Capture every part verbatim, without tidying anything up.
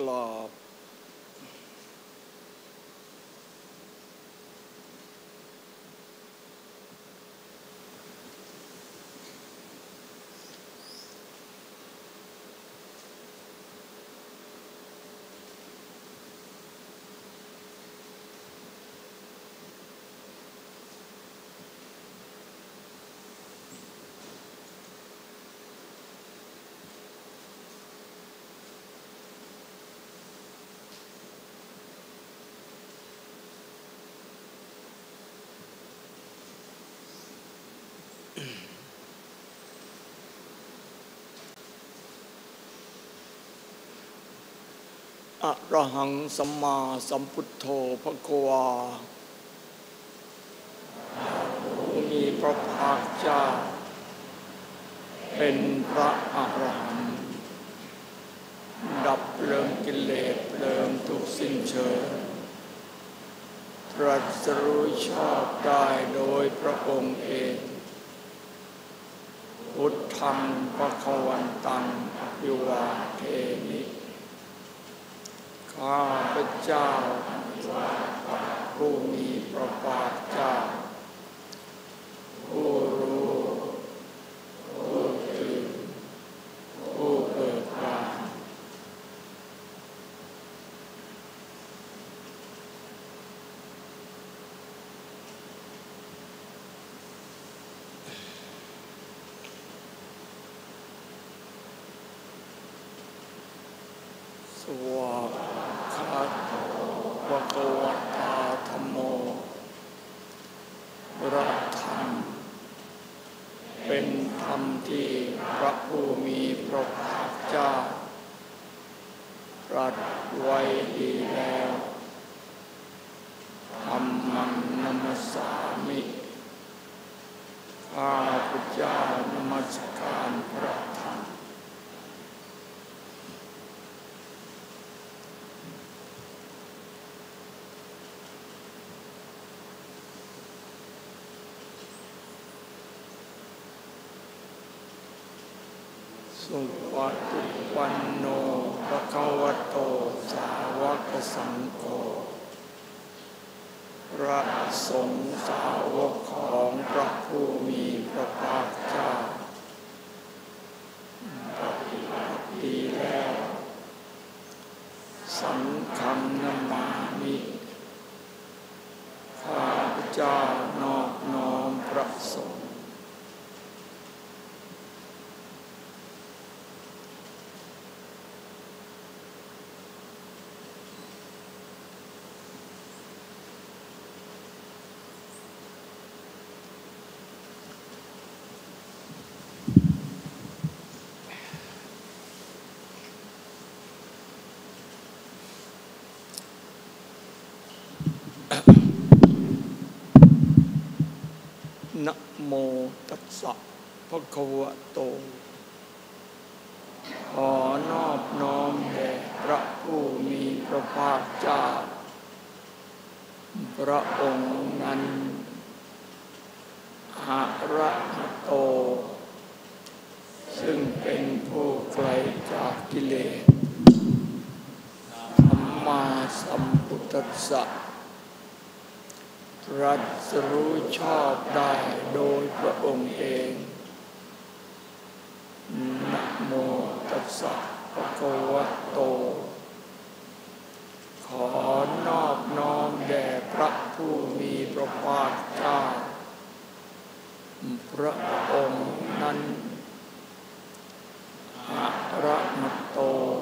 ราบอะระหังสัมมาสัมพุทโธภควาผู้มีพระภาคเจ้าเป็นพระอรหันต์ดับเพลิงกิเลสเพลิงทุกสิ้นเชิงตรัสรู้ชอบได้โดยพระองค์เองพุทธังภควันตังอภิวาเทมิข้าพเจ้าผู้มีพระภาคเจ้าผู้รู้ผู้ตื่นผู้เบิกบานสวากขาโตภควตาธัมโมพระธรรมเป็นธรรมที่พระผู้มีพระภาคเจ้าตรัสไว้ดีแล้วธัมมังนัมสสามิข้าพเจ้านมัสการพระธรรมสุปฏิปันโนภควโตสาวกสังโฆพระสงฆ์สาวกของพระผู้มีพระภาคเจ้าปฏิบัติดีแล้วสังฆังนามามิข้าพเจ้านอบน้อมพระสงฆ์นะโมตัสสะภะคะวะโตขอนอบน้อมแด่พระผู้มีพระภาคเจ้าพระองค์นั้นอะระหะโตซึ่งเป็นผู้ไกลจากกิเลสสัมมาสัมพุทธัสสะตรัสรู้ชอบได้โดยพระองค์เองนะโมตัสสะภะคะวะโตขอนอบน้อมแด่พระผู้มีพระภาคเจ้าพระองค์นั้นอะระหะโต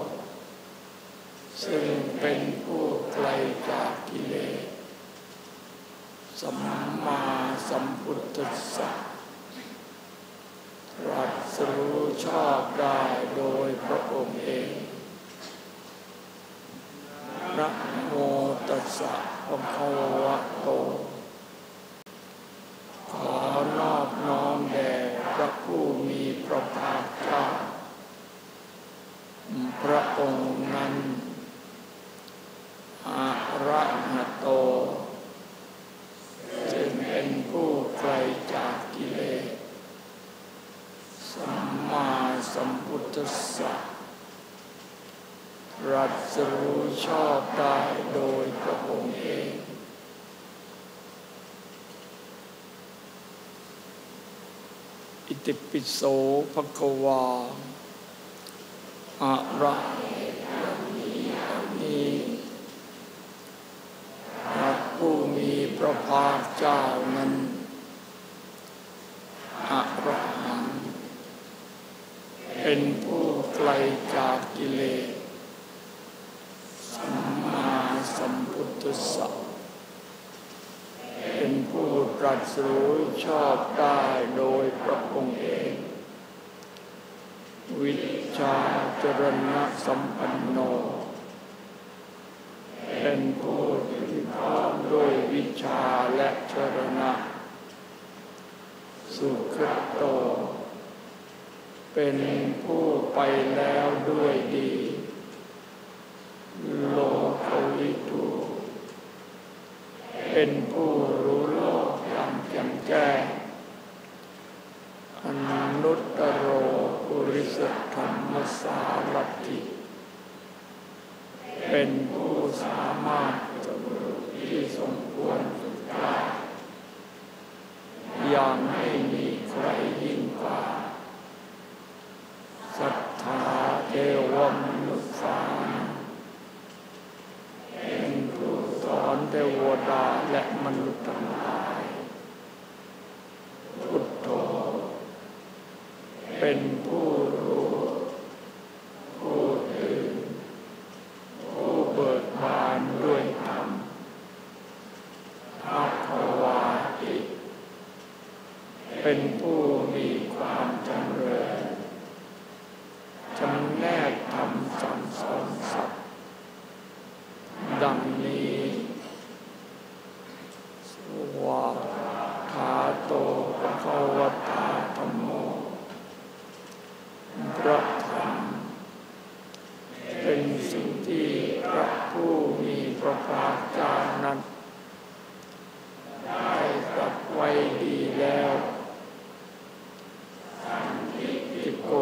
ซึ่งเป็นผู้ไกลจากกิเลสสัมมาสัมพุทธัสสะตรัสรู้ชอบได้โดยพระองค์เองนะโมตัสสะภะคะวะโตขอนอบน้อมแด่พระผู้มีพระภาคเจ้าพระองค์นั้นอะระหะโตจึงเป็นผู้ไกลจากกิเลสสัมมาสัมพุทธัสสะตรัสรู้ชอบได้โดยพระองค์เองอิติปิโสภควาอะระนี้พระผู้มีพระภาคเจ้านั้นอะระหังเป็นผู้ไกลจากกิเลสสัมมาสัมพุทธัสสะเป็นผู้ตรัสรู้ชอบได้โดยพระองค์เองวิชชาจรณะสัมปันโนเป็นผู้ที่พร้อมด้วยวิชาและจรณะสุขโตเป็นผู้ไปแล้วด้วยดีโลกวิทูเป็นผู้รู้โลกอย่างแจ่มแจ้งอนุตตโรปุริสธรรมสารถิเป็นผู้สามารถที่สมควรฝึกได้อย่างไม่มีใครยิ่งกว่าสัทธาเทวมนุษย์สามเป็นผู้สอนเทวดาและมนุษย์ทั้งหลายพุทโธเป็นผู้รู้ผู้ตื่นผู้เบิกบานด้วยธรรมภควาติเป็นผู้มีความจำเริญจำแนกธรรมสั่งสอนสัตว์ดังนี้สวากขาโตภควตาธัมโมพระธรรมเป็นสิ่งที่พระผู้มีพระภาคเจ้านั้นได้ตรัสไว้ดีแล้วติโก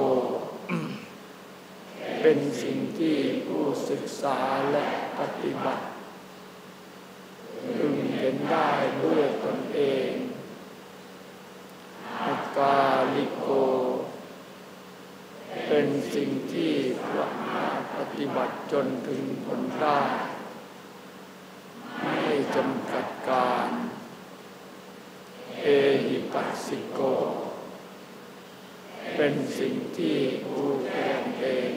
เป็นสิ่งที่ผู้ศึกษาและปฏิบัติพึงเห็นได้ด้วยตนเองอากาลิโกเป็นสิ่งที่พระปฏิบัติจนถึงผลได้ไม่จำกัดการเอหิปัสสิโกเป็นสิ่งที่ผู้แทนเอง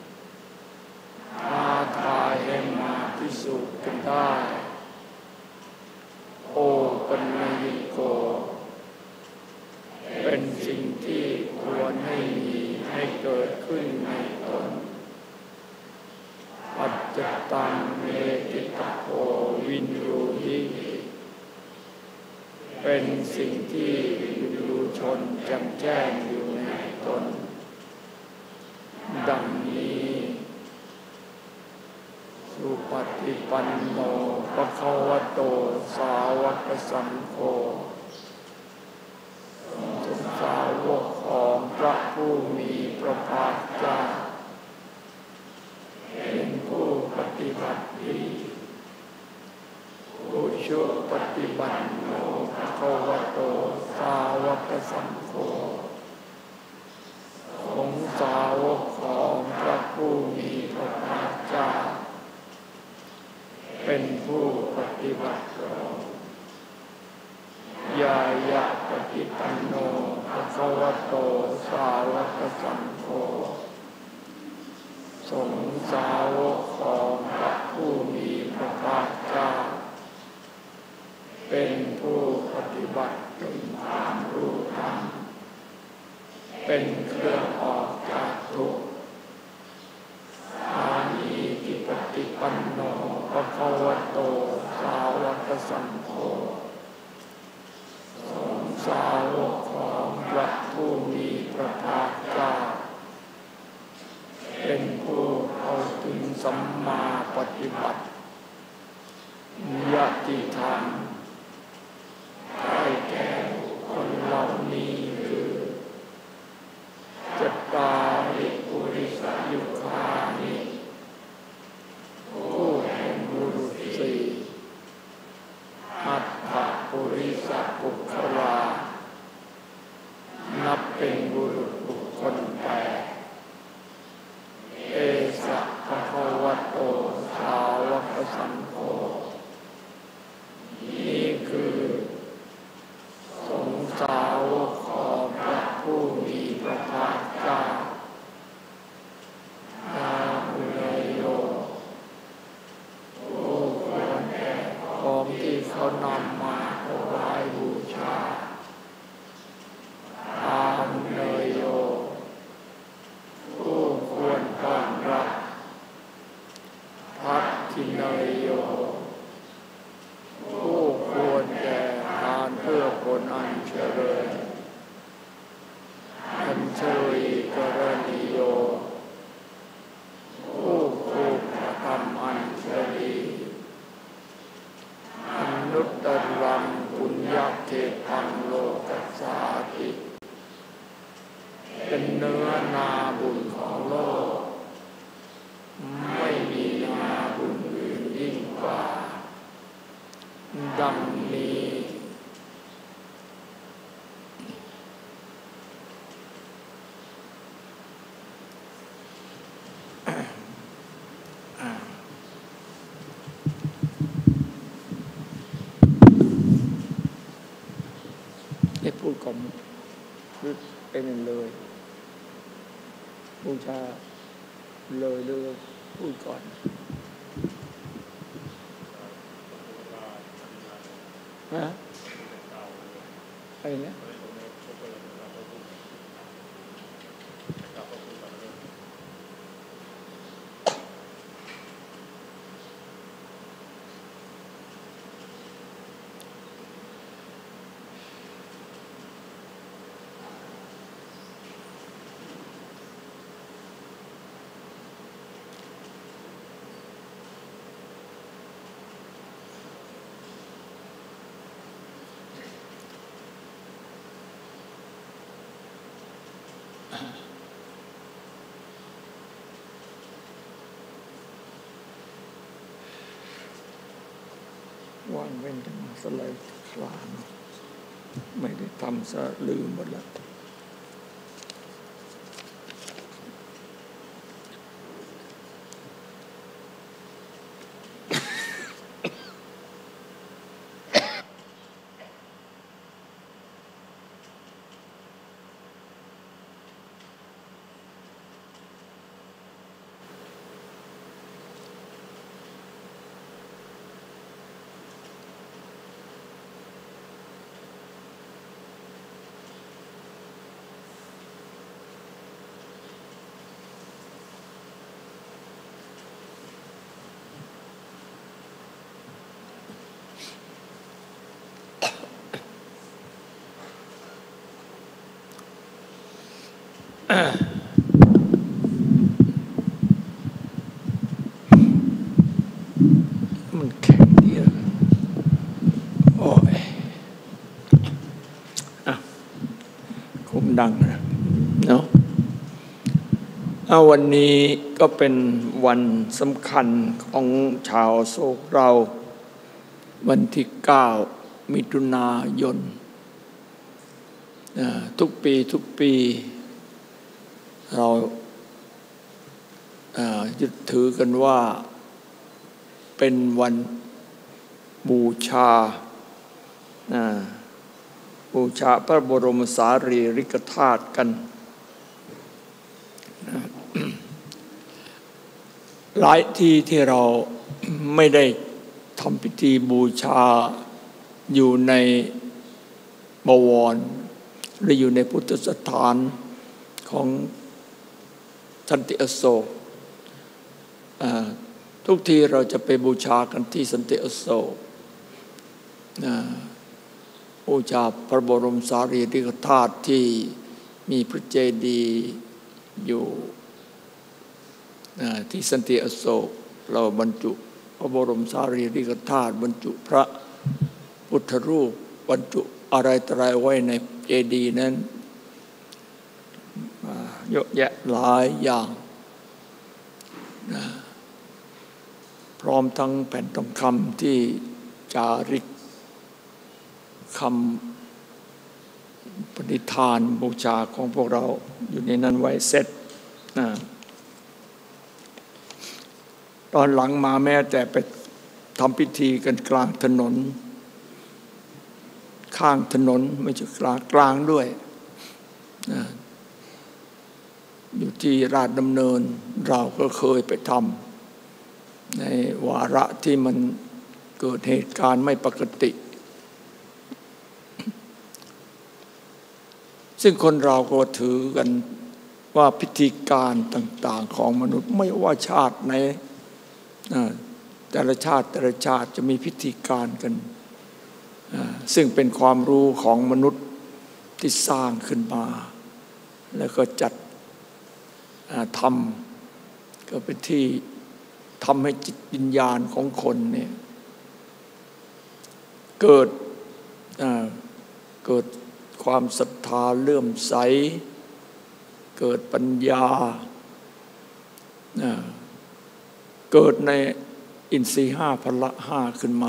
ท้าทายให้มาพิสูจน์กันได้โอปัญญิโกเป็นสิ่งที่ควรให้มีให้เกิดขึ้นในตนปัจจตังเมติตโพวินยูหิเป็นสิ่งที่วินยูชนแจ่มแจ้งอยู่ในตนดังนี้สุปฏิปันโนภควโตสาวกสังโฆทุกสาวกของพระผู้มีพระภาคเจ้าเป็นผู้ปฏิบัติดีผู้ชั่วปฏิบัติโนภควโตสาวกสังโฆของสาวกของพระผู้มีพระภาคเจ้าเป็นผู้ปฏิบัติตรงยายะปฏิปันโนภควโตสาวกสังโฆสงฆ์สาวกของพระผู้มีพระภาคเจ้าเป็นผู้ปฏิบัติถึงความรู้ธรรมเป็นเครื่องออกจากทุกข์อานิติปฏิปันโนภควโตสาวกสังโฆสงฆ์สาวกของพระผู้มีพระภาคเจ้าเป็นผู้เข้าถึงสัมมาปฏิบัติญาติธรรมได้แก่คนเหล่านี้คือจัตตาริปุริสยุคานิประภาสเจ้านาบุญโยผู้ควรแก่ของที่เขานำมาถวายบูชาอามุเนยโยผู้ควรต้อนรับพักขิเนยโยผู้ควรแก่ทานเพื่อผลอันเจริญอัญชลีกรณีโยผู้ควรทำอัญชลีอนุตตรังปุญญเขตังโลกัสสาติเป็นเนื้อนาบุญของโลกไม่มีนาบุญอื่นยิ่งกว่าดังนี้ให้พูดก่อนพูดเป็นเลยบูชาเลยเลยพูดก่อนฮะอะไรเนี่ยว่างเว้นจังสไลด์คลานไม่ได้ทำซะลืมหมดแล้วมันแข็งดีอ่ะโอ้ยอ่ะคมดังนะเนาะเอาวันนี้ก็เป็นวันสำคัญของชาวโศกเราวันที่เก้ามิถุนายนทุกปีทุกปีเรายึดถือกันว่าเป็นวันบูชาบูชาพระบรมสารีริกธาตุกันหลายที่ที่เราไม่ได้ทำพิธีบูชาอยู่ในบวรหรืออยู่ในพุทธสถานของสันติอโศกทุกทีเราจะไปบูชากันที่สันติอโศกบูชาพระบรมสารีริกธาตุที่มีพระเจดีย์อยู่ที่สันติอโศกเราบรรจุพระบรมสารีริกธาตุบรรจุพระพุทธรูปบรรจุอะไรต่ออะไรไว้ในเจดีย์นั้นเยอะแยะหลายอย่างนะพร้อมทั้งแผ่นทองคำที่จาริกคำปณิธานบูชาของพวกเราอยู่ในนั้นไว้เสร็จนะตอนหลังมาแม้แต่ไปทำพิธีกันกลางถนนข้างถนนไม่ใช่กลางกลางด้วยนะอยู่ที่ราชดำเนินเราก็เคยไปทำในวาระที่มันเกิดเหตุการณ์ไม่ปกติซึ่งคนเราก็ถือกันว่าพิธีการต่างๆของมนุษย์ไม่ว่าชาติไหนแต่ละชาติแต่ละชาติจะมีพิธีการกันซึ่งเป็นความรู้ของมนุษย์ที่สร้างขึ้นมาแล้วก็จัดทำก็เป็นที่ทำให้จิตวิญญาณของคนเนี่ยเกิดเกิดความศรัทธาเลื่อมใสเกิดปัญญาเกิดในอินทรีย์ห้าพละห้าขึ้นมา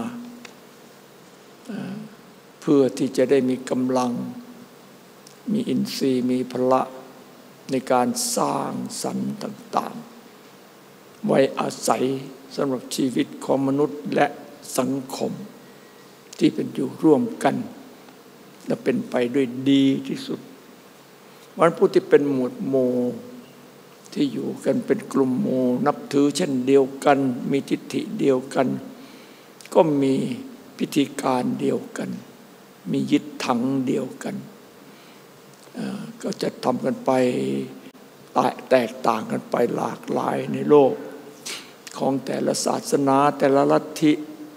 เพื่อที่จะได้มีกำลังมีอินทรีย์มีพละในการสร้างสรรค์ต่างๆไว้อาศัยสำหรับชีวิตของมนุษย์และสังคมที่เป็นอยู่ร่วมกันและเป็นไปด้วยดีที่สุดวันผู้ที่เป็นหมวดหมู่ที่อยู่กันเป็นกลุ่มหมู่นับถือเช่นเดียวกันมีทิฏฐิเดียวกันก็มีพิธีการเดียวกันมียึดถังเดียวกันก็จะทำกันไปแตกต่างกันไปหลากหลายในโลกของแต่ละศาสนาแต่ละลัทธิ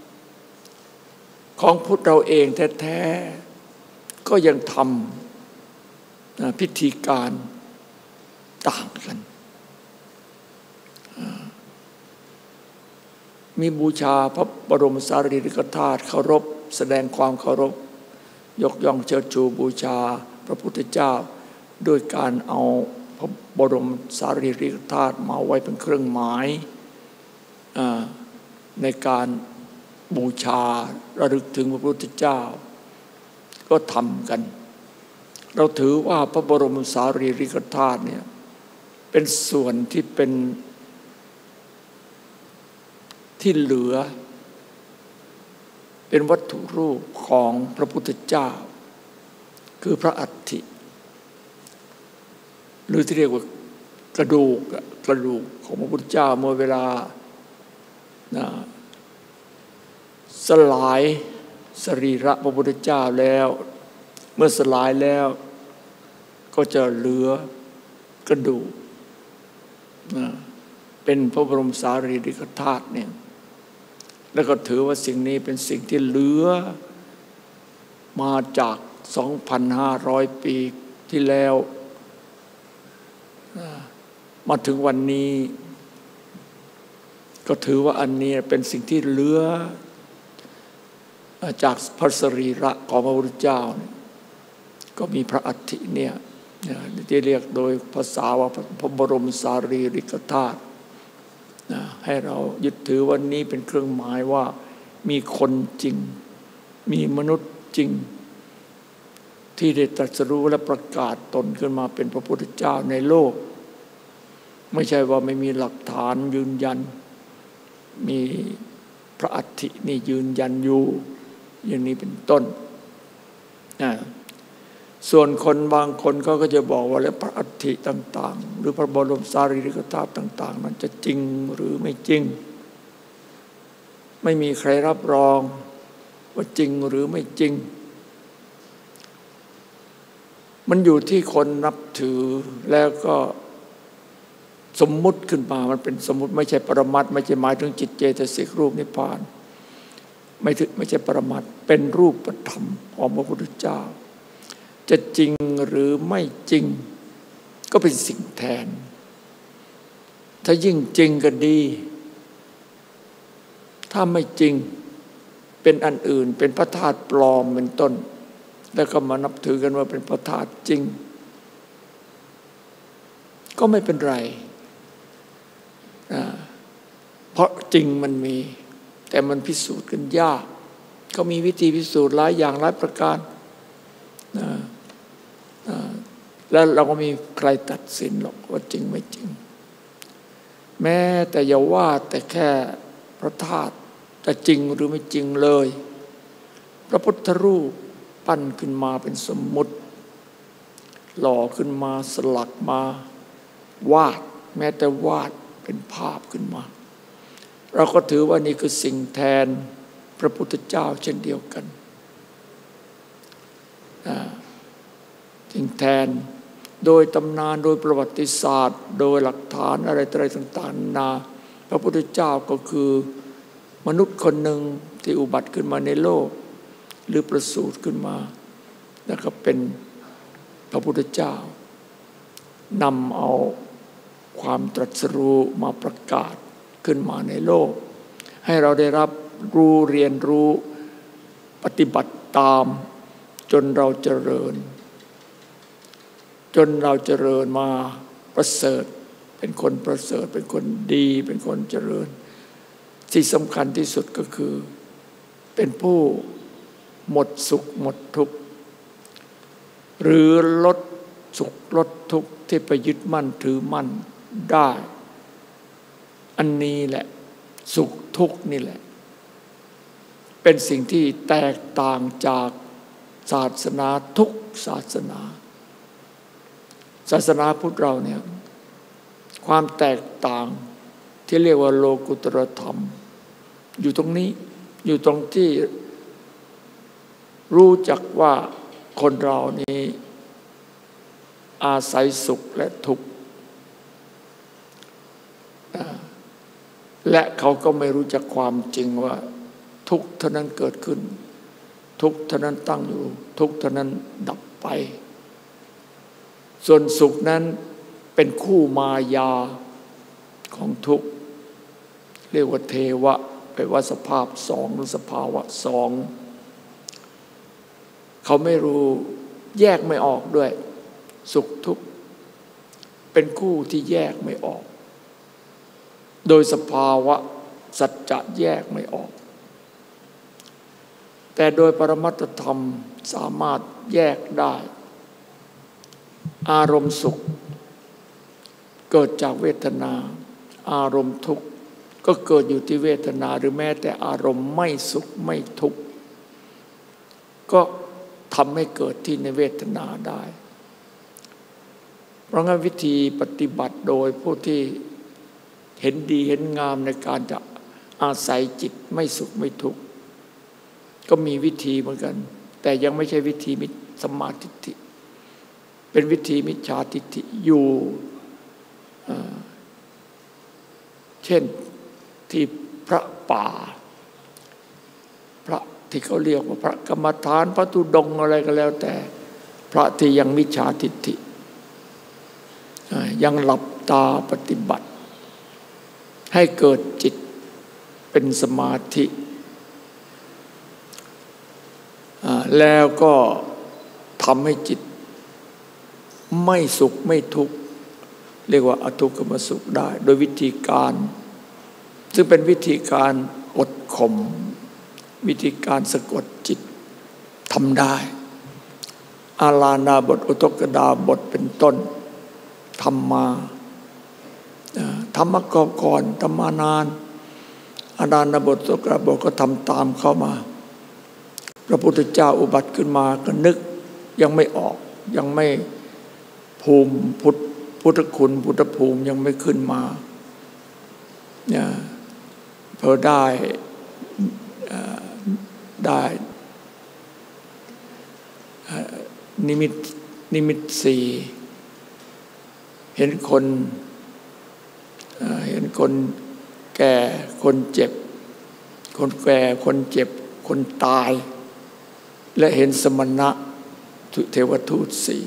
ของพุทธเราเองแท้ๆก็ยังทำพิธีการต่างกันมีบูชาพระบรมสารีริกธาตุเคารพแสดงความเคารพยกย่องเชิดชูบูชาพระพุทธเจ้าโดยการเอาพระบรมสารีริกธาตุมาไว้เป็นเครื่องหมายในการบูชาระลึกถึงพระพุทธเจ้าก็ทำกันเราถือว่าพระบรมสารีริกธาตุเนี่ยเป็นส่วนที่เป็นที่เหลือเป็นวัตถุรูปของพระพุทธเจ้าคือพระอัฐิหรือที่เรียกว่ากระดูกกระดูกของพระพุทธเจ้าเมื่อเวลานะสลายสรีระพระพุทธเจ้าแล้วเมื่อสลายแล้วก็จะเหลือกระดูกนะเป็นพระบรมสารีริกธาตุเนี่ยแล้วก็ถือว่าสิ่งนี้เป็นสิ่งที่เหลือมาจาก สองพันห้าร้อย ปีที่แล้วมาถึงวันนี้ก็ถือว่าอันนี้เป็นสิ่งที่เหลือจากพระสรีระของพระพุทธเจ้าก็มีพระอัฐิเนี่ยที่เรียกโดยภาษาว่าพระบรมสารีริกธาตุให้เรายึดถือวันนี้เป็นเครื่องหมายว่ามีคนจริงมีมนุษย์จริงที่ได้ตรัสรู้และประกาศตนขึ้นมาเป็นพระพุทธเจ้าในโลกไม่ใช่ว่าไม่มีหลักฐานยืนยันมีพระอัฐินี่ยืนยันอยู่อย่างนี้เป็นต้นส่วนคนบางคนเขาก็จะบอกว่าแล้วพระอัฐิต่างๆหรือพระบรมสารีริกธาตุต่างๆนั้นจะจริงหรือไม่จริงไม่มีใครรับรองว่าจริงหรือไม่จริงมันอยู่ที่คนนับถือแล้วก็สมมุติขึ้นมามันเป็นสมมุติไม่ใช่ปรมัตถ์ไม่ใช่หมายถึงจิตเจตสิกรูปนิพพานไม่ถึงไม่ใช่ปรมัตถ์เป็นรูปธรรมของพระพุทธเจ้าจะจริงหรือไม่จริงก็เป็นสิ่งแทนถ้ายิ่งจริงก็ดีถ้าไม่จริงเป็นอันอื่นเป็นพระธาตุปลอมเป็นต้นแล้วก็มานับถือกันว่าเป็นพระธาตุจริงก็ไม่เป็นไรเพราะจริงมันมีแต่มันพิสูจน์กันยากก็มีวิธีพิสูจน์หลายอย่างหลายประการแล้วเราก็มีใครตัดสินหรอกว่าจริงไม่จริงแม้แต่อย่าว่าแต่แค่พระธาตุจะจริงหรือไม่จริงเลยพระพุทธรูปปั้นขึ้นมาเป็นสมมุติหล่อขึ้นมาสลักมาวาดแม้แต่วาดเป็นภาพขึ้นมาเราก็ถือว่านี่คือสิ่งแทนพระพุทธเจ้าเช่นเดียวกันสิ่งแทนโดยตำนานโดยประวัติศาสตร์โดยหลักฐานอะไรอะไรต่างๆนานาพระพุทธเจ้าก็คือมนุษย์คนหนึ่งที่อุบัติขึ้นมาในโลกหรือประสูติขึ้นมาแล้วก็เป็นพระพุทธเจ้านำเอาความตรัสรู้มาประกาศขึ้นมาในโลกให้เราได้รับรู้เรียนรู้ปฏิบัติตามจนเราเจริญจนเราเจริญมาประเสริฐเป็นคนประเสริฐเป็นคนดีเป็นคนเจริญที่สำคัญที่สุดก็คือเป็นผู้หมดสุขหมดทุกข์หรือลดสุขลดทุกข์ที่ไปยึดมั่นถือมั่นได้อันนี้แหละสุขทุกข์นี่แหละเป็นสิ่งที่แตกต่างจากศาสนาทุกศาสนาศาสนาพุทธเราเนี่ยความแตกต่างที่เรียกว่าโลกุตตรธรรมอยู่ตรงนี้อยู่ตรงที่รู้จักว่าคนเรานี้อาศัยสุขและทุกข์และเขาก็ไม่รู้จักความจริงว่าทุกข์เท่านั้นเกิดขึ้นทุกข์เท่านั้นตั้งอยู่ทุกข์เท่านั้นดับไปส่วนสุขนั้นเป็นคู่มายาของทุกข์เรียกว่าเทวะแปลว่าสภาพสองหรือสภาวะสองเขาไม่รู้แยกไม่ออกด้วยสุขทุกข์เป็นคู่ที่แยกไม่ออกโดยสภาวะสัจจะแยกไม่ออกแต่โดยปรมัตถธรรมสามารถแยกได้อารมณ์สุขเกิดจากเวทนาอารมณ์ทุกข์ก็เกิดอยู่ที่เวทนาหรือแม้แต่อารมณ์ไม่สุขไม่ทุกข์ก็ทำให้เกิดที่ในเวทนาได้เพราะงั้นวิธีปฏิบัติโดยผู้ที่เห็นดีเห็นงามในการจะอาศัยจิตไม่สุขไม่ทุกข์ก็มีวิธีเหมือนกันแต่ยังไม่ใช่วิธีมิจฉาทิฏฐิเป็นวิธีมิจฉาทิฏฐิอยู่เช่นที่พระป่าพระที่เขาเรียกว่าพระกรรมฐานพระธุดงค์อะไรก็แล้วแต่พระที่ยังมิจฉาทิฏฐิยังหลับตาปฏิบัติให้เกิดจิตเป็นสมาธิแล้วก็ทำให้จิตไม่สุขไม่ทุกข์เรียกว่าอทุกขมสุขได้โดยวิธีการซึ่งเป็นวิธีการอดข่มวิธีการสะกดจิตทำได้อาลานาบทอุทกดาบทเป็นต้นทำมาทำมาก่อนทำมานานอาลานาบทอุทกดาบทก็ทำตามเข้ามาพระพุทธเจ้าอุบัติขึ้นมาก็นึกยังไม่ออกยังไม่ภูมิพุทธพุทธคุณพุทธภูมิยังไม่ขึ้นมาเนี่ยพอได้ได้นิมิตนิมิตสี่เห็นคนเห็นคนแก่คนเจ็บคนแก่คนเจ็บคนตายและเห็นสมณะเทวทูตสี่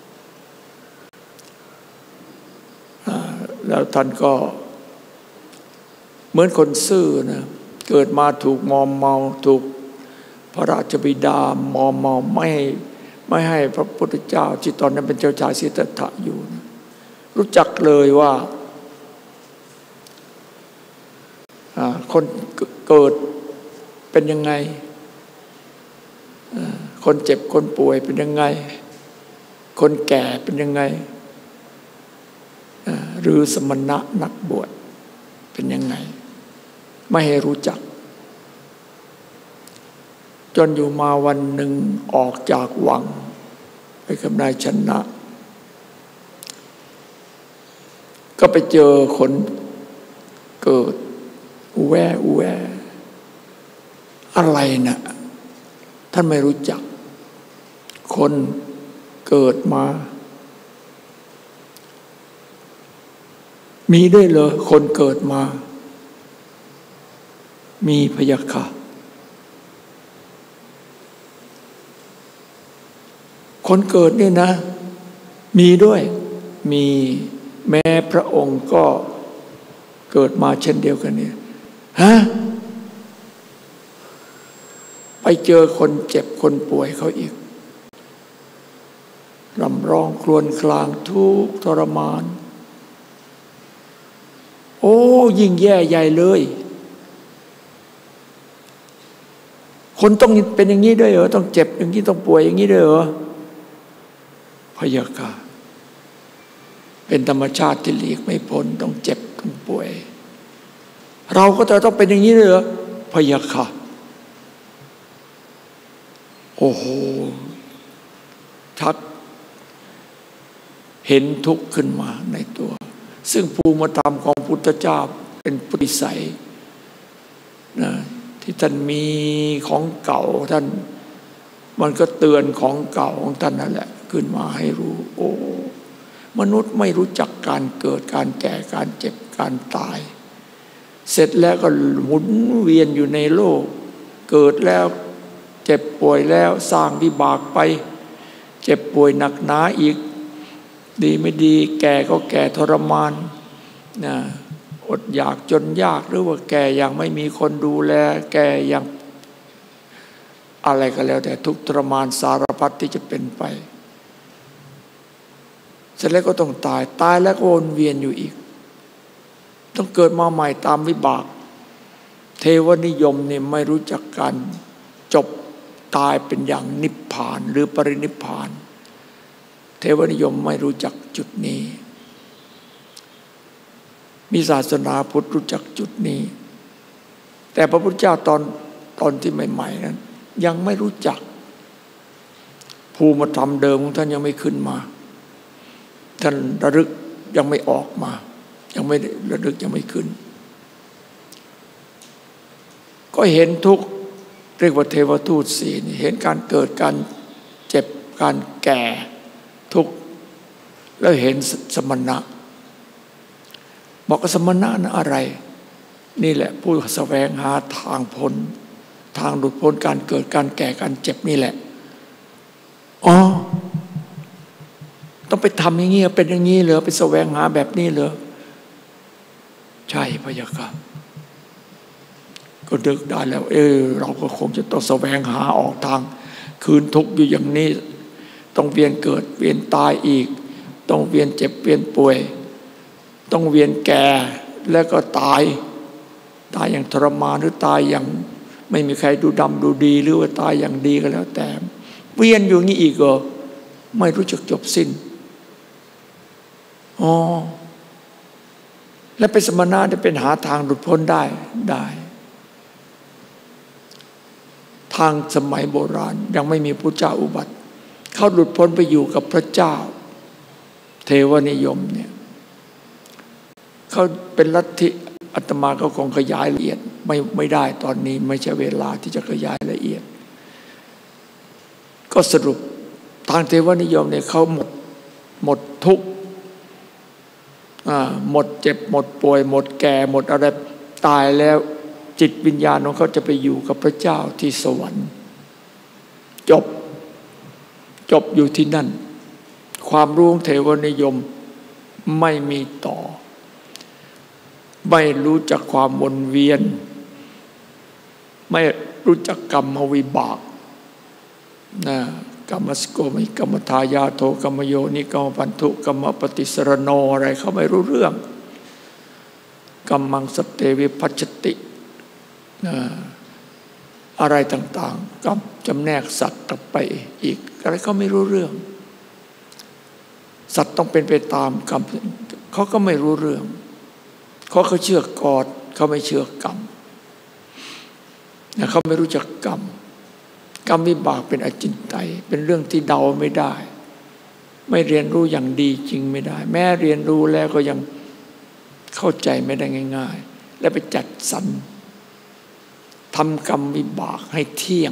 แล้วท่านก็เหมือนคนซื่อนะเกิดมาถูกมอมเมาถูกพระราชบิดามอมเมาไม่ให้ไม่ให้พระพุทธเจ้าที่ตอนนั้นเป็นเจ้าชายสิทธัตถะอยู่นะรู้จักเลยว่าคนเกิดเป็นยังไงคนเจ็บคนป่วยเป็นยังไงคนแก่เป็นยังไงหรือสมณะนักบวชเป็นยังไงไม่ให้รู้จักจนอยู่มาวันหนึ่งออกจากวังไปกับนายชนะก็ไปเจอคนเกิดอุแวอุแวอะไรนะท่านไม่รู้จักคนเกิดมามีด้วยเหรอคนเกิดมามีพยาค่ะคนเกิดนี่นะมีด้วยมีแม้พระองค์ก็เกิดมาเช่นเดียวกันเนี่ยฮะไปเจอคนเจ็บคนป่วยเขาอีกรำร้องครวญครางทุกข์ทรมานโอ้ยิ่งแย่ใหญ่เลยคนต้องเป็นอย่างนี้ด้วยเหรอต้องเจ็บอย่างนี้ต้องป่วยอย่างนี้ด้วยเหรอพยาค่ะเป็นธรรมชาติที่หลีกไม่พ้นต้องเจ็บต้องป่วยเราก็จะต้องเป็นอย่างนี้เลยเหรอพยาค่ะโอ้โหทักเห็นทุกข์ขึ้นมาในตัวซึ่งภูมิธรรมของพุทธเจ้าเป็นปริสัยนะที่ท่านมีของเก่าท่านมันก็เตือนของเก่าของท่านนั่นแหละขึ้นมาให้รู้โอ้มนุษย์ไม่รู้จักการเกิดการแก่การเจ็บการตายเสร็จแล้วก็หมุนเวียนอยู่ในโลกเกิดแล้วเจ็บป่วยแล้วสร้างวิบากไปเจ็บป่วยหนักหนาอีกดีไม่ดีแก่ก็แก่ทรมานนะอดอยากจนยากหรือว่าแก่อย่างไม่มีคนดูแลแก่อย่างอะไรก็แล้วแต่ทุกทรมานสารพัดที่จะเป็นไปเสร็จแล้วก็ต้องตายตายแล้วก็วนเวียนอยู่อีกต้องเกิดมาใหม่ตามวิบากเทวนิยมเนี่ยไม่รู้จักการจบตายเป็นอย่างนิพพานหรือปรินิพพานเทวนิยมไม่รู้จักจุดนี้มีศาสนาพุทธรู้จักจุดนี้แต่พระพุทธเจ้าตอนตอนที่ใหม่ๆนั้นยังไม่รู้จักภูมิธรรมเดิมของท่านยังไม่ขึ้นมาท่านระลึกยังไม่ออกมายังไม่ระลึกยังไม่ขึ้นก็เห็นทุกข์เรียกว่าเทวทูตสี่เห็นการเกิดการเจ็บการแก่ทุกข์แล้วเห็นสมณะบอกว่าสมณะนะอะไรนี่แหละผู้แสวงหาทางพ้นทางหลุดพ้นการเกิดการแก่การเจ็บนี่แหละอ๋อต้องไปทำอย่างนี้เป็นอย่างนี้เหรอไปแสวงหาแบบนี้เหรอใช่พะยะค่ะก็นึกได้แล้วเออเราก็คงจะต้องแสวงหาออกทางคืนทุกข์อยู่อย่างนี้ต้องเวียนเกิดเวียนตายอีกต้องเวียนเจ็บเวียนป่วยต้องเวียนแก่แล้วก็ตายตายอย่างทรมานหรือตายอย่างไม่มีใครดูดำดูดีหรือว่าตายอย่างดีก็แล้วแต่เวียนอยู่งี้อีกเหรอไม่รู้จักจบสิ้นอ๋อและเป็นสมณะจะเป็นหาทางหลุดพ้นได้ได้ทางสมัยโบราณยังไม่มีพระเจ้าอุบัติเขาหลุดพ้นไปอยู่กับพระเจ้าเทวนิยมเนี่ยเขาเป็นลัทธิอาตมาก็คงขยายละเอียดไม่ไม่ได้ตอนนี้ไม่ใช่เวลาที่จะขยายละเอียดก็สรุปทางเทวนิยมเนี่ยเขาหมดหมดทุกข์หมดเจ็บหมดป่วยหมดแก่หมดอะไรตายแล้วจิตวิญญาณของเขาจะไปอยู่กับพระเจ้าที่สวรรค์จบจบอยู่ที่นั่นความรู้ของเทวนิยมไม่มีต่อไม่รู้จักความวนเวียนไม่รู้จักกรรมวิบากนะกรรมสโกมิกรรมทายาโทกรรมโยนิกรรมพันธุกรรมปฏิสรโนอะไรเขาไม่รู้เรื่องกรรมังสเตวิพัชตินะอะไรต่างๆก็จำแนกสัตว์ต่อไปอีกอะไรเขาไม่รู้เรื่องสัตว์ต้องเป็นไปตามกรรมเขาก็ไม่รู้เรื่องเขาเขาเชื่อกอดเขาไม่เชื่อกรรมนะเขาไม่รู้จักกรรมกรรมวิบากเป็นอจินไตยเป็นเรื่องที่เดาไม่ได้ไม่เรียนรู้อย่างดีจริงไม่ได้แม้เรียนรู้แล้วก็ยังเข้าใจไม่ได้ง่ายๆและไปจัดสรรทำกรรมวิบากให้เที่ยง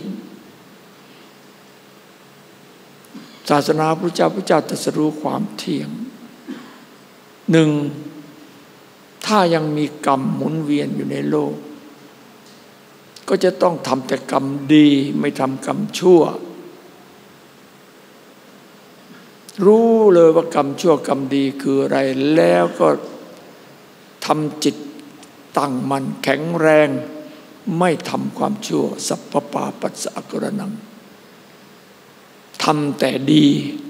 ศาสนาพระเจ้าพระเจ้าตรัสรู้ความเที่ยงหนึ่งถ้ายังมีกรรมหมุนเวียนอยู่ในโลกก็จะต้องทำแต่กรรมดีไม่ทำกรรมชั่วรู้เลยว่ากรรมชั่วกรรมดีคืออะไรแล้วก็ทำจิตตั้งมั่นแข็งแรงไม่ทำความชั่วสัพพปาปัสสะอกุรนังทำแต่ดี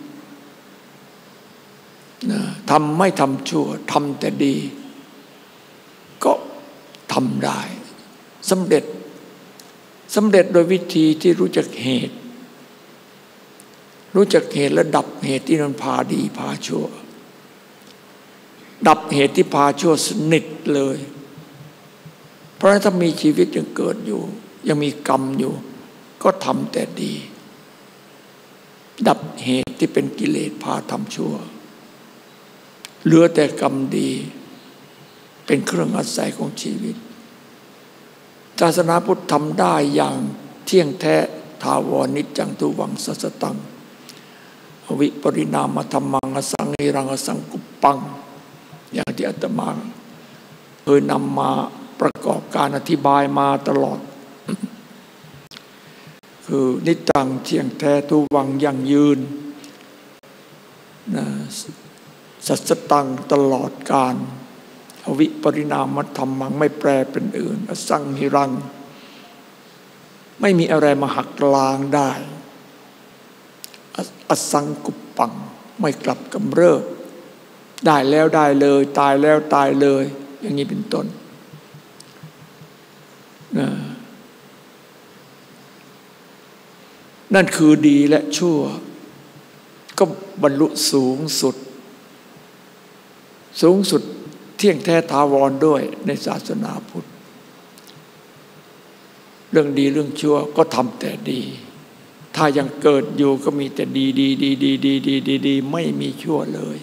นะทำไม่ทำชั่วทำแต่ดีก็ทำได้สำเร็จสำเร็จโดยวิธีที่รู้จักเหตุรู้จักเหตุและดับเหตุที่มันพาดีพาชั่วดับเหตุที่พาชั่วสนิทเลยเพราะถ้ามีชีวิตยังเกิดอยู่ยังมีกรรมอยู่ก็ทำแต่ดีดับเหตุที่เป็นกิเลสพาทำชั่วเหลือแต่กรรมดีเป็นเครื่องอาศัยของชีวิตศาสนาพุทธทำได้อย่างเที่ยงแท้ถาวรนิจจังทุวังสัสสตังวิปริณามธรรมังอสังหิรังอสังกุปปังอย่างที่อาตมาเคยนำมาประกอบการอธิบายมาตลอดคือนิจจังเที่ยงแท้ทุวังยั่งยืนนะสัสสตังตลอดกาลวิปริณามธรรมังไม่แปรเป็นอื่นอสังหิรังไม่มีอะไรมาหักล้างได้อสังกุปปังไม่กลับกำเริบได้แล้วได้เลยตายแล้วตายเลยอย่างนี้เป็นต้นนะนั่นคือดีและชั่วก็บรรลุสูงสุดสูงสุดเที่ยงแท้ถาวรด้วยในศาสนาพุทธเรื่องดีเรื่องชั่วก็ทำแต่ดีถ้ายังเกิดอยู่ก็มีแต่ดีดีดีดีดีดีดีดีไม่มีชั่วเลย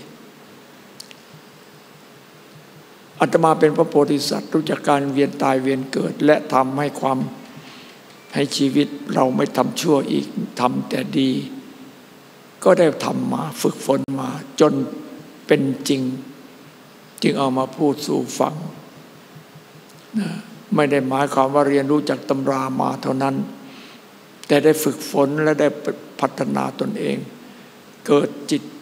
อาตมาเป็นพระโพธิสัตว์รู้จักการเวียนตายเวียนเกิดและทำให้ความให้ชีวิตเราไม่ทำชั่วอีกทำแต่ดีก็ได้ทำมาฝึกฝนมาจนเป็นจริงจึงเอามาพูดสู่ฟังนะไม่ได้หมายความว่าเรียนรู้จากตำรามาเท่านั้นแต่ได้ฝึกฝนและได้พัฒนาตนเองเกิดจิต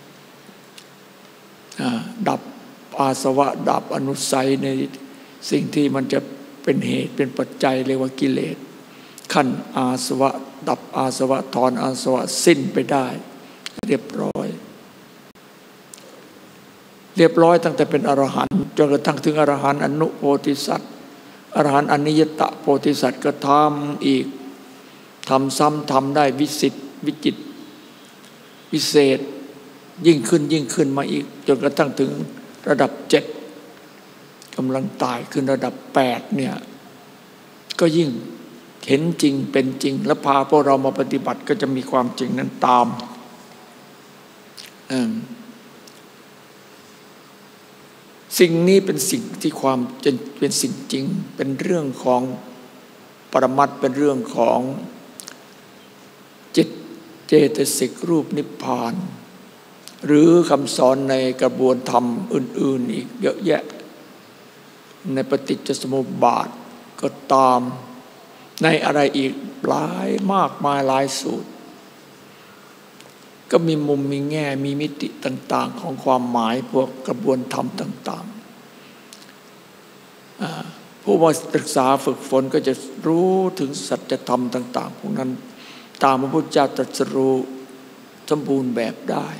ดับอาสวะดับอนุสัยในสิ่งที่มันจะเป็นเหตุเป็นปัจจัยเรียกว่ากิเลสขั้นอาสวะดับอาสวะถอนอาสวะสิ้นไปได้เรียบร้อยเรียบร้อยตั้งแต่เป็นอรหันต์จนกระทั่งถึงอรหันต์อนุโพธิสัตว์อรหันต์อนิยตโพธิสัตว์ก็ทำอีกทำซ้ำทำได้วิสิตวิจิตรวิเศษยิ่งขึ้นยิ่งขึ้นมาอีกจนกระทั่งถึงระดับเจ็ดกำลังตายขึ้นระดับแปดเนี่ยก็ยิ่งเห็นจริงเป็นจริงแล้วพาพวกเรามาปฏิบัติก็จะมีความจริงนั้นตามสิ่งนี้เป็นสิ่งที่ความเป็นสิ่งจริงเป็นเรื่องของปรมัตถ์เป็นเรื่องของจิตเจตสิกรูปนิพพานหรือคำสอนในกระบวนธรรมอื่นๆอีกเยอะแยะในปฏิจจสมุปบาทก็ตามในอะไรอีกหลายมากมายหลายสูตรก็มีมุมมีแง่มีมิติต่างๆของความหมายพวกกระบวนธรรมต่างๆผู้มาศึกษาฝึกฝนก็จะรู้ถึงสัจธรรมต่างๆพวกนั้นตามพระพุทธเจ้าตรัสรู้สมบูรณ์แบบได้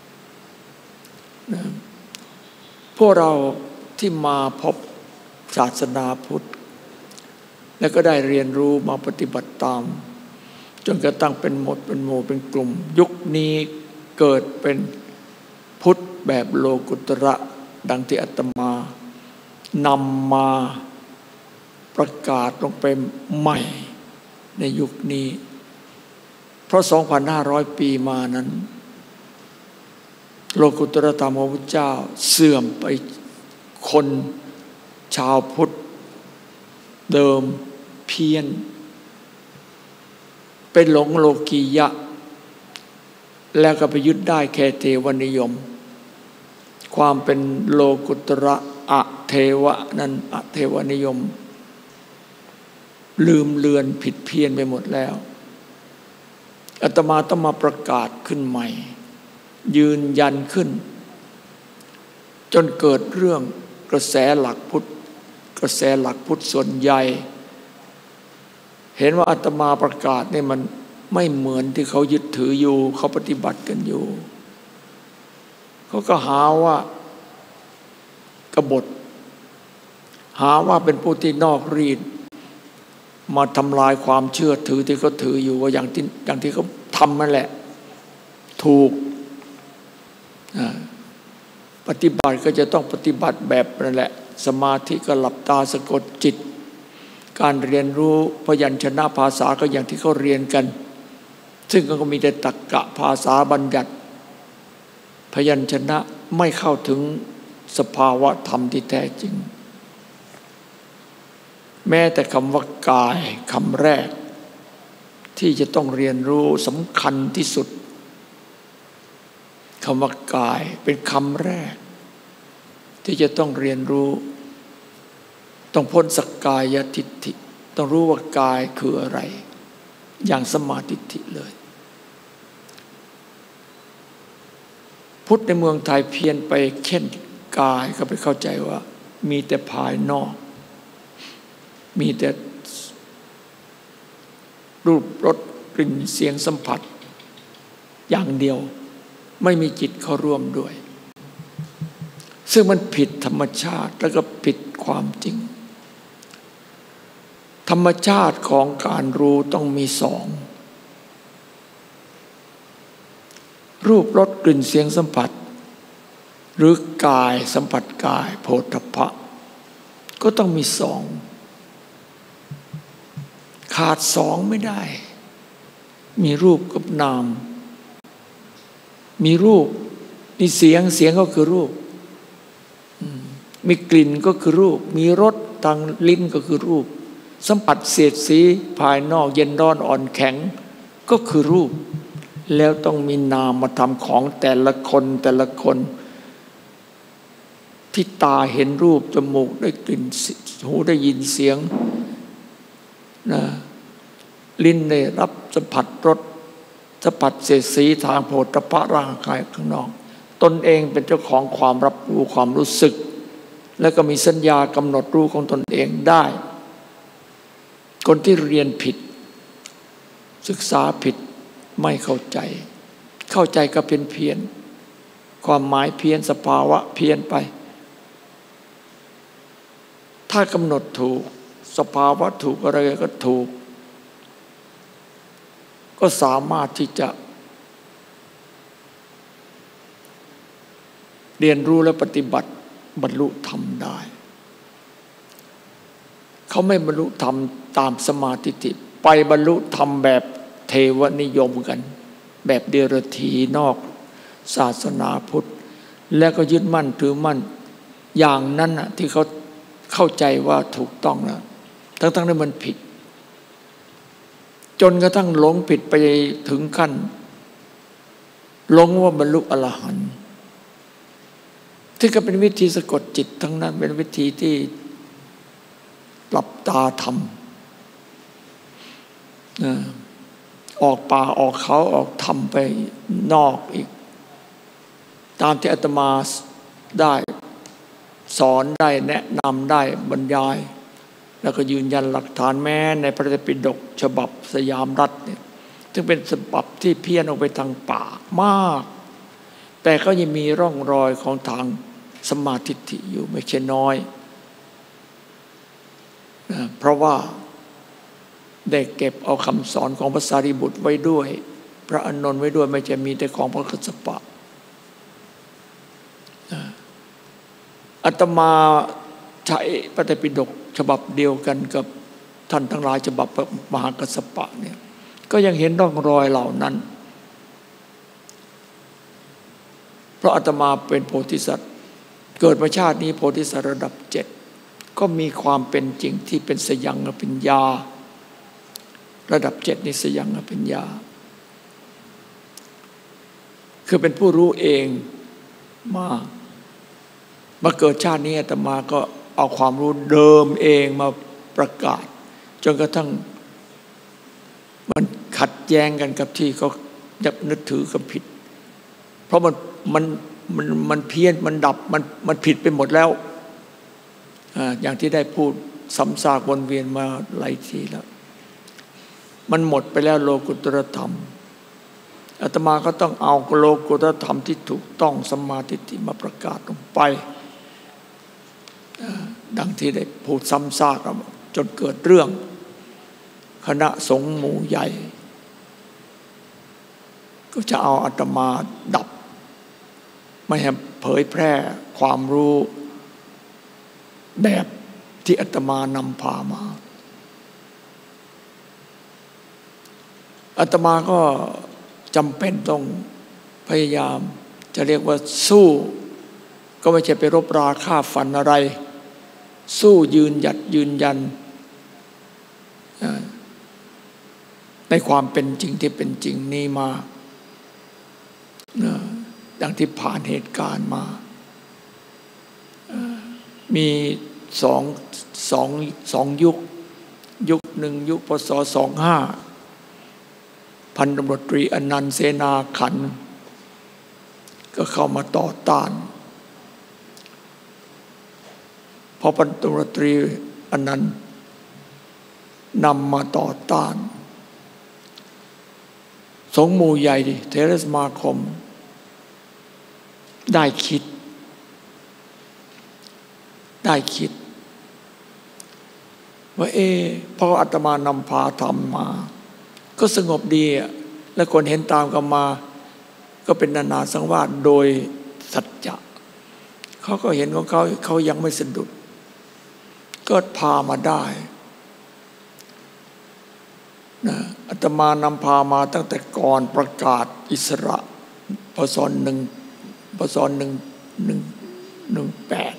พวกเราที่มาพบศาสนาพุทธแล้วก็ได้เรียนรู้มาปฏิบัติตามจนกระทั่งเป็นหมดเป็นหมู่เป็นกลุ่มยุคนี้เกิดเป็นพุทธแบบโลกุตระดังที่อาตมานำมาประกาศลงไปใหม่ในยุคนี้เพราะ สองพันห้าร้อย ปีมานั้นโลกุตตรธรรมของพระพุทธเจ้าเสื่อมไปคนชาวพุทธเดิมเพี้ยนไปหลงโลกียะแล้วก็ไปยึดได้แค่เทวนิยมความเป็นโลกุตระอะเทวะนั้นอะเทวนิยมลืมเลือนผิดเพี้ยนไปหมดแล้วอาตมาต้องมาประกาศขึ้นใหม่ยืนยันขึ้นจนเกิดเรื่องกระแสหลักพุทธกระแสหลักพุทธส่วนใหญ่เห็นว่าอาตมาประกาศนี่มันไม่เหมือนที่เขายึดถืออยู่เขาปฏิบัติกันอยู่เขาก็หาว่ากบฏหาว่าเป็นผู้ที่นอกรีดมาทำลายความเชื่อถือที่เขาถืออยู่ว่าอย่างที่อย่างที่เขาทำนั่นแหละถูกปฏิบัติก็จะต้องปฏิบัติแบบนั่นแหละสมาธิก็หลับตาสะกดจิตการเรียนรู้พยัญชนะภาษาก็อย่างที่เขาเรียนกันซึ่งก็มีแต่ตรรกะภาษาบัญญัติพยัญชนะไม่เข้าถึงสภาวะธรรมที่แท้จริงแม้แต่คำว่ากายคำแรกที่จะต้องเรียนรู้สำคัญที่สุดคำว่ากายเป็นคำแรกที่จะต้องเรียนรู้ต้องพ้นสักกายทิฏฐิต้องรู้ว่ากายคืออะไรอย่างสมาธิทิเลยพุทธในเมืองไทยเพียนไปเค้นกายก็ไปเข้าใจว่ามีแต่ภายนอกมีแต่รูปรสกลิ่นเสียงสัมผัสอย่างเดียวไม่มีจิตเข้าร่วมด้วยซึ่งมันผิดธรรมชาติแล้วก็ผิดความจริงธรรมชาติของการรู้ต้องมีสองรูปรสกลิ่นเสียงสัมผัสหรือกายสัมผัสกายโผฏฐัพพะก็ต้องมีสองขาดสองไม่ได้มีรูปกับนามมีรูปมีเสียงเสียงก็คือรูปมีกลิ่นก็คือรูปมีรสทางลิ้นก็คือรูปสัมผัสเสียดสีภายนอกเย็นร้อนอ่อนแข็งก็คือรูปแล้วต้องมีนามมาทำของแต่ละคนแต่ละคนที่ตาเห็นรูปจมูกได้กลิ่นหูได้ยินเสียงนะลิ้นได้รับสัมผัสรสสัมผัสเสียดสีทางโผฏฐัพพะร่างกายข้างนอกตนเองเป็นเจ้าของความรับรู้ความรู้สึกแล้วก็มีสัญญากำหนดรู้ของตนเองได้คนที่เรียนผิดศึกษาผิดไม่เข้าใจเข้าใจก็เพี้ยนเพี้ยนความหมายเพี้ยนสภาวะเพี้ยนไปถ้ากำหนดถูกสภาวะถูกอะไรก็ถูกก็สามารถที่จะเรียนรู้และปฏิบัติบรรลุธรรมได้เขาไม่บรรลุธรรมตามสมาธิทิไปบรรลุธรรมแบบเทวนิยมกันแบบเดรัจฉีนอกศาสนาพุทธแล้วก็ยึดมั่นถือมั่นอย่างนั้นน่ะที่เขาเข้าใจว่าถูกต้องแล้วทั้งๆที่มันผิดจนกระทั่งหลงผิดไปถึงขั้นหลงว่าบรรลุอรหันต์ที่ก็เป็นวิธีสะกดจิตทั้งนั้นเป็นวิธีที่หลับตาทำออกป่าออกเขาออกทำไปนอกอีกตามที่อาตมาได้สอนได้แนะนำได้บรรยายแล้วก็ยืนยันหลักฐานแม้ในพระไตรปิฎกฉบับสยามรัฐเนี่ยซึ่งเป็นฉบับที่เพี้ยนออกไปทางป่ามากแต่ก็ยังมีร่องรอยของทางสมาธิทิอยู่ไม่ใช่น้อยเพราะว่าได้เก็บเอาคำสอนของพระสารีบุตรไว้ด้วยพระอานนท์ไว้ด้วยไม่ใช่มีแต่ของพระกัสสปะอาตมาใช้พระไตรปิฎกฉบับเดียวกันกับท่านทั้งหลายฉบับมหากัสสปะเนี่ยก็ยังเห็นร่องรอยเหล่านั้นเพราะอาตมาเป็นโพธิสัตว์เกิดมาชาตินี้โพธิสัตว์ระดับเจ็ดก็มีความเป็นจริงที่เป็นสยังอภิญญาระดับเจ็ดนี่สยังอภิญญาคือเป็นผู้รู้เองมามาเกิดชาตินี้อาตมาก็เอาความรู้เดิมเองมาประกาศจนกระทั่งมันขัดแย้งกันกับที่เขาจะนึกถือกันผิดเพราะมันมันมันมันเพี้ยนมันดับมันมันผิดไปหมดแล้วอย่างที่ได้พูดซ้ำซากวนเวียนมาหลายทีแล้วมันหมดไปแล้วโลกุตตรธรรมอาตมาก็ต้องเอาโลกุตตรธรรมที่ถูกต้องสัมมาทิฏฐิมาประกาศลงไปดังที่ได้พูดซ้ำซากจนเกิดเรื่องคณะสงฆ์หมู่ใหญ่ก็จะเอาอาตมาดับไม่ให้เผยแพร่ความรู้แบบที่อาตมานำพามาอาตมาก็จำเป็นต้องพยายามจะเรียกว่าสู้ก็ไม่ใช่ไปรบราฆ่าฟันอะไรสู้ยืนหยัดยืนยันในความเป็นจริงที่เป็นจริงนี้มาดังที่ผ่านเหตุการณ์มามีสองสองสองยุคยุคหนึ่งยุคพศสองห้าพันตำรวจตรีอนันต์เสนาขันธ์ก็เข้ามาต่อต้านพอพันตำรวจตรีอนันต์นำมาต่อต้านสงฆ์หมู่ใหญ่เทรสมาคมได้คิดได้คิดว่าเออพออาตมานำพาธรรมมาก็สงบดีและคนเห็นตามกันมาก็เป็นนานาสังวาสโดยสัจจะเขาก็เห็นของเขาเขายังไม่สะดุดก็พามาได้นะอาตมานำพามาตั้งแต่ก่อนประกาศอิสระพศหนึ่งพศหนึ่งหนึ่งหนึ่งแปด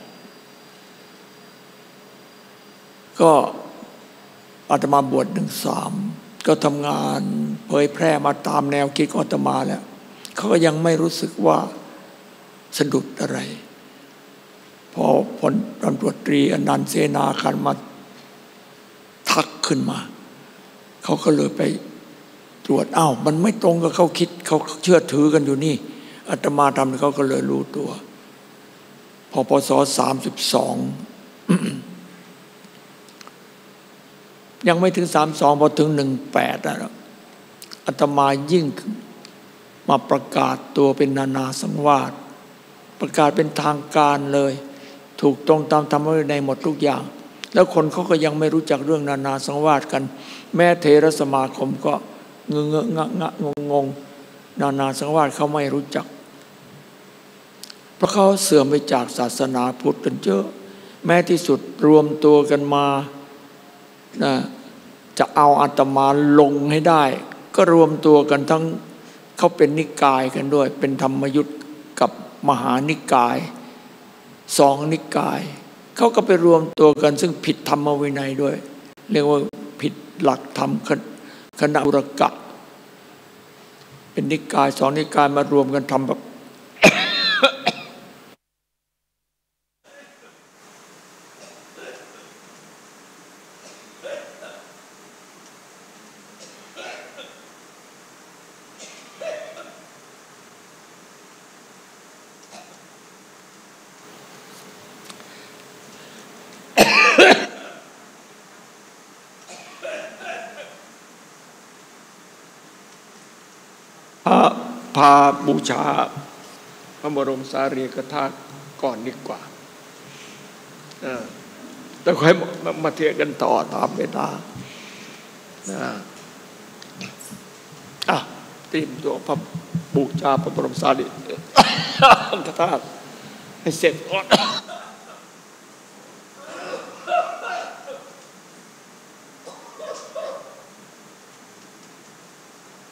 ก็อาตมาบวชหนึ่งสามก็ทำงานเผยแพร่มาตามแนวคิดของอาตมาแล้วเขาก็ยังไม่รู้สึกว่าสะดุดอะไรพอพลตำรวจตรีอนันต์เสนาขันธ์มาทักขึ้นมาเขาก็เลยไปตรวจอ้าวมันไม่ตรงกับเขาคิดเขาเชื่อถือกันอยู่นี่อาตมาทำเขาก็เลยรู้ตัวพอพศสามสิบสองยังไม่ถึงสามสองพอถึงหนึ่งแปดแล้วอาตมายิ่งมาประกาศตัวเป็นนานาสังวาสประกาศเป็นทางการเลยถูกตรงตามธรรมวินัยหมดทุกอย่างแล้วคนเขาก็ยังไม่รู้จักเรื่องนานาสังวาสกันแม้เถรสมาคมก็เงอะงะงะงงงนานาสังวาสเขาไม่รู้จักเพราะเขาเสื่อมไปจากศาสนาพุทธกันเยอะแม้ที่สุดรวมตัวกันมานะจะเอาอาตมาลงให้ได้ก็รวมตัวกันทั้งเขาเป็นนิกายกันด้วยเป็นธรรมยุทธกับมหานิกายสองนิกายเขาก็ไปรวมตัวกันซึ่งผิดธรรมวินัยด้วยเรียกว่าผิดหลักธรรมคณะอุรกะเป็นนิกายสองนิกายมารวมกันทำแบบพาบูชาพระบรมสารีริกธาตุก่อนดีกว่าแต่ค่อยมาเทียกันต่อตามเวลาอ่ะเตรียมตัวพระบูชาพระบรมสารีริกธาตุให้เสร็จก่อน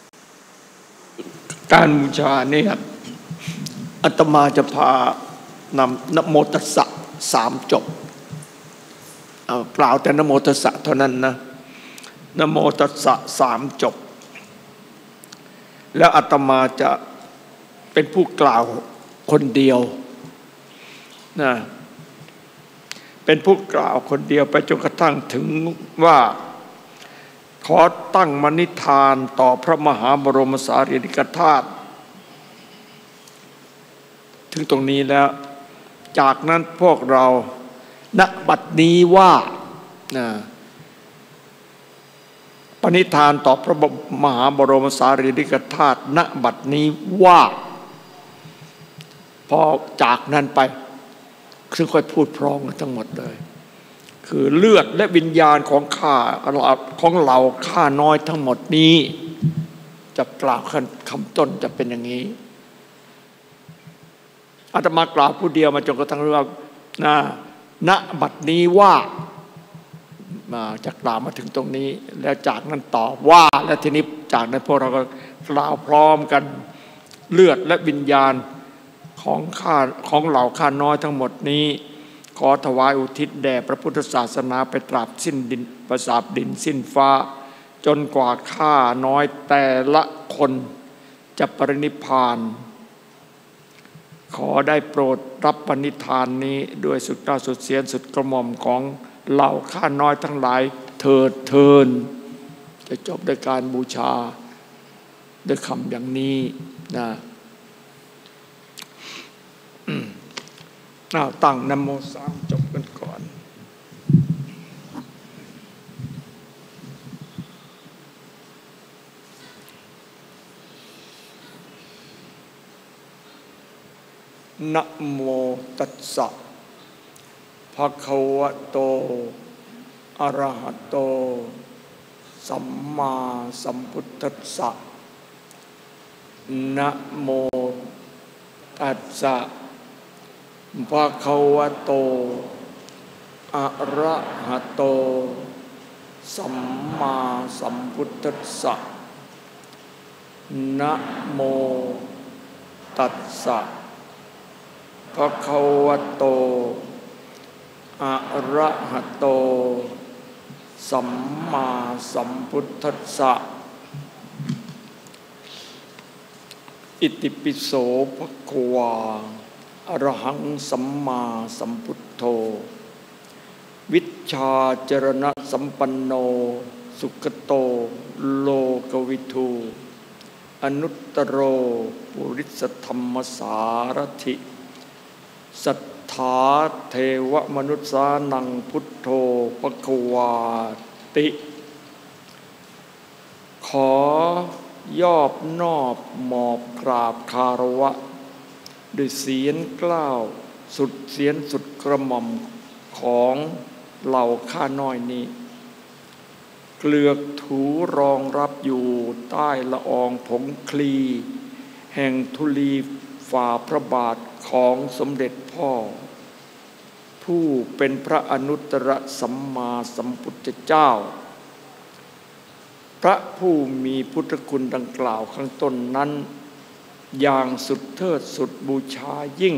การบูชาเนี่ยอาตมาจะพานำนะโมตัสสะสามจบเอากล่าวแต่นะโมตัสสะเท่านั้นนะนะโมตัสสะสามจบแล้วอาตมาจะเป็นผู้กล่าวคนเดียวนะเป็นผู้กล่าวคนเดียวไปจนกระทั่งถึงว่าขอตั้งมณิธานต่อพระมหาบรมสารีริกธาตุถึงตรงนี้แล้วจากนั้นพวกเราณบัดนี้ว่านะปณิธานต่อพระมหาบรมสารีริกธาตุณบัดนี้ว่าพอจากนั้นไปซึ่งค่อยพูดพร้อมกันทั้งหมดเลยคือเลือดและวิญญาณของข้าของเราข้าน้อยทั้งหมดนี้จะกล่าวคำต้นจะเป็นอย่างนี้อาตมากล่าวผู้เดียวมาจนกระทั่งเรื่องนะณบัดนี้ว่ามาจะกล่าวมาถึงตรงนี้แล้วจากนั้นต่อว่าแล้วทีนี้จากนั้นพวกเราก็กล่าวพร้อมกันเลือดและวิญญาณของข้าของเหล่าข้าน้อยทั้งหมดนี้ขอถวายอุทิศแด่พระพุทธศาสนาไปตราบสิ้นดินประสาทดินสิ้นฟ้าจนกว่าข้าน้อยแต่ละคนจะปรินิพพานขอได้โปรดรับปณิธานนี้ด้วยสุดเกล้าสุดเสียนสุดกระหม่อมของเหล่าข้าน้อยทั้งหลายเถิดเทินจะจบด้วยการบูชาด้วยคำอย่างนี้นะอ้าวตั้งนะโมสามจบกันก่อนนะโมตัสสะภะคะวะโตอะระหะโตสัมมาสัมพุทธัสสะนะโมตัสสะภะคะวะโตอะระหะโตสัมมาสัมพุทธัสสะนะโมตัสสะภะคะวะโตอะระหะโตสัมมาสัมพุทธัสสะอิติปิโสภะคะวาอะระหังสัมมาสัมพุทโธวิชชาจรณะสัมปันโนสุขโตโลกวิทูอนุตตโรปุริสธรรมสารถิสัทธาเทวมนุษสานังพุทโธภควาติขอยอบนอบหมอบกราบคารวะด้วยเสียงกล้าวสุดเสียงสุดกระหม่อมของเหล่าข้าน้อยนี้เกลือกถูรองรับอยู่ใต้ละอองผงคลีแห่งธุลีฝ่าพระบาทของสมเด็จพ่อผู้เป็นพระอนุตตรสัมมาสัมพุทธเจ้าพระผู้มีพุทธคุณดังกล่าวข้างต้นนั้นอย่างสุดเทิดสุดบูชายิ่ง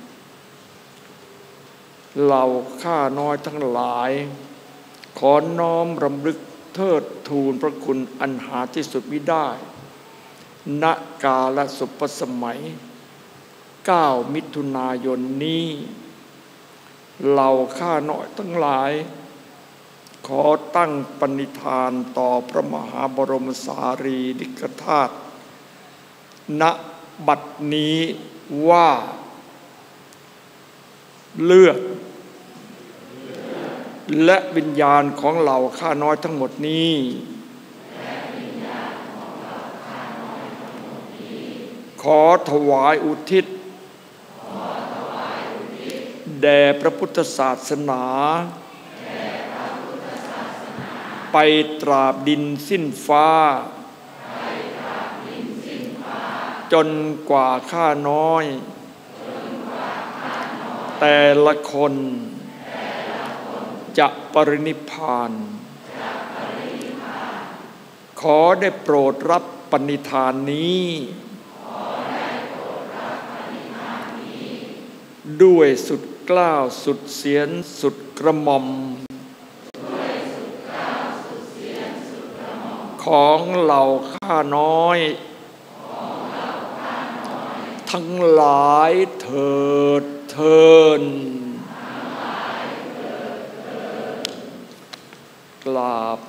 เหล่าข้าน้อยทั้งหลายขอน้อมรำลึกเทิดทูลพระคุณอันหาที่สุดมิได้ณกาลสุปสมัยเก้ามิถุนายนนี้เหล่าข้าน้อยทั้งหลายขอตั้งปณิธานต่อพระมหาบรมสารีริกธาตุณบัดนี้ว่าเลือดและวิญญาณของเหล่าข้าน้อยทั้งหมดนี้ขอถวายอุทิศแด่พระพุทธศาสนาไปตราบดินสิ้นฟ้าจนกว่าข้าน้อยแต่ละคนจะปรินิพพานขอได้โปรดรับปณิธานนี้ด้วยสุดเกล้าสุดเสียนสุดกระหม่อมของเหล่าข้าน้อยทั้งหลายเถิดเทินกราบ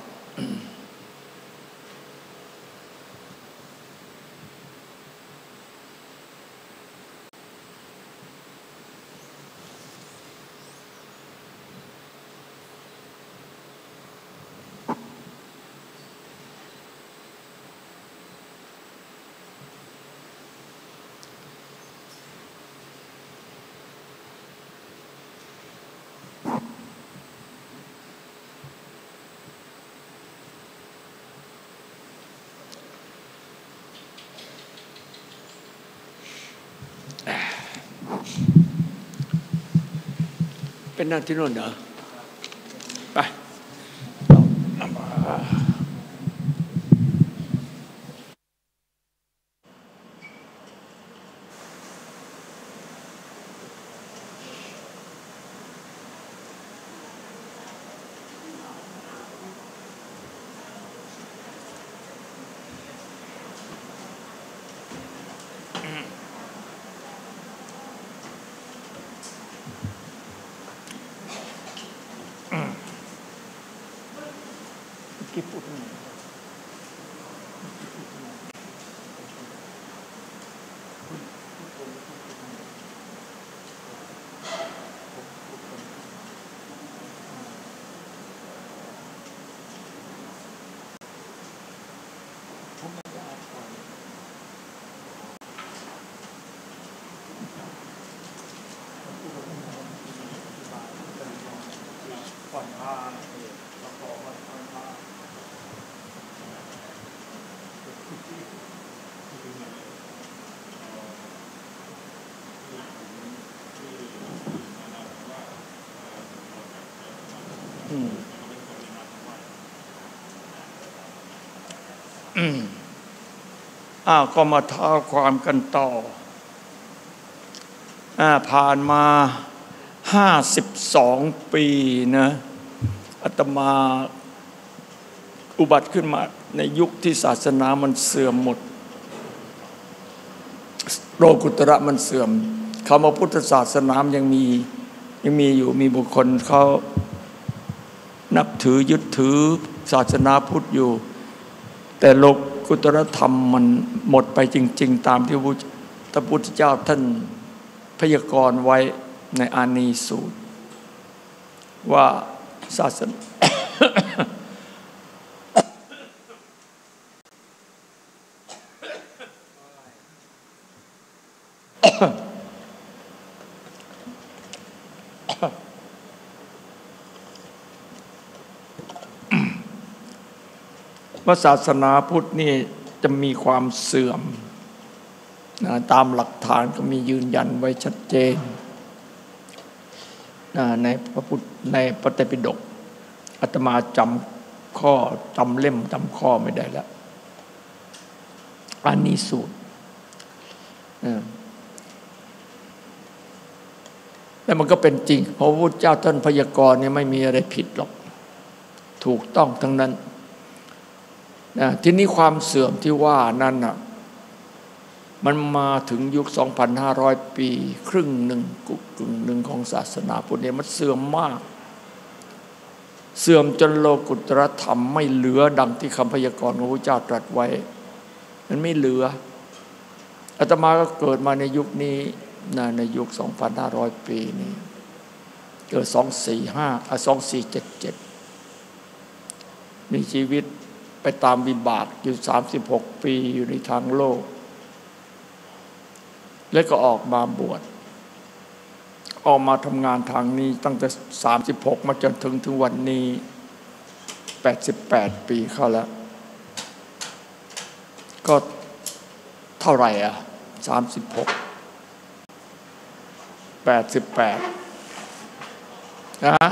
เป็นนั่นที่โน่นเหรอไปกี่ปุดผ่อนคลายประกอบผ่อนคลายอืมอืมอ้าวก็มาท้าความกันต่ออ่าผ่านมาห้าสิบสองปีนะอาตมาอุบัติขึ้นมาในยุคที่ศาสนามันเสื่อมหมดโลกุตระมันเสื่อมคำว่าพุทธศาสนายังมียังมีอยู่มีบุคคลเขานับถือยึดถือศาสนาพุทธอยู่แต่โลกุตระธรรมมันหมดไปจริงๆตามที่พระพุทธเจ้าท่านพยากรณ์ไว้ในอานีสูตรว่าศาสนา ว่าศาสนาพุทธนี่จะมีความเสื่อมนะตามหลักฐานก็มียืนยันไว้ชัดเจนนะในพระพุทธในพระไตรปิฎกอาตมาจำข้อจำเล่มจำข้อไม่ได้แล้วอานีสูตรแล้วมันก็เป็นจริงเพราะพระพุทธเจ้าท่านพยากรณ์เนี่ยไม่มีอะไรผิดหรอกถูกต้องทั้งนั้นนะทีนี้ความเสื่อมที่ว่านั้นน่ะมันมาถึงยุค สองพันห้าร้อย ปีครึ่งหนึ่งกึ่งหนึ่งของศาสนาพุทธเนี่ยมันเสื่อมมากเสื่อมจนโลกุตรธรรมไม่เหลือดังที่คำพยากรณ์ของพระเจ้าตรัสไว้มันไม่เหลืออาตมาก็เกิดมาในยุคนี้นะในยุค สองพันห้าร้อย ปีนี้เกิดสองสี่ห้าอ่ะสองสี่เจ็ดเจ็ดมีชีวิตไปตามวิบากอยู่สามสิบหกปีอยู่ในทางโลกแล้วก็ออกมาบวชออกมาทำงานทางนี้ตั้งแต่สามสิบหกมาจนถึงถึงวันนี้แปดสิบแปดปีเข้าแล้วก็เท่าไหร่อ่ะสามสิบหก แปดสิบแปดนะ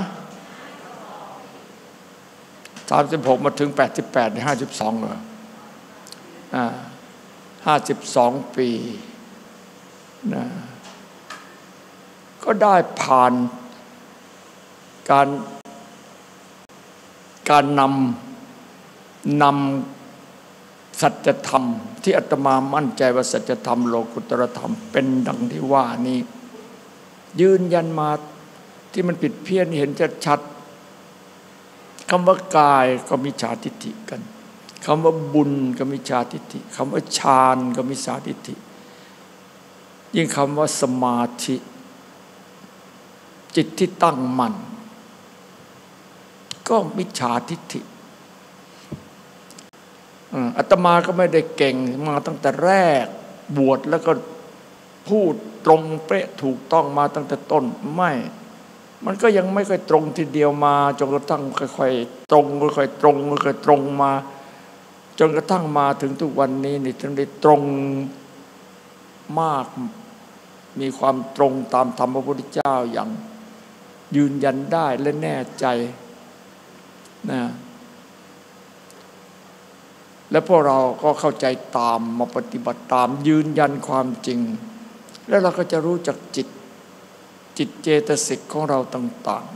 สามสิบหกมาถึงแปดสิบแปดในห้าสิบสองเหรออ่าห้าสิบสองปีนะก็ก็ได้ผ่านการการนำนำสัจธรรมที่อาตมามั่นใจว่าสัจธรรมโลกุตรธรรมเป็นดังที่ว่านี้ยืนยันมาที่มันผิดเพี้ยนเห็นชัดๆคำว่ากายก็มิจฉาทิฏฐิกันคำว่าบุญก็มิจฉาทิฏฐิคำว่าฌานก็มิจฉาทิฏฐิยิ่งคำว่าสมาธิจิตที่ตั้งมั่นก็มิจฉาทิฏฐิอาตมาก็ไม่ได้เก่งมาตั้งแต่แรกบวชแล้วก็พูดตรงเป๊ะถูกต้องมาตั้งแต่ต้นไม่มันก็ยังไม่ค่อยตรงทีเดียวมาจนกระทั่งค่อยๆตรงค่อยๆตรงค่อยๆตรงมาจนกระทั่งมาถึงทุกวันนี้นี่ถึงได้ตรงมากมีความตรงตามธรรมพระพุทธเจ้าอย่างยืนยันได้และแน่ใจนะและพวกเราก็เข้าใจตามมาปฏิบัติตามยืนยันความจริงแล้วเราก็จะรู้จักจิตจิตเจตสิกของเราต่าง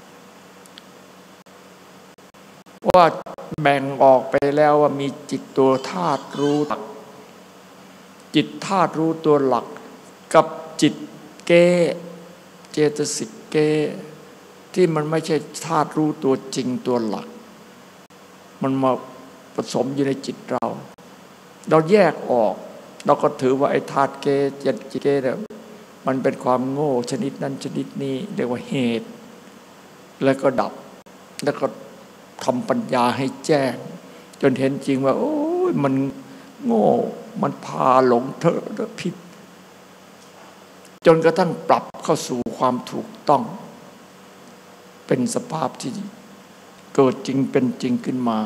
ๆว่าแบ่งออกไปแล้วว่ามีจิตตัวธาตุรู้หลักจิตธาตุรู้ตัวหลักกับจิตเกเจตสิกเกที่มันไม่ใช่ธาตุรู้ตัวจริงตัวหลักมันมาผสมอยู่ในจิตเราเราแยกออกเราก็ถือว่าไอ้ธาตุเกเจตเกเนี่ยมันเป็นความโง่ชนิดนั้นชนิดนี้เรียกว่าเหตุแล้วก็ดับแล้วก็ทำปัญญาให้แจ้งจนเห็นจริงว่าโอ้ยมันโง่มันพาหลงเถอะผิดจนกระทั่งปรับเข้าสู่ความถูกต้องเป็นสภาพที่เกิดจริงเป็นจริงขึ้นมา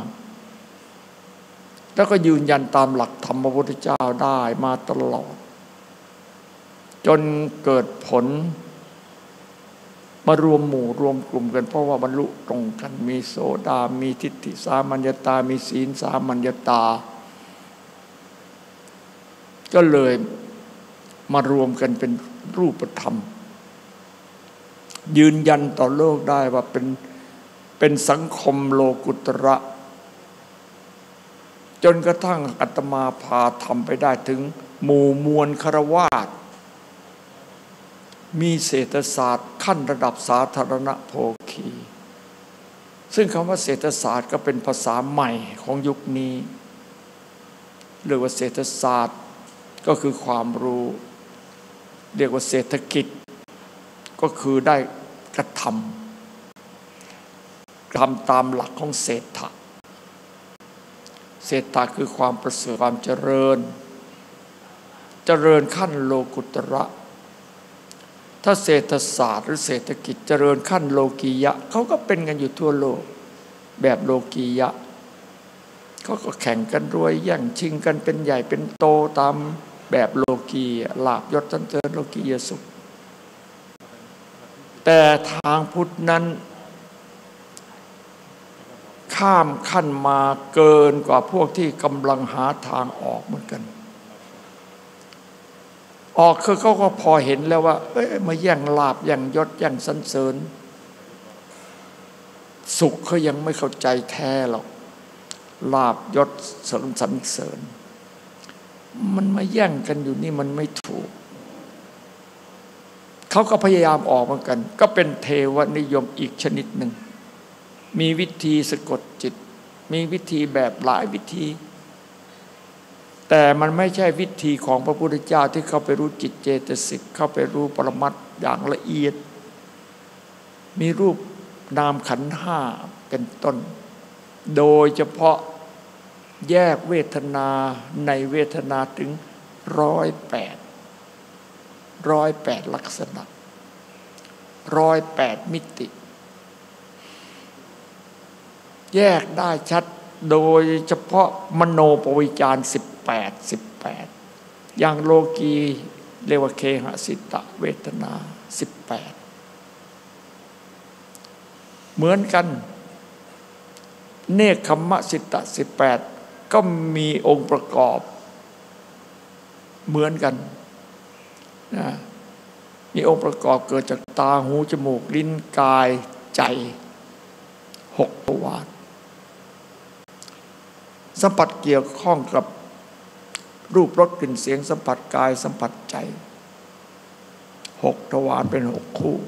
แล้วก็ยืนยันตามหลักธรรมพระพุทธเจ้าได้มาตลอดจนเกิดผลมารวมหมู่รวมกลุ่มกันเพราะว่าบรรลุตรงกันมีโสดามีทิฏฐิสามัญญตามีศีลสามัญญตาก็เลยมารวมกันเป็นรูปธรรมยืนยันต่อโลกได้ว่าเป็นเป็นสังคมโลกุตระจนกระทั่งอาตมาพาทำไปได้ถึงหมู่มวลคฤหัสถ์มีเศรษฐศาสตร์ขั้นระดับสาธารณโภคีซึ่งคำว่าเศรษฐศาสตร์ก็เป็นภาษาใหม่ของยุคนี้เรียกว่าเศรษฐศาสตร์ก็คือความรู้เรียกว่าเศรษฐกิจก็คือได้กระทำทำตามหลักของเศรษฐะเศรษฐะคือความประเสริฐความเจริญเจริญขั้นโลกุตระถ้าเศรษฐศาสตร์หรือเศรษฐกิจเจริญขั้นโลกียะเขาก็เป็นกันอยู่ทั่วโลกแบบโลกียะเขาก็แข่งกันรวยแย่งชิงกันเป็นใหญ่เป็นโตตามแบบโลกีลาภยศสรรเสริญโลกียสุขแต่ทางพุทธนั้นข้ามขั้นมาเกินกว่าพวกที่กำลังหาทางออกเหมือนกันออกคือเขาก็พอเห็นแล้วว่าเอ้ยมาแย่งลาภแย่งยศแย่งสรรเสริญสุขเขายังไม่เข้าใจแท้หรอกลาภยศสรรเสริญมันมาแย่งกันอยู่นี่มันไม่ถูกเขาก็พยายามออกเหมือนกันก็เป็นเทวนิยมอีกชนิดหนึ่งมีวิธีสะกดจิตมีวิธีแบบหลายวิธีแต่มันไม่ใช่วิธีของพระพุทธเจ้าที่เข้าไปรู้จิตเจตสิกเข้าไปรู้ปรมัตถ์อย่างละเอียดมีรูปนามขันธ์ห้าเป็นต้นโดยเฉพาะแยกเวทนาในเวทนาถึงร้อยแปดร้อยแปดลักษณะร้อยแปดมิติแยกได้ชัดโดยเฉพาะมโนปวิจารสิบแปดสิบแปดอย่างโลกีเรียกว่าเคหสิตะเวทนาสิบแปดเหมือนกันเนกขัมมสิตะสิบแปดก็มีองค์ประกอบเหมือนกันนะมีองค์ประกอบเกิดจากตาหูจมูกลิ้นกายใจหกทวารสัมผัสเกี่ยวข้องกับรูปรสกลิ่นเสียงสัมผัสกายสัมผัสใจหกทวารเป็นหกคู่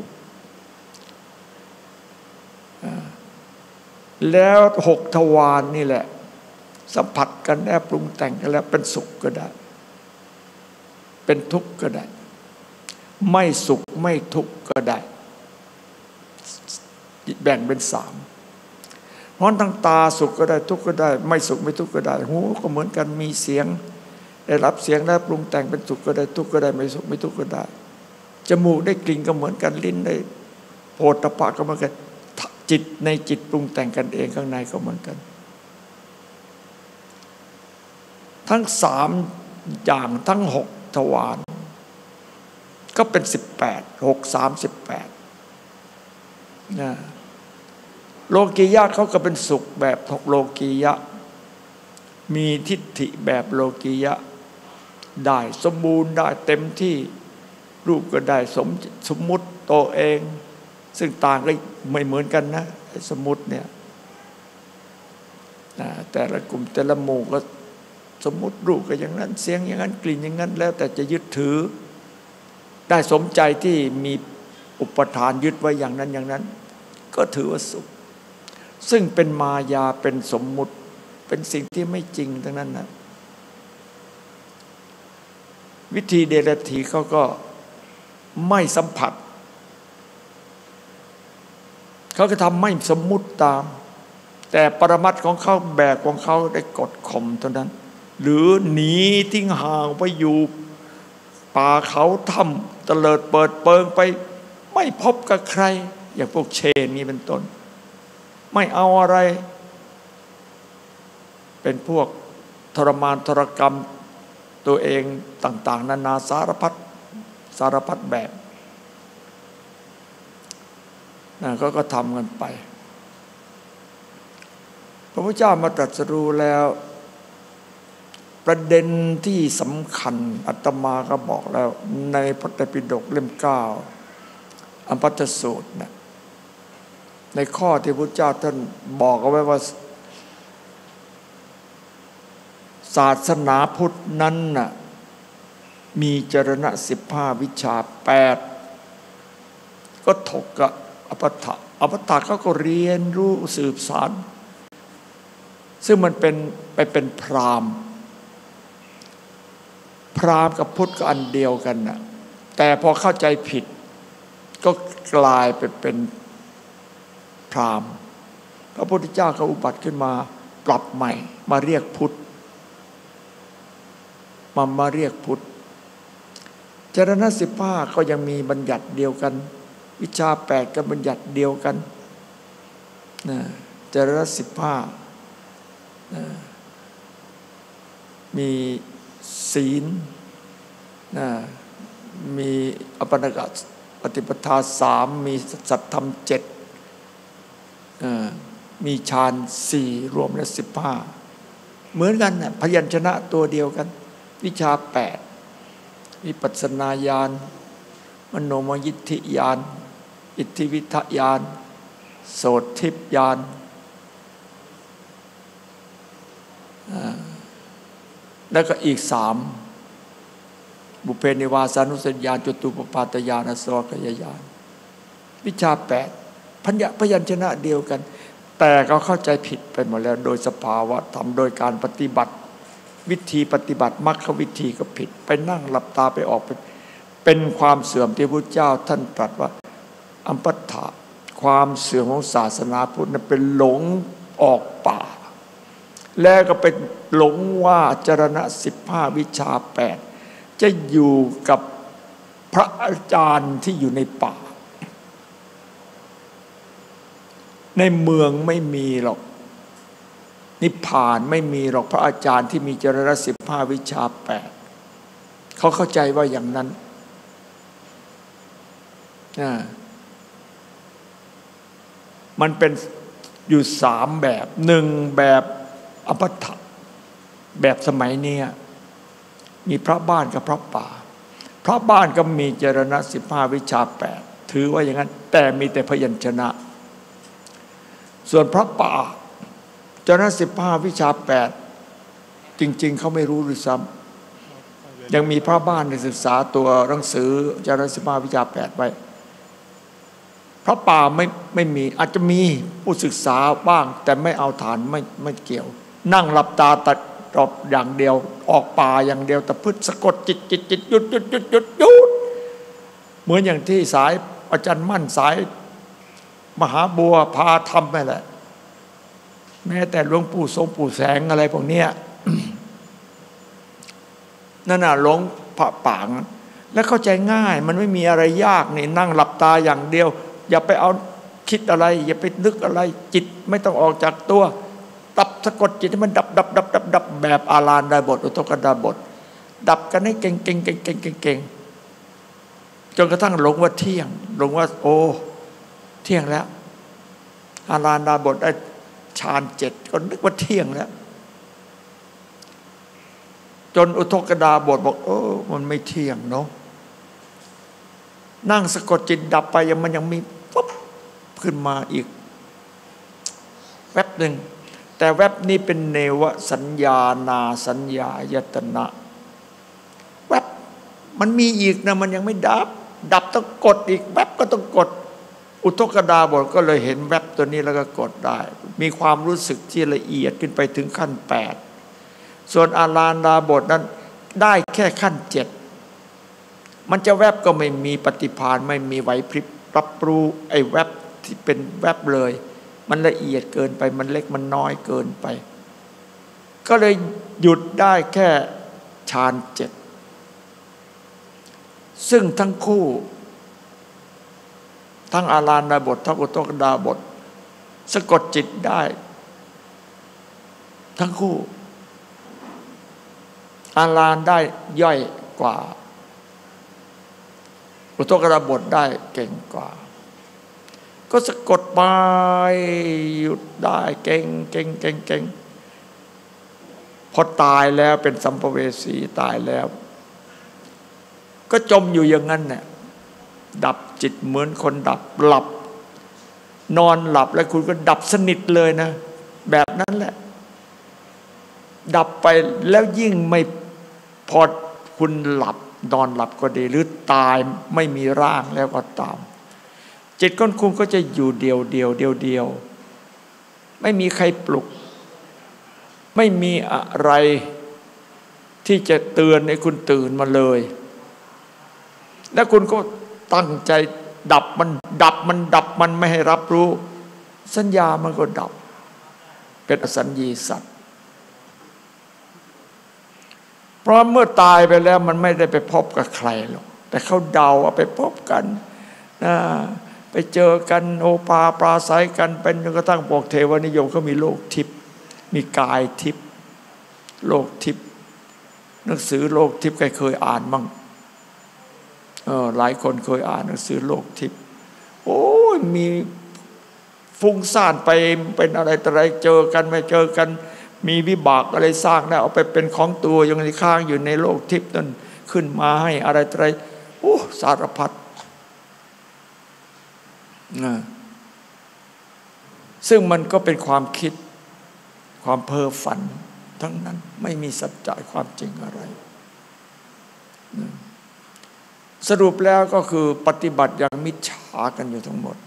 แล้วหกทวารนี่แหละสัมผัสกันแล้วปรุงแต่งกันแล้วเป็นสุขก็ได้เป็นทุกข์ก็ได้ไม่สุขไม่ทุกข์ก็ได้แบ่งเป็นสามเพราะทั้งตาสุขก็ได้ทุกข์ก็ได้ไม่สุขไม่ทุกข์ก็ได้หูก็เหมือนกันมีเสียงได้รับเสียงแล้วปรุงแต่งเป็นสุขก็ได้ทุกข์ก็ได้ไม่สุขไม่ทุกข์ก็ได้จมูกได้กลิ่นก็เหมือนกันลิ้นได้โผฏฐัพพะก็เหมือนกันจิตในจิตปรุงแต่งกันเองข้างในก็เหมือนกันทั้งสามอย่างทั้งหกทวารก็เป็นสิบแปดหกสามสิบแปดนะโลกียะเขาก็เป็นสุขแบบโลกียะมีทิฏฐิแบบโลกียะได้สมบูรณ์ได้เต็มที่รูปก็ได้สมสมมุติตัวเองซึ่งต่างก็ไม่เหมือนกันนะสมมุติเนี่ยนะแต่ละกลุ่มแต่ละหมู่ก็สมมุติรูปก็อย่างนั้นเสียงอย่างนั้นกลิ่นอย่างนั้นแล้วแต่จะยึดถือได้สมใจที่มีอุปทานยึดไว้อย่างนั้นอย่างนั้นก็ถือว่าสุขซึ่งเป็นมายาเป็นสมมุติเป็นสิ่งที่ไม่จริงทั้งนั้นนะวิธีเดรัจฉีเขาก็ไม่สัมผัสเขาก็ทำไม่สมมุติตามแต่ปรมัตถ์ของเขาแบบของเขาได้กดข่มเท่านั้นหรือหนีทิ้งห่างไปอยู่ป่าเขาถ้ำเตลิดเปิดเปิงไปไม่พบกับใครอย่างพวกเชนนี้เป็นต้นไม่เอาอะไรเป็นพวกทรมานทรกรรมตัวเองต่างๆนานาสารพัดสารพัดแบบนั่นก็ก็ทำกันไปพระพุทธเจ้ามาตรัสรู้แล้วประเด็นที่สำคัญอาตมาก็บอกแล้วในพระไตรปิฎกเล่มเก้าอัมพัทธสูตรนะในข้อที่พระพุทธเจ้าท่านบอกเอาไว้ว่าศาสนาพุทธนั้นน่ะมีจรณะสิบห้าวิชาแปดก็ถกกับอปัฏฐะอปัฏฐะเขาก็เรียนรู้สืบสานซึ่งมันเป็นไปเป็นพราหมณ์พราหมณ์กับพุทธก็อันเดียวกันน่ะแต่พอเข้าใจผิดก็กลายไปเป็นพราหมณ์พระพุทธเจ้าก็อุบัติขึ้นมาปรับใหม่มาเรียกพุทธมามาเรียกพุทธจรณะสิบห้าก็ยังมีบัญญัติเดียวกันวิชาแปดก็บัญญัติเดียวกันนะจรณะสิบห้านะมีศีลนะมีอปนกตปฏิปทาสามมีสัตธรรมเจ็ดมีฌานสี่รวมแล้วสิบห้าเหมือนกันนะพยัญชนะตัวเดียวกันวิชาแปดวิปัสสนาญาณมโนมยิทธิญาณอิทธิวิทยญาณโสตทิพญาณแล้วก็อีกสามบุพเพนิวาสานุสติญาณจตุปปาตญาณอสวากยญาณวิชาแปดพัญญพยัญชนะเดียวกันแต่เขาเข้าใจผิดไปหมดแล้วโดยสภาวะธรรมโดยการปฏิบัติวิธีปฏิบัติมรรควิธีก็ผิดไปนั่งหลับตาไปออกไปเป็นความเสื่อมที่พระพุทธเจ้าท่านตรัสว่าอัมปัฏฐะความเสื่อมของศาสนาพุทธนั้นเป็นหลงออกป่าแล้วก็เป็นหลงว่าจรณะสิบห้าวิชาแปดจะอยู่กับพระอาจารย์ที่อยู่ในป่าในเมืองไม่มีหรอกนิพพานไม่มีหรอกพระอาจารย์ที่มีจรณะสิบห้าวิชาแปดเขาเข้าใจว่าอย่างนั้นนะมันเป็นอยู่สามแบบหนึ่งแบบอปัฏฐะแบบสมัยนี้มีพระบ้านกับพระป่าพราะบ้านก็มีจรณะสิบห้าวิชาแปดถือว่าอย่างนั้นแต่มีแต่พยัญชนะส่วนพระป่าจรณะสิบห้าวิชาแปดจริงๆเขาไม่รู้ด้วยซ้ำยังมีพระบ้านในศึกษาตัวหนังสือจรณะสิบห้าวิชาแปดไว้พระป่าไม่ไม่มีอาจจะมีผู้ศึกษาบ้างแต่ไม่เอาฐานไม่ไม่เกี่ยวนั่งหลับตาตัดรอบอย่างเดียวออกป่าอย่างเดียวแต่พึ่งสะกดจิตจิตจิตหยุดหยุดหยุดหยุดหยุดเหมือนอย่างที่สายอาจารย์มั่นสายมหาบัวพาทำไปแหละแม้แต่หลวงปู่ทรงปู่แสงอะไรพวกเนี้ย นั่นน่ะหลวงพระป่างแล้วเข้าใจง่ายมันไม่มีอะไรยากนี่นั่งหลับตาอย่างเดียวอย่าไปเอาคิดอะไรอย่าไปนึกอะไรจิตไม่ต้องออกจากตัวดับสะกดจิตให้มันดับดับดับดับดับแบบอาลานดาบทอุทกดาบทดับกันให้เก่งเก่งเก่งเก่งเก่งเก่งจนกระทั่งหลงว่าเที่ยงหลงว่าโอ้เที่ยงแล้วอาลานดาบทได้ฌานเจ็ดก็นึกว่าเที่ยงแล้วจนอุทกดาบทบอกเออมันไม่เที่ยงเนาะนั่งสะกดจิตดับไปยังมันยังมีปุ๊บขึ้นมาอีกแวบหนึ่งแต่แวบนี้เป็นเนวสัญญานาสัญญายตนะแวบมันมีอีกนะมันยังไม่ดับดับต้องกดอีกแวบก็ต้องกดอุทกดาบทก็เลยเห็นแวบตัวนี้แล้วก็กดได้มีความรู้สึกที่ละเอียดขึ้นไปถึงขั้นแปดส่วนอาลานดาบทนั้นได้แค่ขั้นเจ็ดมันจะแวบก็ไม่มีปฏิภาณไม่มีไหวพริบรับรู้ไอ้แวบที่เป็นแวบเลยมันละเอียดเกินไปมันเล็กมันน้อยเกินไปก็เลยหยุดได้แค่ฌานเจ็ดซึ่งทั้งคู่ทั้งอาลานดาบททั้งอุทกดาบทสะกดจิตได้ทั้งคู่อาลานได้ย่อยกว่าอุทกดาบทได้เก่งกว่าก็สะกดไปหยุดได้เก่งเก่งเก่งเก่งพอตายแล้วเป็นสัมภเวสีตายแล้วก็จมอยู่อย่างนั้นเนี่ยดับจิตเหมือนคนดับหลับนอนหลับแล้วคุณก็ดับสนิทเลยนะแบบนั้นแหละดับไปแล้วยิ่งไม่พอคุณหลับนอนหลับก็ดีหรือตายไม่มีร่างแล้วก็ตามจิตก้นคุณก็จะอยู่เดียวเดียวเดียวเดียวไม่มีใครปลุกไม่มีอะไรที่จะเตือนให้คุณตื่นมาเลยแล้วคุณก็ตั้งใจดับมันดับมันดับมันไม่ให้รับรู้สัญญามันก็ดับเป็นอสัญญีสัตว์เพราะเมื่อตายไปแล้วมันไม่ได้ไปพบกับใครหรอกแต่เขาเดาว่าไปพบกันนะไปเจอกันโอภาปราศัยกันเป็นจนกระทั่งพวกเทวนิยมเขามีโลกทิพย์มีกายทิพย์โลกทิพย์หนังสือโลกทิพย์ใครเคยอ่านมั่งเออหลายคนเคยอ่านหนังสือโลกทิพย์โอ้ยมีฟุ้งซ่านไปเป็นอะไรต่ออะไรเจอกันไม่เจอกันมีวิบากอะไรสร้างได้เอาไปเป็นของตัวยังค้างอยู่ในโลกทิพย์นั่นขึ้นมาให้อะไรต่ออะไรโอ้สารพัดนะซึ่งมันก็เป็นความคิดความเพ้อฝันทั้งนั้นไม่มีสัจจะความจริงอะไรนะสรุปแล้วก็คือปฏิบัติอย่างมิจฉากันอยู่ทั้งหมด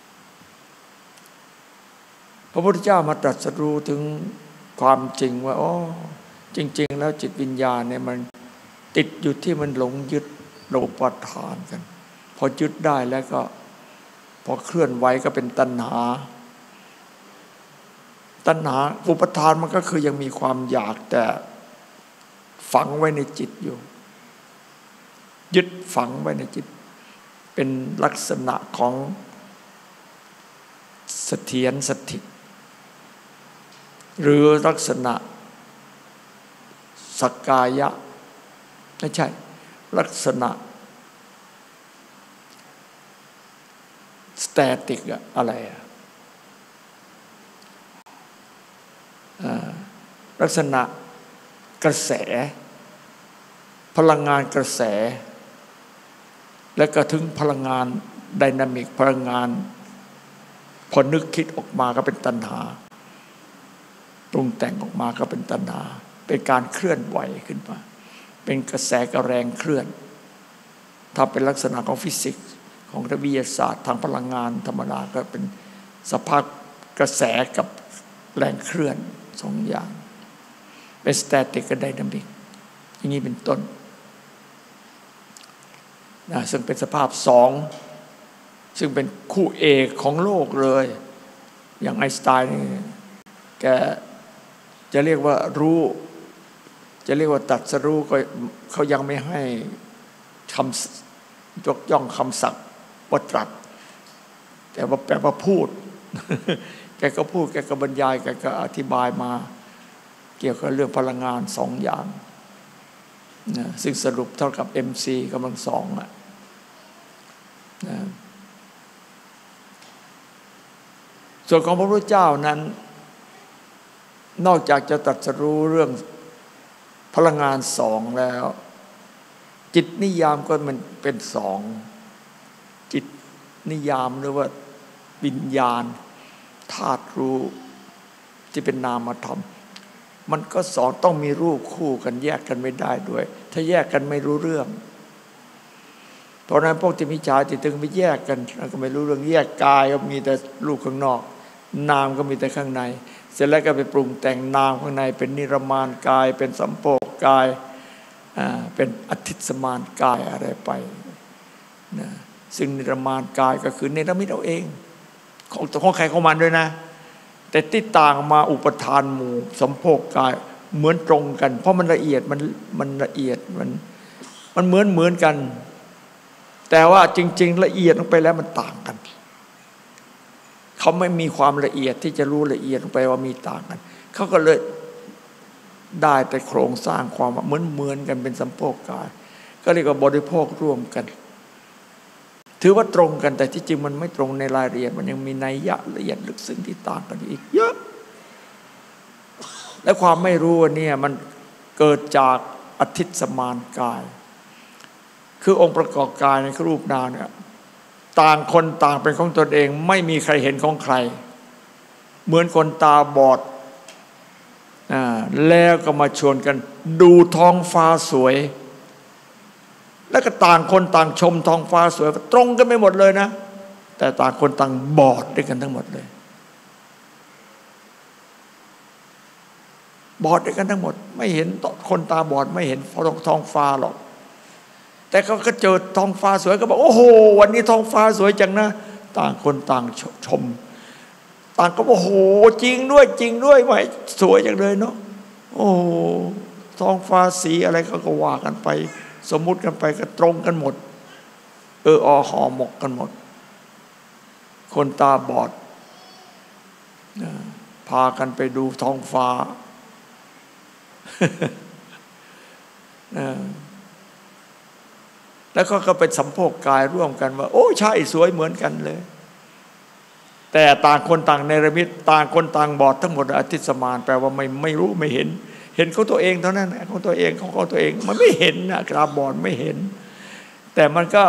พระพุทธเจ้ามาตรัสรู้ถึงความจริงว่าอ๋อจริงๆแล้วจิตวิญญาณเนี่ยมันติดอยู่ที่มันหลงยึดโลภะทานกันพอยึดได้แล้วก็พอเคลื่อนไหวก็เป็นตัณหาตัณหาอุปทานมันก็คือยังมีความอยากแต่ฝังไว้ในจิตอยู่ยึดฝังไว้ในจิตเป็นลักษณะของเสถียรสถิตหรือลักษณะสักกายะไม่ใช่ลักษณะสแตติกอะอะไรอะลักษณะกระแสพลังงานกระแสและก็ถึงพลังงานไดนามิกพลังงานพอนึกคิดออกมาก็เป็นตัณหาปรุงแต่งออกมาก็เป็นตัณหาเป็นการเคลื่อนไหวขึ้นมาเป็นกระแสกระแรงเคลื่อนถ้าเป็นลักษณะของฟิสิกส์ของวิทยาศาสตร์ทางพลังงานธรรมดาก็เป็นสภาพกระแสกับแรงเคลื่อนสองอย่างเป็นสแตติกกับไดนามิกอย่างนี้เป็นต้นนะซึ่งเป็นสภาพสองซึ่งเป็นคู่เอกของโลกเลยอย่างไอน์สไตน์นี่แกจะเรียกว่ารู้จะเรียกว่าตรัสรู้ก็เขายังไม่ให้คำยกย่องคำศัพท์ว่าตรัสแต่ว่าแปลว่าพูดแกก็พูดแกก็บรรยายแกก็อธิบายมาเกี่ยวกับเรื่องพลังงานสองอย่างนะซึ่งสรุปเท่ากับ เอ็ม ซี กำลังสองอ่ะนะส่วนของพระพุทธเจ้านั้นนอกจากจะตรัสรู้เรื่องพลังงานสองแล้วจิตนิยามก็มันเป็นสองจิตนิยามหรือว่าวิญญาณธาตุรู้ที่เป็นนามธรรมมันก็สองต้องมีรูปคู่กันแยกกันไม่ได้ด้วยถ้าแยกกันไม่รู้เรื่องเพราะนั้นพวกที่มิจฉาทิฏฐิไปแยกกันก็ไม่รู้เรื่องแยกกายก็มีแต่รูปข้างนอกนามก็มีแต่ข้างในเสร็จแล้วก็ไปปรุงแต่งนามข้างในเป็นนิรมานกายเป็นสัมโพกกายเป็นอธิสมานกายอะไรไปนะซึ่งนิรมานกายก็คือเนรมิตเอาเองของของใครของมันด้วยนะแต่ที่ต่างมาอุปทานหมู่สัมโพกกายเหมือนตรงกันเพราะมันละเอียดมันมันละเอียดมันมันเหมือนเหมือนกันแต่ว่าจริงๆละเอียดลงไปแล้วมันต่างกันเขาไม่มีความละเอียดที่จะรู้ละเอียดลงไปว่ามีต่างกันเขาก็เลยได้แต่โครงสร้างความเหมือนเหมือนกันเป็นสัมโพกกายก็เรียกว่าบริโภคร่วมกันถือว่าตรงกันแต่ที่จริงมันไม่ตรงในรายละเอียดมันยังมีนัยยะละเอียดลึกซึ้งที่ต่างกันอีกเยอะและความไม่รู้เนี่ยมันเกิดจากอธิสมานกายคือองค์ประกอบกายในรูปนามเนี่ยต่างคนต่างเป็นของตนเองไม่มีใครเห็นของใครเหมือนคนตาบอดอ่าแล้วก็มาชวนกันดูท้องฟ้าสวยแล้วก็ต่างคนต่างชมท้องฟ้าสวยตรงกันไม่หมดเลยนะแต่ต่างคนต่างบอดด้วยกันทั้งหมดเลยบอดด้วยกันทั้งหมดไม่เห็นคนตาบอดไม่เห็นท้องฟ้าหรอกแต่เขาก็เจอท้องฟ้าสวยก็บอกโอ้โหวันนี้ท้องฟ้าสวยจังนะต่างคนต่างชมต่างก็บอกโอ้โหจริงด้วยจริงด้วยไหมสวยจังเลยเนาะโอ้ท้องฟ้าสีอะไรเขาก็ว่ากันไปสมมุติกันไปก็ตรงกันหมดเอออห่อหมกกันหมดคนตาบอดพากันไปดูท้องฟ้า แล้วก็ก็เป็นสัมโพกกายร่วมกันว่าโอ้ใช่สวยเหมือนกันเลยแต่ต่างคนต่างเนรมิตต่างคนต่างบอดทั้งหมดอธิสมานแปลว่าไม่ไม่รู้ไม่เห็นเห็นของตัวเองเท่านั้นของตัวเองของตัวเองมันไม่เห็นนะตาบอดไม่เห็นแต่มันก็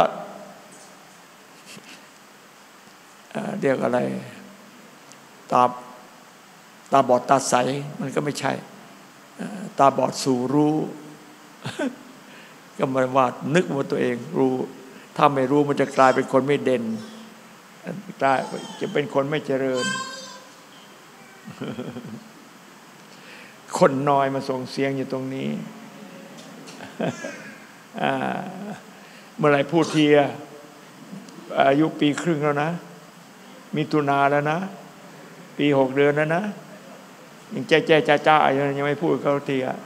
เรียกอะไรตาตาบอดตาใสมันก็ไม่ใช่ตาบอดสู่รู้ก็หมายว่านึกว่าตัวเองรู้ถ้าไม่รู้มันจะกลายเป็นคนไม่เด่นกลายจะเป็นคนไม่เจริญคนน้อยมาส่งเสียงอยู่ตรงนี้เมื่อไหร่พูดทีอายุปีครึ่งแล้วนะมีตุนาแล้วนะปีหกเดือนแล้วนะยังแจ๊แจ๊จ้าจ้ายังไม่พูดเขาทีอ่ะ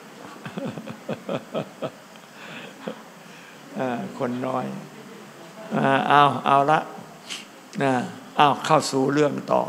คนน้อยเอาเอาละนะเอาเข้าสู่เรื่องต่อ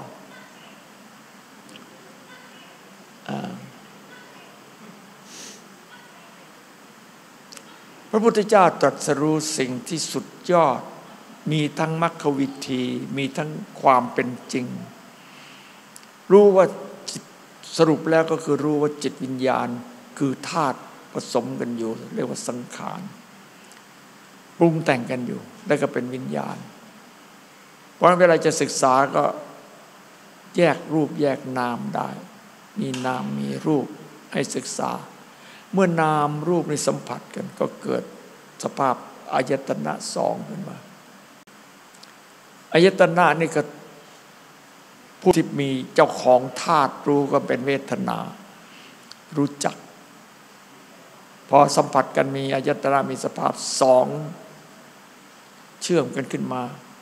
พระพุทธเจ้าตรัสรู้สิ่งที่สุดยอดมีทั้งมรรควิธีมีทั้งความเป็นจริงรู้ว่าสรุปแล้วก็คือรู้ว่าจิตวิญญาณคือธาตุผสมกันอยู่เรียกว่าสังขารปรุงแต่งกันอยู่แล้วก็เป็นวิญญาณเพราะฉะนั้นเวลาจะศึกษาก็แยกรูปแยกนามได้มีนามมีรูปให้ศึกษาเมื่อนามรูปนี้สัมผัสกันก็เกิดสภาพอายตนะสองขึ้นมาอายตนะนี่ก็ผู้ที่มีเจ้าของธาตุรู้ก็เป็นเวทนารู้จักพอสัมผัสกันมีอายตนะมีสภาพสองเชื่อมกันขึ้นมา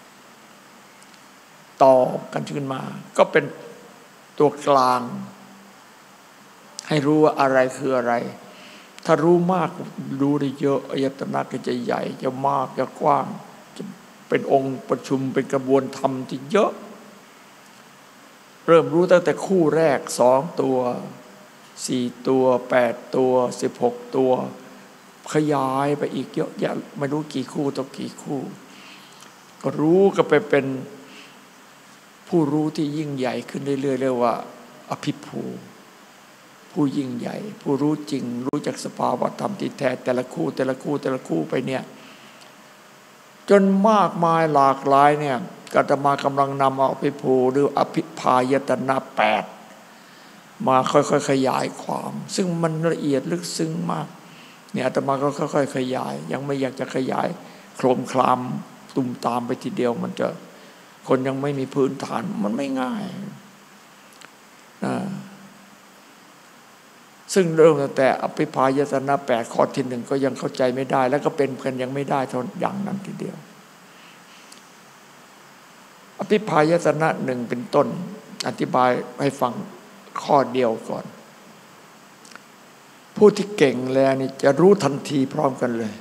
ต่อกันขึ้นมาก็เป็นตัวกลางให้รู้ว่าอะไรคืออะไรถ้ารู้มากรู้ได้เยอะอายตนะก็จะใหญ่จะมากจะกว้างจะเป็นองค์ประชุมเป็นกระบวนธรรมที่เยอะเริ่มรู้ตั้งแต่คู่แรกสองตัวสี่ตัวแปดตัวสิบหกตัวขยายไปอีกเยอะแยะไม่รู้กี่คู่ต่อกี่คู่ก็รู้ก็ไปเป็นผู้รู้ที่ยิ่งใหญ่ขึ้นเรื่อยๆเรียกว่าอภิภูผู้ยิ่งใหญ่ผู้รู้จริงรู้จักสภาวะธรรมที่แท้แต่ละคู่แต่ละคู่แต่ละคู่ไปเนี่ยจนมากมายหลากหลายเนี่ยอาตมากำลังนำเอาอภิภูหรืออภิพายตนะแปดมาค่อยๆขยายความซึ่งมันละเอียดลึกซึ้งมากเนี่ยอาตมาก็ค่อยๆขยายยังไม่อยากจะขยายโครมคลามตุ่มตามไปทีเดียวมันจะคนยังไม่มีพื้นฐานมันไม่ง่ายนะซึ่งเริ่มตั้งแต่อภิพายตนะแปดข้อที่หนึ่งก็ยังเข้าใจไม่ได้แล้วก็เป็นกันยังไม่ได้เท่าอย่างนั้นทีเดียวอภิพายตนะหนึ่งเป็นต้นอธิบายให้ฟังข้อเดียวก่อนผู้ที่เก่งแล้วนี่จะรู้ทันทีพร้อมกันเลย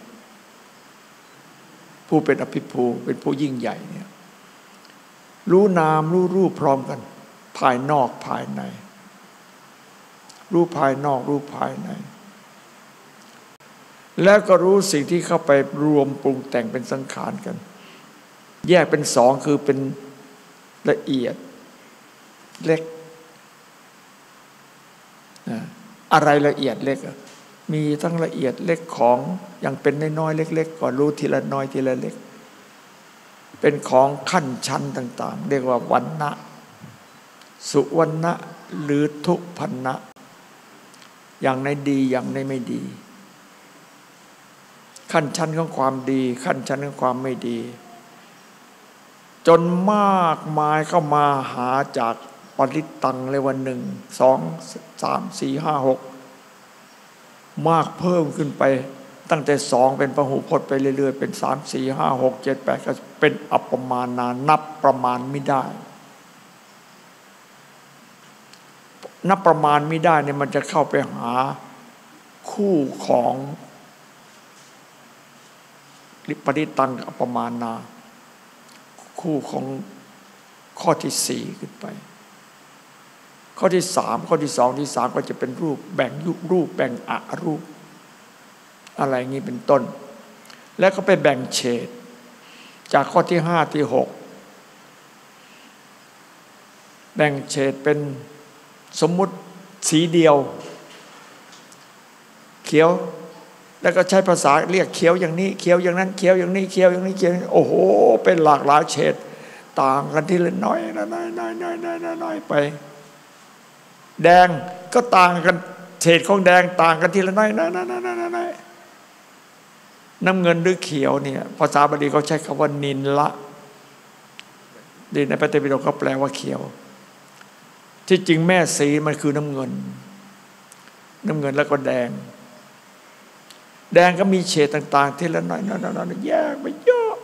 ผู้เป็นอภิภูเป็นผู้ยิ่งใหญ่เนี่ยรู้นามรู้รูปพร้อมกันภายนอกภายในรู้ภายนอกรู้ภายในแล้วก็รู้สิ่งที่เข้าไปรวมปรุงแต่งเป็นสังขารกันแยกเป็นสองคือเป็นละเอียดเล็กอะไรละเอียดเล็กมีทั้งละเอียดเล็กของอย่างเป็นน้อยๆเล็กๆก่อนรู้ทีละน้อยทีละเล็กเป็นของขั้นชั้นต่างๆเรียกว่าวันนะสุวรรณะหรือทุพพรรณะอย่างในดีอย่างในไม่ดีขั้นชั้นของความดีขั้นชั้นของความไม่ดีจนมากมายเข้ามาหาจากปริตตังเลยวันหนึ่งสองสามสี่ห้าหกมากเพิ่มขึ้นไปตั้งแต่สองเป็นพหูพจน์ไปเรื่อยๆเป็นสามสี่ห้าหกเจ็ดแปดก็เป็นอัปปมาณานับประมาณไม่ได้นับประมาณไม่ได้เนี่ยมันจะเข้าไปหาคู่ของปริตตังอัปปมาณาคู่ของข้อที่สี่ขึ้นไปข้อที่สามข้อที่สองที่สามก็จะเป็นรูปแบ่งยุรูปแบ่งอรูปอะไรงี้เป็นต้นแล้วก็ไปแบ่งเฉดจากข้อที่ห้าที่หกแบ่งเฉดเป็นสมมุติสีเดียวเขียวแล้วก็ใช้ภาษาเรียกเขียวอย่างนี้เขียวอย่างนั้นเขียวอย่างนี้เขียวอย่างนี้เขียวโอ้โหเป็นหลากหลายเฉดต่างกันทีละน้อยน้อยน้อยน้อยน้อยน้อยไปแดงก็ต่างกันเฉดของแดงต่างกันทีละน้อยน้อยน้อยน้อยน้อยน้ำเงินหรือเขียวเนี่ยภาษาบาลีเขาใช้คำว่านินละดีในพระไตรปิฎกเขาแปลว่าเขียวที่จริงแม่สีมันคือน้ำเงินน้ำเงินแล้วก็แดงแดงก็มีเฉดต่างๆทีละน้อยน้อยน้อยแยกไปเยอะ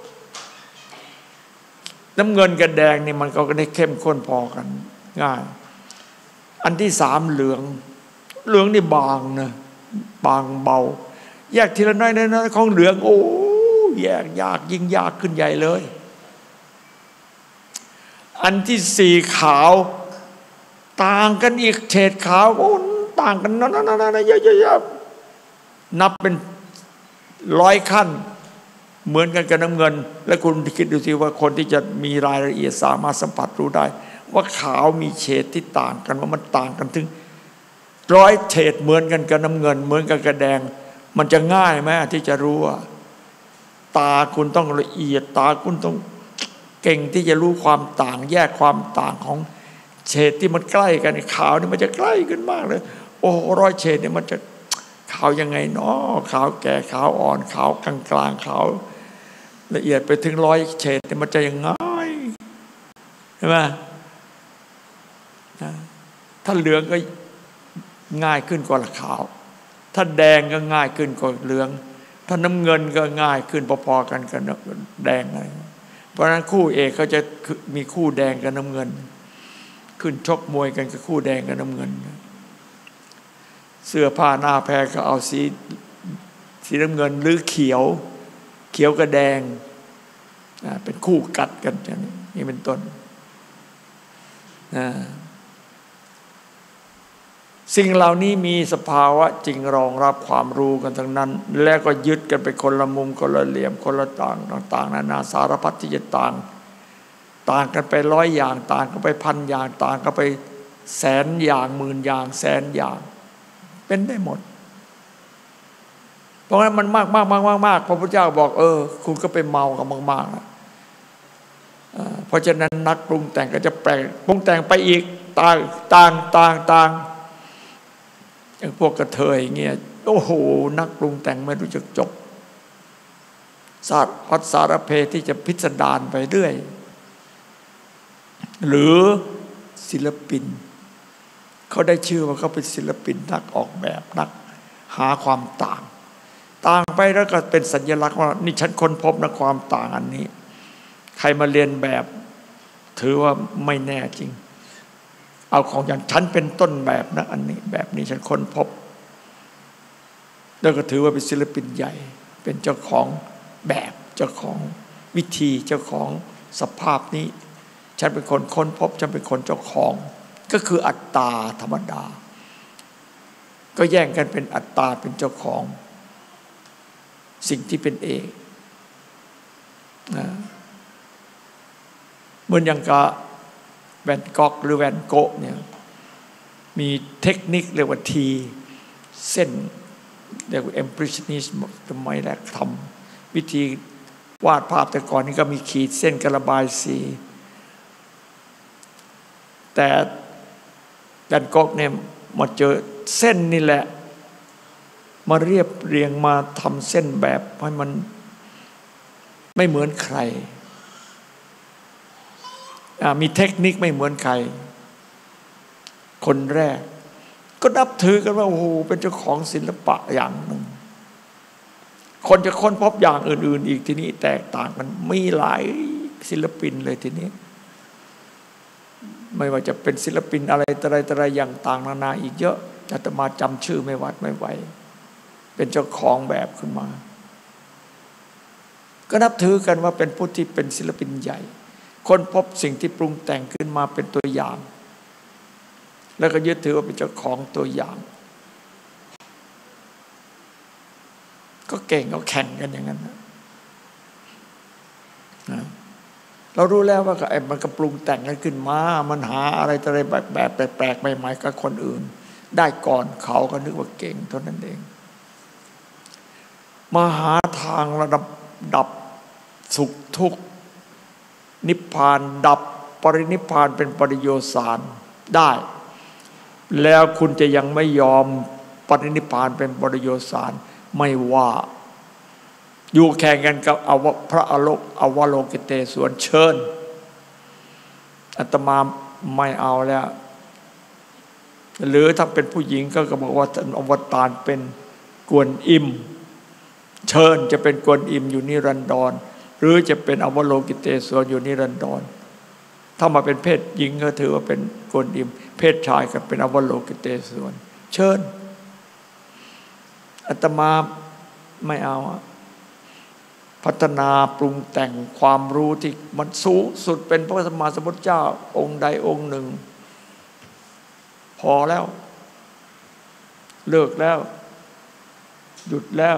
น้ำเงินกับแดงนี่มันก็ได้เข้มข้นพอกันง่ายอันที่สามเหลืองเหลืองนี่บางนะบางเบาแยกทีละน้อยน้อยของเหลืองโอ้แยกยากยิ่งยากขึ้นใหญ่เลยอันที่สี่ขาวต่างกันอีกเฉดขาวโอ้ต่างกันนั่นนั่นนั่นเยอะๆนับเป็นร้อยขั้นเหมือนกันกับน้ำเงินและคุณคิดดูสิว่าคนที่จะมีรายละเอียดสามารถสัมผัสรู้ได้ว่าขาวมีเฉดที่ต่างกันว่ามันต่างกันถึงร้อยเฉดเหมือนกันกับน้ำเงินเหมือนกันกับแดงมันจะง่ายไหมที่จะรู้ว่าตาคุณต้องละเอียดตาคุณต้องเก่งที่จะรู้ความต่างแยกความต่างของเฉดที่มันใกล้กันขาวนี่มันจะใกล้กันมากเลยโอ้ร้อยเฉดเนี่ยมันจะขาวยังไงเนาะขาวแก่ขาวอ่อนขาวกลางกลางขาวละเอียดไปถึงร้อยเฉดเนี่ยมันจะยังไงใช่ไหมถ้าเหลืองก็ง่ายขึ้นกว่าขาวถ้าแดงก็ง่ายขึ้นกว่าเหลืองถ้าน้ำเงินก็ง่ายขึ้นพอๆกันกับแดงอะไรเพราะฉะนั้นคู่เอกเขาจะมีคู่แดงกับน้ำเงินขึ้นชกมวยกันกับคู่แดงกับน้ำเงินเสื้อผ้าหน้าแพรก็เอาสีสีน้ำเงินหรือเขียวเขียวกับแดงเป็นคู่กัดกันอย่างนี้เป็นต้นสิ่งเหล่านี้มีสภาวะจริงรองรับความรู้กันทั้งนั้นแล้วก็ยึดกันไปคนละมุมคนละเหลี่ยมคนละต่างต่างๆนานาสารพัดที่จะต่างต่างกันไปร้อยอย่างต่างกันไปพันอย่างต่างกันไปแสนอย่างหมื่นอย่างแสนอย่างเป็นได้หมดเพราะฉะนั้นมันมากมากมากมากมากพระพุทธเจ้าบอกเออคุณก็ไปเมากับมากๆเพราะฉะนั้นนักปรุงแต่งก็จะแปลงปรุงแต่งไปอีกต่างต่างต่างต่างอย่างพวกกระเทยเงี้ยโอ้โหนักปรุงแต่งไม่รู้จักจบสารพัดสารเพที่จะพิสดารไปเรื่อยหรือศิลปินเขาได้ชื่อว่าเขาเป็นศิลปินนักออกแบบนักหาความต่างต่างไปแล้วก็เป็นสัญลักษณ์ว่านี่ฉันค้นพบนะความต่างอันนี้ใครมาเรียนแบบถือว่าไม่แน่จริงเอาของอย่างฉันเป็นต้นแบบนะอันนี้แบบนี้ฉันค้นพบแล้วก็ถือว่าเป็นศิลปินใหญ่เป็นเจ้าของแบบเจ้าของวิธีเจ้าของสภาพนี้ฉันเป็นคนค้นพบฉันเป็นคนเจ้าของก็คืออัตตาธรรมดาก็แย่งกันเป็นอัตตาเป็นเจ้าของสิ่งที่เป็นเอกนะเหมือนอย่างกับแวนก๊อกหรือแวนโกะเนี่ยมีเทคนิคเรียกว่าทีเส้นเรียกว่า impressionism สมัยแรกทำวิธีวาดภาพแต่ก่อนนี้ก็มีขีดเส้นกระบายสีแต่แวนก๊อกเนี่ยมาเจอเส้นนี่แหละมาเรียบเรียงมาทำเส้นแบบให้มันไม่เหมือนใครมีเทคนิคไม่เหมือนใครคนแรกก็นับถือกันว่าโอ้โหเป็นเจ้าของศิลปะอย่างหนึ่งคนจะค้นพบอย่างอื่นๆอีกทีนี้แตกต่างกันมีหลายศิลปินเลยทีนี้ไม่ว่าจะเป็นศิลปินอะไรต่ออะไรต่ออะไรอย่างต่างนานาอีกเยอะอาตมาจำชื่อไม่วัดไม่ไหวเป็นเจ้าของแบบขึ้นมาก็นับถือกันว่าเป็นผู้ที่เป็นศิลปินใหญ่ค้นพบสิ่งที่ปรุงแต่งขึ้นมาเป็นตัวอย่างแล้วก็ยึดถือว่าเป็นเจ้าของตัวอย่างก็เก่งก็แข่งกันอย่างนั้นนะเรารู้แล้วว่าไอ้มันก็ปรุงแต่งกันขึ้นมามันหาอะไรอะไรแบบแบบแปลกๆใหม่ๆกับคนอื่นได้ก่อนเขาก็นึกว่าเก่งเท่านั้นเองมาหาทางระดับดับสุขทุกข์นิพพานดับปรินิพพานเป็นปริโยสารได้แล้วคุณจะยังไม่ยอมปรินิพพานเป็นปริโยสารไม่ว่าอยู่แข่งกันกับอวพระอโลกอวโลกิเตศวนเชิญอาตมาไม่เอาแล้วหรือถ้าเป็นผู้หญิงก็บอกว่าอวตารเป็นกวนอิมเชิญจะเป็นกวนอิมอยู่นิรันดรหรือจะเป็นอวโลกิเตศวนอยู่นิรันดรถ้ามาเป็นเพศหญิงก็ถือว่าเป็นกวนอิมเพศชายก็เป็นอวโลกิเตศวนเชิญอาตมาไม่เอาพัฒนาปรุงแต่งความรู้ที่มันสูงสุดเป็นพระสัมมาสัมพุทธเจ้าองค์ใดองค์หนึ่งพอแล้วเลิกแล้วหยุดแล้ว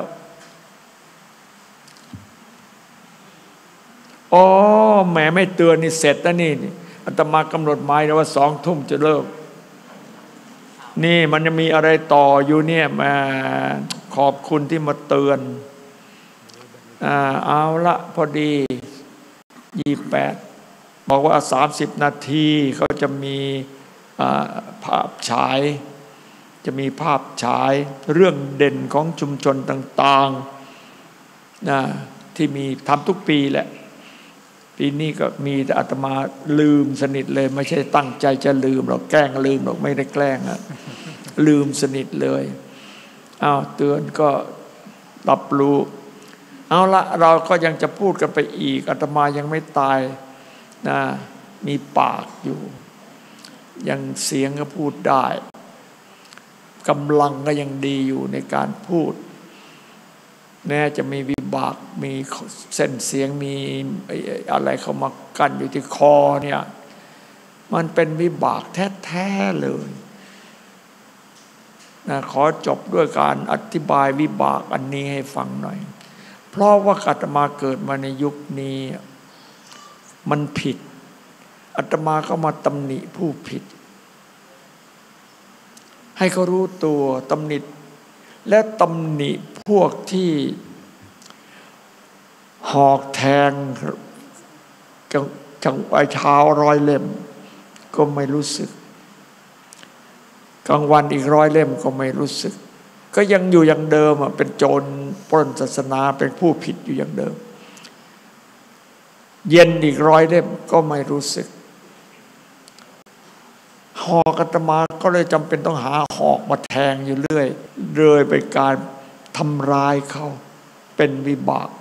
อ๋อแหมไม่เตือนนี่เสร็จแล้วนี่อาตมากำหนดหมายนะว่าสองทุ่มจะเลิกนี่มันจะมีอะไรต่ออยู่เนี่ยมาขอบคุณที่มาเตือนอ่าเอาละพอดียี่สิบแปดบอกว่าสามสิบนาทีเขาจะมีภาพฉายจะมีภาพฉายเรื่องเด่นของชุมชนต่างๆนะที่มีทำทุกปีแหละปีนี้ก็มีแต่อาตมาลืมสนิทเลยไม่ใช่ตั้งใจจะลืมหรอกแกล้งลืมหรอกไม่ได้แกล้งอะลืมสนิทเลยอ้าวเตือนก็รับรู้เอาละเราก็ยังจะพูดกันไปอีกอาตมายังไม่ตายนะมีปากอยู่ยังเสียงก็พูดได้กำลังก็ยังดีอยู่ในการพูดแม้จะมีวิบากมีเส้นเสียงมีอะไรเข้ามากั้นอยู่ที่คอเนี่ยมันเป็นวิบากแท้ๆเลยนะขอจบด้วยการอธิบายวิบากอันนี้ให้ฟังหน่อยเพราะว่าอาตมาเกิดมาในยุคนี้มันผิดอาตมาก็มาตำหนิผู้ผิดให้เขารู้ตัวตำหนิและตำหนิพวกที่หอกแทงจังไอเท้าร้อยเล่มก็ไม่รู้สึกกลางวันอีกร้อยเล่มก็ไม่รู้สึกก็ยังอยู่อย่างเดิมเป็นโจรปล้นศาสนาเป็นผู้ผิดอยู่อย่างเดิมเย็นอีกร้อยเล่มก็ไม่รู้สึกหอกอาตมาก็เลยจำเป็นต้องหาหอกมาแทงอยู่เรื่อยเลยไปการทำร้ายเขาเป็นวิบาก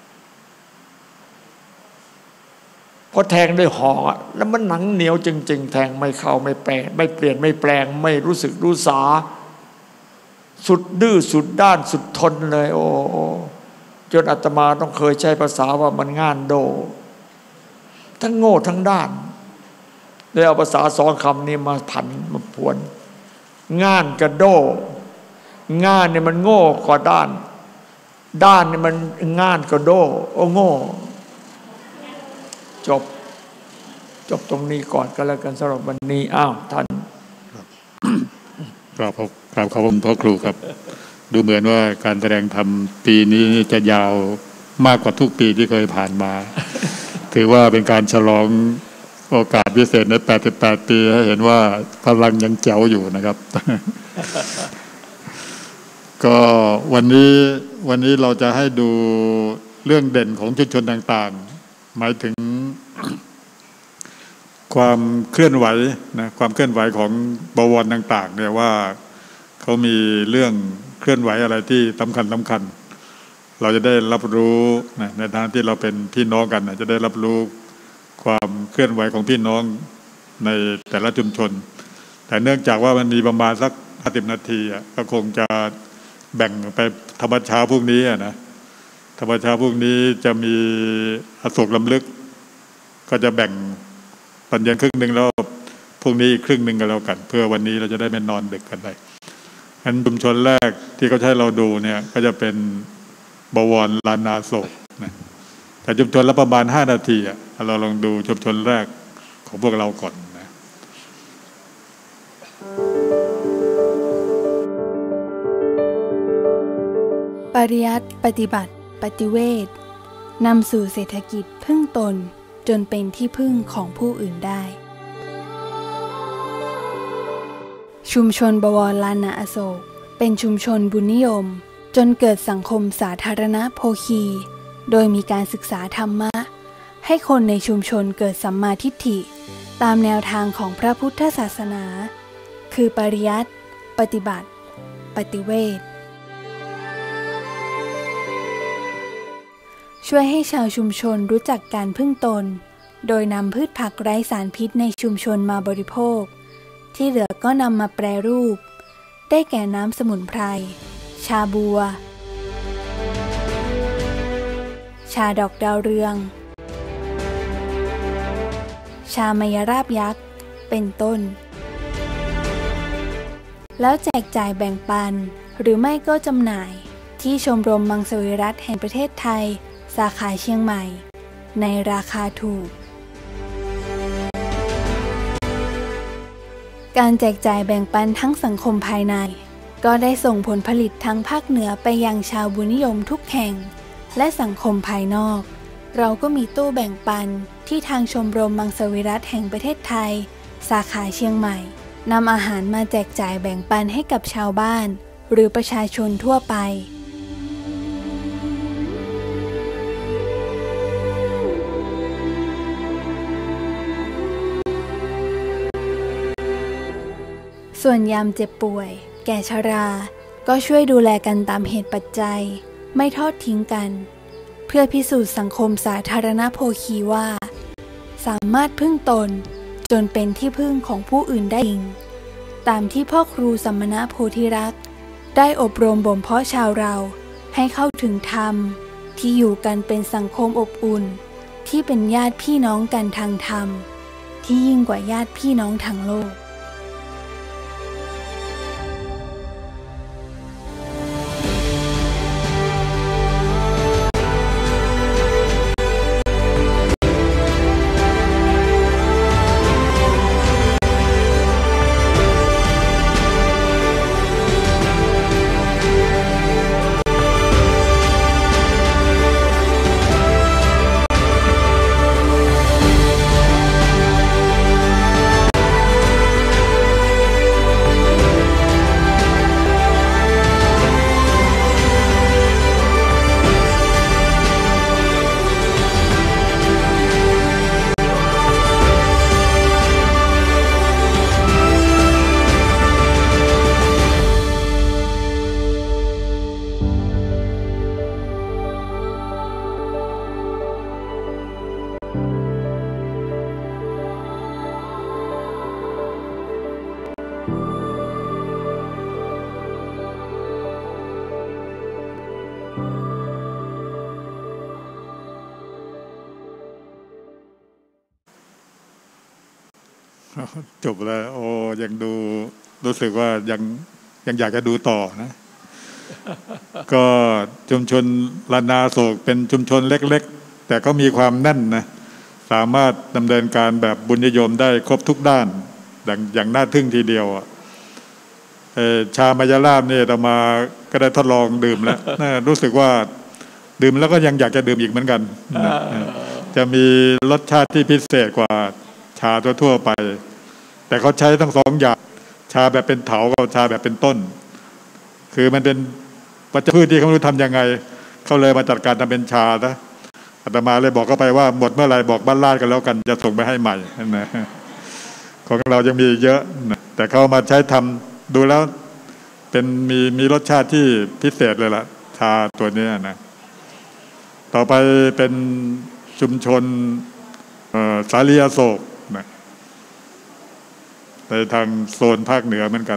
พอแทงด้วยหอกแล้วมันหนังเหนียวจริงๆแทงไม่เข้าไม่แปลงไม่เปลี่ยนไม่แปลงไม่รู้สึกรู้สาสุดดื้อสุดด้านสุดทนเลยโอ้จนอาตมาต้องเคยใช้ภาษาว่ามันง่านโดทั้งโง่ทั้งด้านเลยเอาภาษาสองคำนี้มาผันมาพวนง่านกับโดง่านเนี่ยมันโง่กว่าด้านด้านเนี่ยมันง่านกับโดโอ้โง่จบจบตรงนี้ก่อนก็แล้วกันสำหรับวันนี้อ้าวท่านกราบกราบขอบคุณพ่อครูครับดูเหมือนว่าการแสดงธรรมปีนี้จะยาวมากกว่าทุกปีที่เคยผ่านมาถือว่าเป็นการฉลองโอกาสพิเศษในแปดสิบแปดปีให้เห็นว่าพลังยังแจ๋วอยู่นะครับ ก็วันนี้วันนี้เราจะให้ดูเรื่องเด่นของชุมชนต่างๆหมายถึง ความเคลื่อนไหวนะความเคลื่อนไหวของบวรต่างๆเนี่ยว่าเขามีเรื่องเคลื่อนไหวอะไรที่สำคัญสำคัญเราจะได้รับรู้นะในทางที่เราเป็นพี่น้องกันนะจะได้รับรู้ความเคลื่อนไหวของพี่น้องในแต่ละชุมชนแต่เนื่องจากว่ามันมีประมาณสักห้าสิบนาทีอ่ะก็คงจะแบ่งไปธรรมชาพวกนี้นะธรรมชาพวกนี้จะมีอโศกลำลึกก็จะแบ่งตอนเย็นครึ่งหนึ่งแล้วพรุ่งนี้อีกครึ่งหนึ่งกันแล้วกันเพื่อวันนี้เราจะได้ไม่นอนดึกกันไปอันชุมชนแรกที่เขาใช้เราดูเนี่ยก็จะเป็นบวรลานาโศกนะแต่ชุมชนละประมาณห้านาทีอ่ะเราลองดูชุมชนแรกของพวกเราก่อนนะปริยัติปฏิบัติปฏิเวทนำสู่เศรษฐกิจพึ่งตนจนเป็นที่พึ่งของผู้อื่นได้ชุมชนบวรลานาอโศกเป็นชุมชนบุญนิยมจนเกิดสังคมสาธารณโภคีโดยมีการศึกษาธรรมะให้คนในชุมชนเกิดสัมมาทิฏฐิตามแนวทางของพระพุทธศาสนาคือปริยัติปฏิบัติปฏิเวทช่วยให้ชาวชุมชนรู้จักการพึ่งตนโดยนำพืชผักไร้สารพิษในชุมชนมาบริโภคที่เหลือก็นำมาแปรรูปได้แก่น้ำสมุนไพรชาบัวชาดอกดาวเรืองชามายราบยักษ์เป็นต้นแล้วแจกจ่ายแบ่งปันหรือไม่ก็จำหน่ายที่ชมรมมังสวิรัติแห่งประเทศไทยสาขาเชียงใหม่ในราคาถูกการแจกจ่ายแบ่งปันทั้งสังคมภายในก็ได้ส่งผลผลิตทั้งภาคเหนือไปยังชาวบุญนิยมทุกแห่งและสังคมภายนอกเราก็มีตู้แบ่งปันที่ทางชมรมมังสวิรัติแห่งประเทศไทยสาขาเชียงใหม่นำอาหารมาแจกจ่ายแบ่งปันให้กับชาวบ้านหรือประชาชนทั่วไปส่วนยามเจ็บป่วยแก่ชราก็ช่วยดูแลกันตามเหตุปัจจัยไม่ทอดทิ้งกันเพื่อพิสูจน์สังคมสาธารณโภคีว่าสามารถพึ่งตนจนเป็นที่พึ่งของผู้อื่นได้จริงตามที่พ่อครูสัมมณโพธิรักษ์ได้อบรมบ่มเพาะชาวเราให้เข้าถึงธรรมที่อยู่กันเป็นสังคมอบอุ่นที่เป็นญาติพี่น้องกันทางธรรมที่ยิ่งกว่าญาติพี่น้องทางโลกจบแล้วโอ้ยังดูรู้สึกว่ายังยังอยากจะดูต่อนะ ก็ชุมชนลานนาโศกเป็นชุมชนเล็กๆแต่ก็มีความแน่นนะสามารถดำเนินการแบบบุญนิยมได้ครบทุกด้านอย่างอย่างน่าทึ่งทีเดียวอ่ะชามายาลาบเนี่ยเรามาก็ได้ทดลองดื่มแล้ว รู้สึกว่าดื่มแล้วก็ยังอยากจะดื่มอีกเหมือนกันนะจะมีรสชาติที่พิเศษกว่าชาทั่วๆไปแต่เขาใช้ทั้งสองอย่างชาแบบเป็นเถากับชาแบบเป็นต้นคือมันเป็นวัชพืชที่เขาไม่รู้ทำยังไงเขาเลยมาจัดการทำเป็นชานะอาตมาเลยบอกเขาไปว่าหมดเมื่อไรบอกบ้านลาดกันแล้วกันจะส่งไปให้ใหม่นะของเรายังมีเยอะนะแต่เขามาใช้ทำดูแล้วเป็นมีมีรสชาติที่พิเศษเลยล่ะชาตัวนี้นะต่อไปเป็นชุมชนสาลีอโศกนะในทางโซนภาคเหนือเหมือนกัน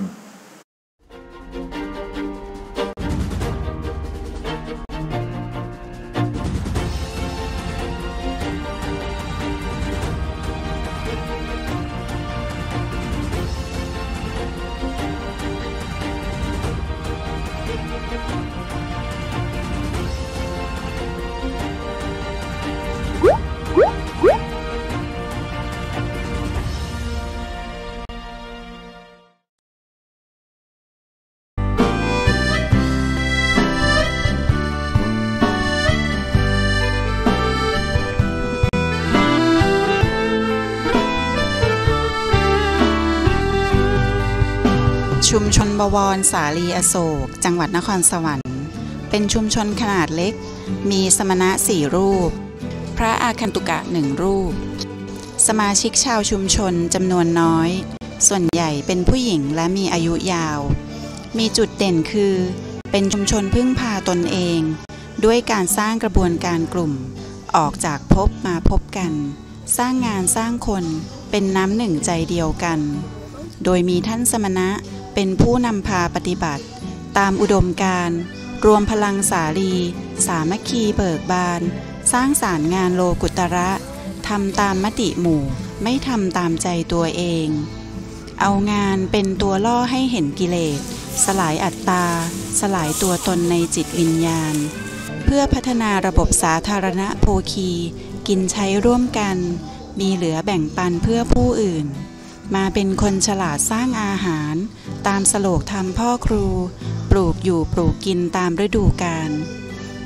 ชุมชนบวรสาลีอโศกจังหวัดนครสวรรค์เป็นชุมชนขนาดเล็กมีสมณะสี่รูปพระอาคันตุกะหนึ่งรูปสมาชิกชาวชุมชนจำนวนน้อยส่วนใหญ่เป็นผู้หญิงและมีอายุยาวมีจุดเด่นคือเป็นชุมชนพึ่งพาตนเองด้วยการสร้างกระบวนการกลุ่มออกจากพบมาพบกันสร้างงานสร้างคนเป็นน้ำหนึ่งใจเดียวกันโดยมีท่านสมณะเป็นผู้นำพาปฏิบัติตามอุดมการณ์รวมพลังสาลีสามัคคีเบิกบานสร้างสรรค์งานโลกุตระทำตามมติหมู่ไม่ทำตามใจตัวเองเอางานเป็นตัวล่อให้เห็นกิเลสสลายอัตตาสลายตัวตนในจิตวิญญาณเพื่อพัฒนาระบบสาธารณโภคีกินใช้ร่วมกันมีเหลือแบ่งปันเพื่อผู้อื่นมาเป็นคนฉลาดสร้างอาหารตามสโลกธรรมพ่อครูปลูกอยู่ปลูกกินตามฤดูกาล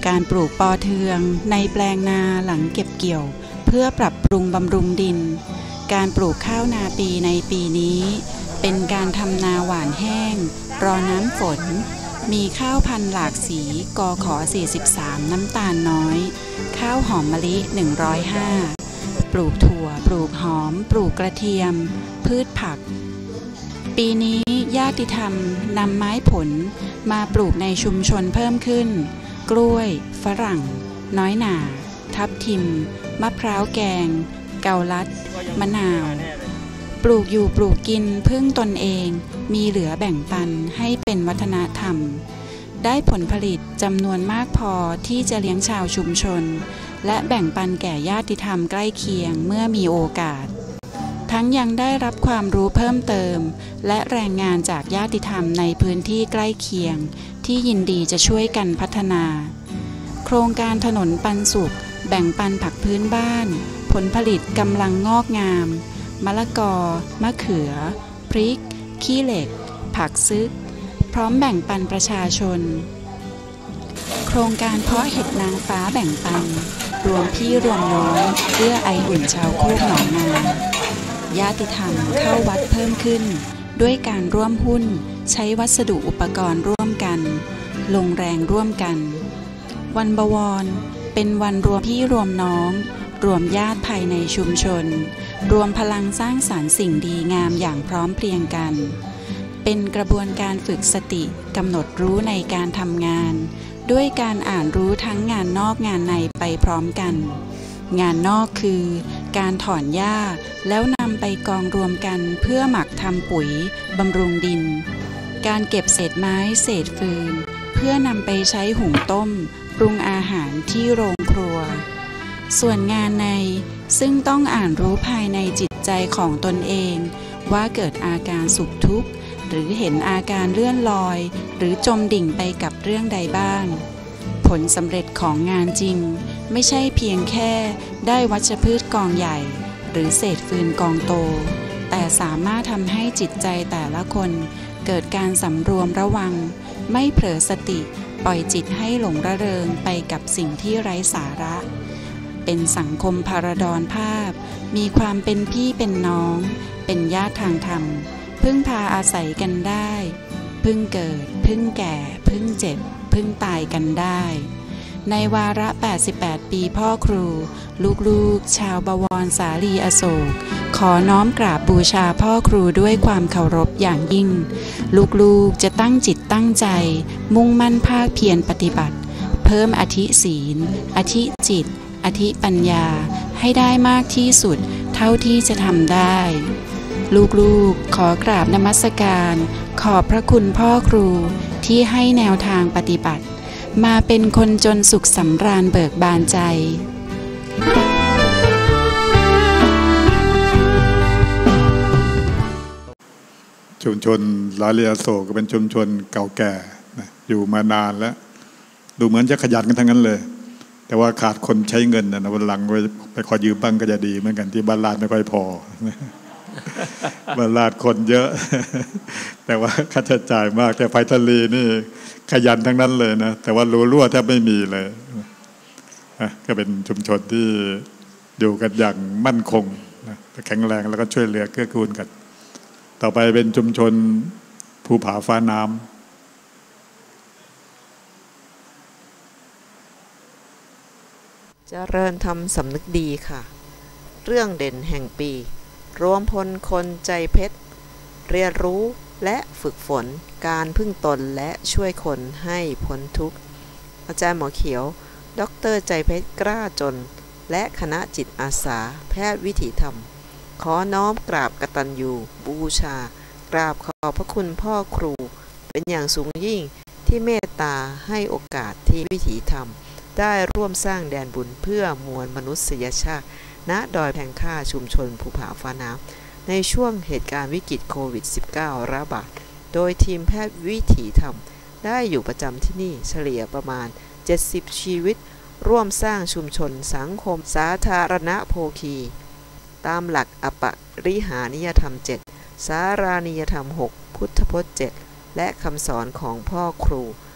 การปลูกปอเทืองในแปลงนาหลังเก็บเกี่ยวเพื่อปรับปรุงบำรุงดินการปลูกข้าวนาปีในปีนี้เป็นการทำนาหว่านแห้งรอน้ำฝนมีข้าวพันธุ์หลากสีกขสี่สิบสามน้ำตาลน้อยข้าวหอมมะลิหนึ่งร้อยห้าปลูกถั่วปลูกหอมปลูกกระเทียมพืชผักปีนี้ญาติธรรมนำไม้ผลมาปลูกในชุมชนเพิ่มขึ้นกล้วยฝรั่งน้อยหน่าทับทิมมะพร้าวแกงเกาลัดมะนาวปลูกอยู่ปลูกกินพึ่งตนเองมีเหลือแบ่งปันให้เป็นวัฒนธรรมได้ผลผลิตจำนวนมากพอที่จะเลี้ยงชาวชุมชนและแบ่งปันแก่ญาติธรรมใกล้เคียงเมื่อมีโอกาสทั้งยังได้รับความรู้เพิ่มเติมและแรงงานจากญาติธรรมในพื้นที่ใกล้เคียงที่ยินดีจะช่วยกันพัฒนาโครงการถนนปันสุขแบ่งปันผักพื้นบ้านผลผลิตกำลังงอกงามมะละกอมะเขือพริกขี้เหล็กผักซึกพร้อมแบ่งปันประชาชนโครงการเพาะเห็ดนางฟ้าแบ่งปันรวมพี่รวมน้องเพื่อไออุ่นชาวโคกหนองนาญาติธรรมเข้าวัดเพิ่มขึ้นด้วยการร่วมหุ้นใช้วัสดุอุปกรณ์ร่วมกันลงแรงร่วมกันวันบวรเป็นวันรวมพี่รวมน้องรวมญาติภายในชุมชนรวมพลังสร้างสรรค์สิ่งดีงามอย่างพร้อมเพรียงกันเป็นกระบวนการฝึกสติกำหนดรู้ในการทำงานด้วยการอ่านรู้ทั้งงานนอกงานในไปพร้อมกันงานนอกคือการถอนหญ้าแล้วนำไปกองรวมกันเพื่อหมักทำปุ๋ยบำรุงดินการเก็บเศษไม้เศษฟืนเพื่อนำไปใช้หุงต้มปรุงอาหารที่โรงครัวส่วนงานในซึ่งต้องอ่านรู้ภายในจิตใจของตนเองว่าเกิดอาการสุขทุกข์หรือเห็นอาการเลื่อนลอยหรือจมดิ่งไปกับเรื่องใดบ้างผลสำเร็จของงานจริงไม่ใช่เพียงแค่ได้วัชพืชกองใหญ่หรือเศษฟืนกองโตแต่สามารถทำให้จิตใจแต่ละคนเกิดการสำรวมระวังไม่เผลอสติปล่อยจิตให้หลงระเริงไปกับสิ่งที่ไร้สาระเป็นสังคมพาราดอนภาพมีความเป็นพี่เป็นน้องเป็นญาติทางธรรมพึ่งพาอาศัยกันได้พึ่งเกิดพึ่งแก่พึ่งเจ็บพึ่งตายกันได้ในวาระแปดสิบแปดปีพ่อครูลูกๆชาวบวรสาลีอโศกขอน้อมกราบบูชาพ่อครูด้วยความเคารพอย่างยิ่งลูกๆจะตั้งจิตตั้งใจมุ่งมั่นภาคเพียรปฏิบัติเพิ่มอธิศีลอธิจิตอธิปัญญาให้ได้มากที่สุดเท่าที่จะทำได้ลูกๆขอกราบนมัสการขอบพระคุณพ่อครูที่ให้แนวทางปฏิบัติมาเป็นคนจนสุขสำราญเบิกบานใจชุมชนสาลีอโศกก็เป็นชุมชนเก่าแก่นะอยู่มานานแล้วดูเหมือนจะขยันกันทั้งนั้นเลยแต่ว่าขาดคนใช้เงินนะวันหลังไปขอยืมบ้างก็จะดีเหมือนกันที่บ้านลาดไม่ค่อยพอบ้านลาดคนเยอะแต่ว่าค่าใช้จ่ายมากแต่ไฟทะเลนี่ขยันทั้งนั้นเลยนะแต่ว่ารู้รั่วแทบไม่มีเลยก็เป็นชุมชนที่อยู่กันอย่างมั่นคงนะแข็งแรงแล้วก็ช่วยเหลือเกื้อกูลกันต่อไปเป็นชุมชนภูผาฟ้าน้ำเจริญธรรมสำนึกดีค่ะเรื่องเด่นแห่งปีรวมพลคนใจเพชรเรียนรู้และฝึกฝนการพึ่งตนและช่วยคนให้พ้นทุกข์อาจารย์หมอเขียวดร.ใจเพชรกล้าจนและคณะจิตอาสาแพทย์วิถีธรรมขอน้อมกราบกตัญญูบูชากราบขอบพระคุณพ่อครูเป็นอย่างสูงยิ่งที่เมตตาให้โอกาสที่วิถีธรรมได้ร่วมสร้างแดนบุญเพื่อมวลมนุษยชาติณดอยแพงค่าชุมชนภูผาฟ้าน้ำในช่วงเหตุการณ์วิกฤตโควิด สิบเก้า ระบาดโดยทีมแพทย์วิถีธรรมได้อยู่ประจำที่นี่เฉลี่ยประมาณเจ็ดสิบชีวิตร่วมสร้างชุมชนสังคมสาธารณโภคีตามหลักอปริหานิยธรรมเจ็ดสารานิยธรรมหกพุทธพจน์เจ็ดและคำสอนของพ่อครู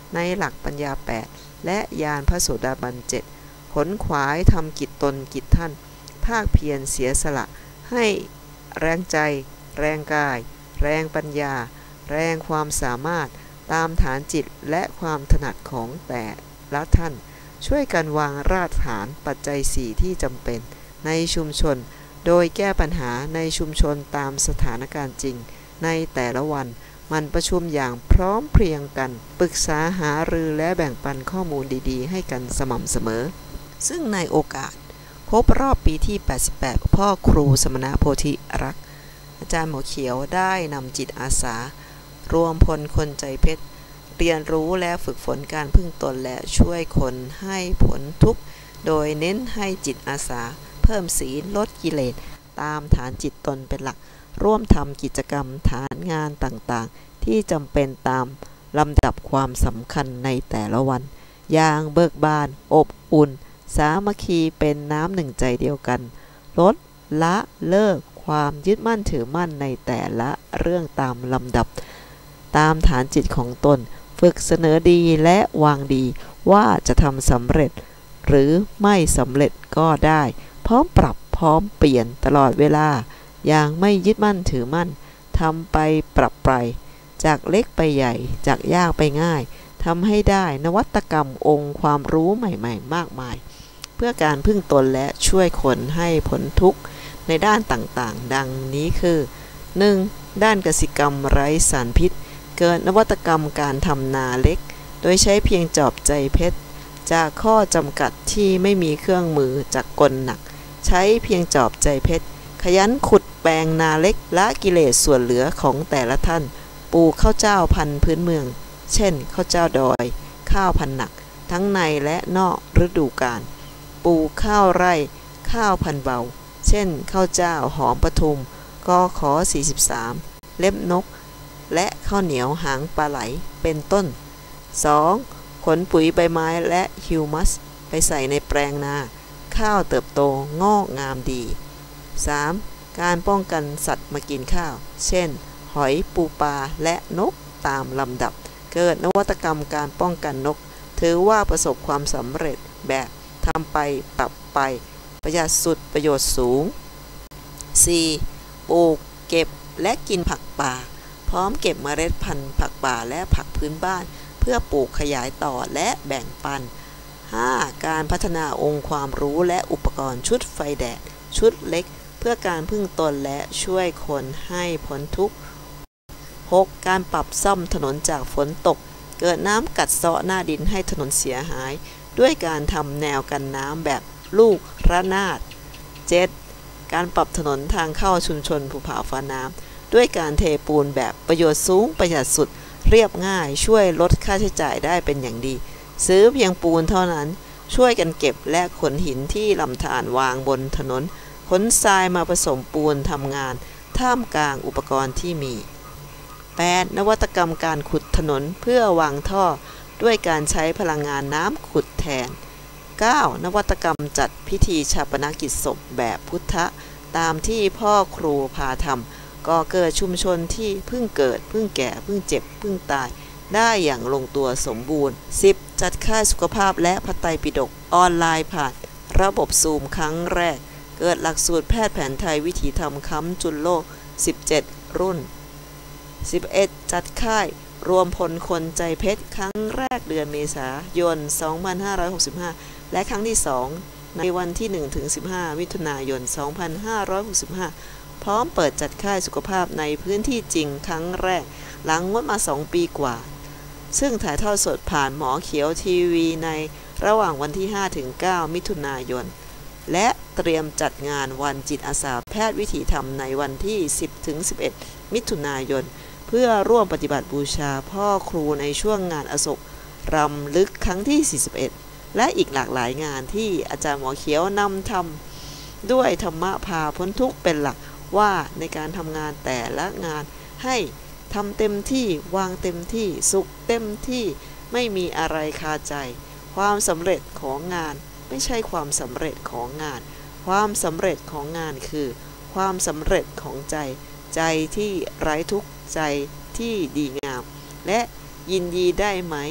ในหลักปัญญาแปดและญาณพระโสดาบันเจ็ดขนขวายทำกิจตนกิจท่านภาคเพียรเสียสละให้แรงใจแรงกายแรงปัญญาแรงความสามารถตามฐานจิตและความถนัดของแต่ละท่านช่วยกันวางรากฐานปัจจัยสี่ที่จำเป็นในชุมชนโดยแก้ปัญหาในชุมชนตามสถานการณ์จริงในแต่ละวันมันประชุมอย่างพร้อมเพรียงกันปรึกษาหารือและแบ่งปันข้อมูลดีๆให้กันสม่ำเสมอซึ่งในโอกาสครบรอบปีที่แปดสิบแปดพ่อครูสมณโพธิรักษ์อาจารย์หมอเขียวได้นำจิตอาสารวมพลคนใจเพชรเรียนรู้และฝึกฝนการพึ่งตนและช่วยคนให้ผลทุกข์โดยเน้นให้จิตอาสาเพิ่มศีลลดกิเลสตามฐานจิตตนเป็นหลักร่วมทำกิจกรรมฐานงานต่างๆที่จำเป็นตามลำดับความสำคัญในแต่ละวันอย่างเบิกบานอบอุ่นสามัคคีเป็นน้ำหนึ่งใจเดียวกันลดละเลิกความยึดมั่นถือมั่นในแต่ละเรื่องตามลำดับตามฐานจิตของตนฝึกเสนอดีและวางดีว่าจะทำสำเร็จหรือไม่สำเร็จก็ได้พร้อมปรับพร้อมเปลี่ยนตลอดเวลาอย่างไม่ยึดมั่นถือมั่นทำไปปรับไปจากเล็กไปใหญ่จากยากไปง่ายทำให้ได้นวัตกรรมองค์ความรู้ใหม่ๆมากมายเพื่อการพึ่งตนและช่วยคนให้พ้นทุกข์ในด้านต่างๆดังนี้คือ หนึ่ง. ด้านกสิกรรมไร้สารพิษเกิดนวัตกรรมการทำนาเล็กโดยใช้เพียงจอบใจเพชรจากข้อจำกัดที่ไม่มีเครื่องมือจากกลหนักใช้เพียงจอบใจเพชรขยันขุดแปลงนาเล็กละกิเลสส่วนเหลือของแต่ละท่านปลูกข้าวเจ้าพันธุ์พื้นเมืองเช่นข้าวเจ้าดอยข้าวพันธุ์หนักทั้งในและนอกฤดูกาลปลูกข้าวไร่ข้าวพันธุ์เบาเช่นข้าวเจ้าหอมปทุมกขสี่สิบสามเล็บนกและข้าวเหนียวหางปลาไหลเป็นต้น สอง. ขนปุ๋ยใบไม้และฮิวมัสไปใส่ในแปลงนาข้าวเติบโตงอกงามดี สาม. การป้องกันสัตว์มากินข้าวเช่นหอยปูปลาและนกตามลำดับเกิดนวัตกรรมการป้องกันนกถือว่าประสบความสำเร็จแบบทำไปปรับไปประหยัดสุดประโยชน์สูง สี่. ปลูกเก็บและกินผักป่าพร้อมเก็บเมล็ดพันธุ์ผักป่าและผักพื้นบ้านเพื่อปลูกขยายต่อและแบ่งปัน ห้า. การพัฒนาองค์ความรู้และอุปกรณ์ชุดไฟแดดชุดเล็กเพื่อการพึ่งตนและช่วยคนให้พ้นทุกข์ หก. การปรับซ่อมถนนจากฝนตกเกิดน้ำกัดเซาะหน้าดินให้ถนนเสียหายด้วยการทำแนวกันน้ำแบบลูกระนาด เจ็ด. การปรับถนนทางเข้าชุมชนภูผาฟ้าน้ำด้วยการเทปูนแบบประโยชน์สูงประหยัดสุดเรียบง่ายช่วยลดค่าใช้จ่ายได้เป็นอย่างดีซื้อเพียงปูนเท่านั้นช่วยกันเก็บและขนหินที่ลำธารวางบนถนนขนทรายมาผสมปูนทำงานท่ามกลางอุปกรณ์ที่มี แปด. นวัตกรรมการขุดถนนเพื่อวางท่อด้วยการใช้พลังงานน้ำขุดแทน เก้า. นวัตกรรมจัดพิธีฌาปนกิจศพแบบพุทธะตามที่พ่อครูพาทำก็เกิดชุมชนที่เพิ่งเกิดเพิ่งแก่เพิ่งเจ็บเพิ่งตายได้อย่างลงตัวสมบูรณ์ สิบ. จัดค่ายสุขภาพและพระไตรปิฎกออนไลน์ผ่านระบบซูมครั้งแรกเกิดหลักสูตรแพทย์แผนไทยวิถีธรรมค้ำจุลโลกสิบเจ็ดรุ่น สิบเอ็ด. จัดค่ายรวมพลคนใจเพชรครั้งแรกเดือนเมษายนสองพันห้าร้อยหกสิบห้าและครั้งที่สองในวันที่หนึ่งถึงสิบห้ามิถุนายนสองพันห้าร้อยหกสิบห้าพร้อมเปิดจัดค่ายสุขภาพในพื้นที่จริงครั้งแรกหลังงดมาสองปีกว่าซึ่งถ่ายทอดสดผ่านหมอเขียวทีวีในระหว่างวันที่ห้าถึงเก้ามิถุนายนและเตรียมจัดงานวันจิตอาสาแพทย์วิถีธรรมในวันที่สิบถึงสิบเอ็ดมิถุนายนเพื่อร่วมปฏิบัติบูชาพ่อครูในช่วงงานอโศกรำลึกครั้งที่สี่สิบเอ็ดและอีกหลากหลายงานที่อาจารย์หมอเขียวนำทำด้วยธรรมะพาพ้นทุกข์เป็นหลักว่าในการทำงานแต่ละงานให้ทำเต็มที่วางเต็มที่สุขเต็มที่ไม่มีอะไรคาใจความสำเร็จของงานไม่ใช่ความสำเร็จของงานความสำเร็จของงานคือความสำเร็จของใจใจที่ไร้ทุกข์ใจที่ดีงามและยินดีได้ไหม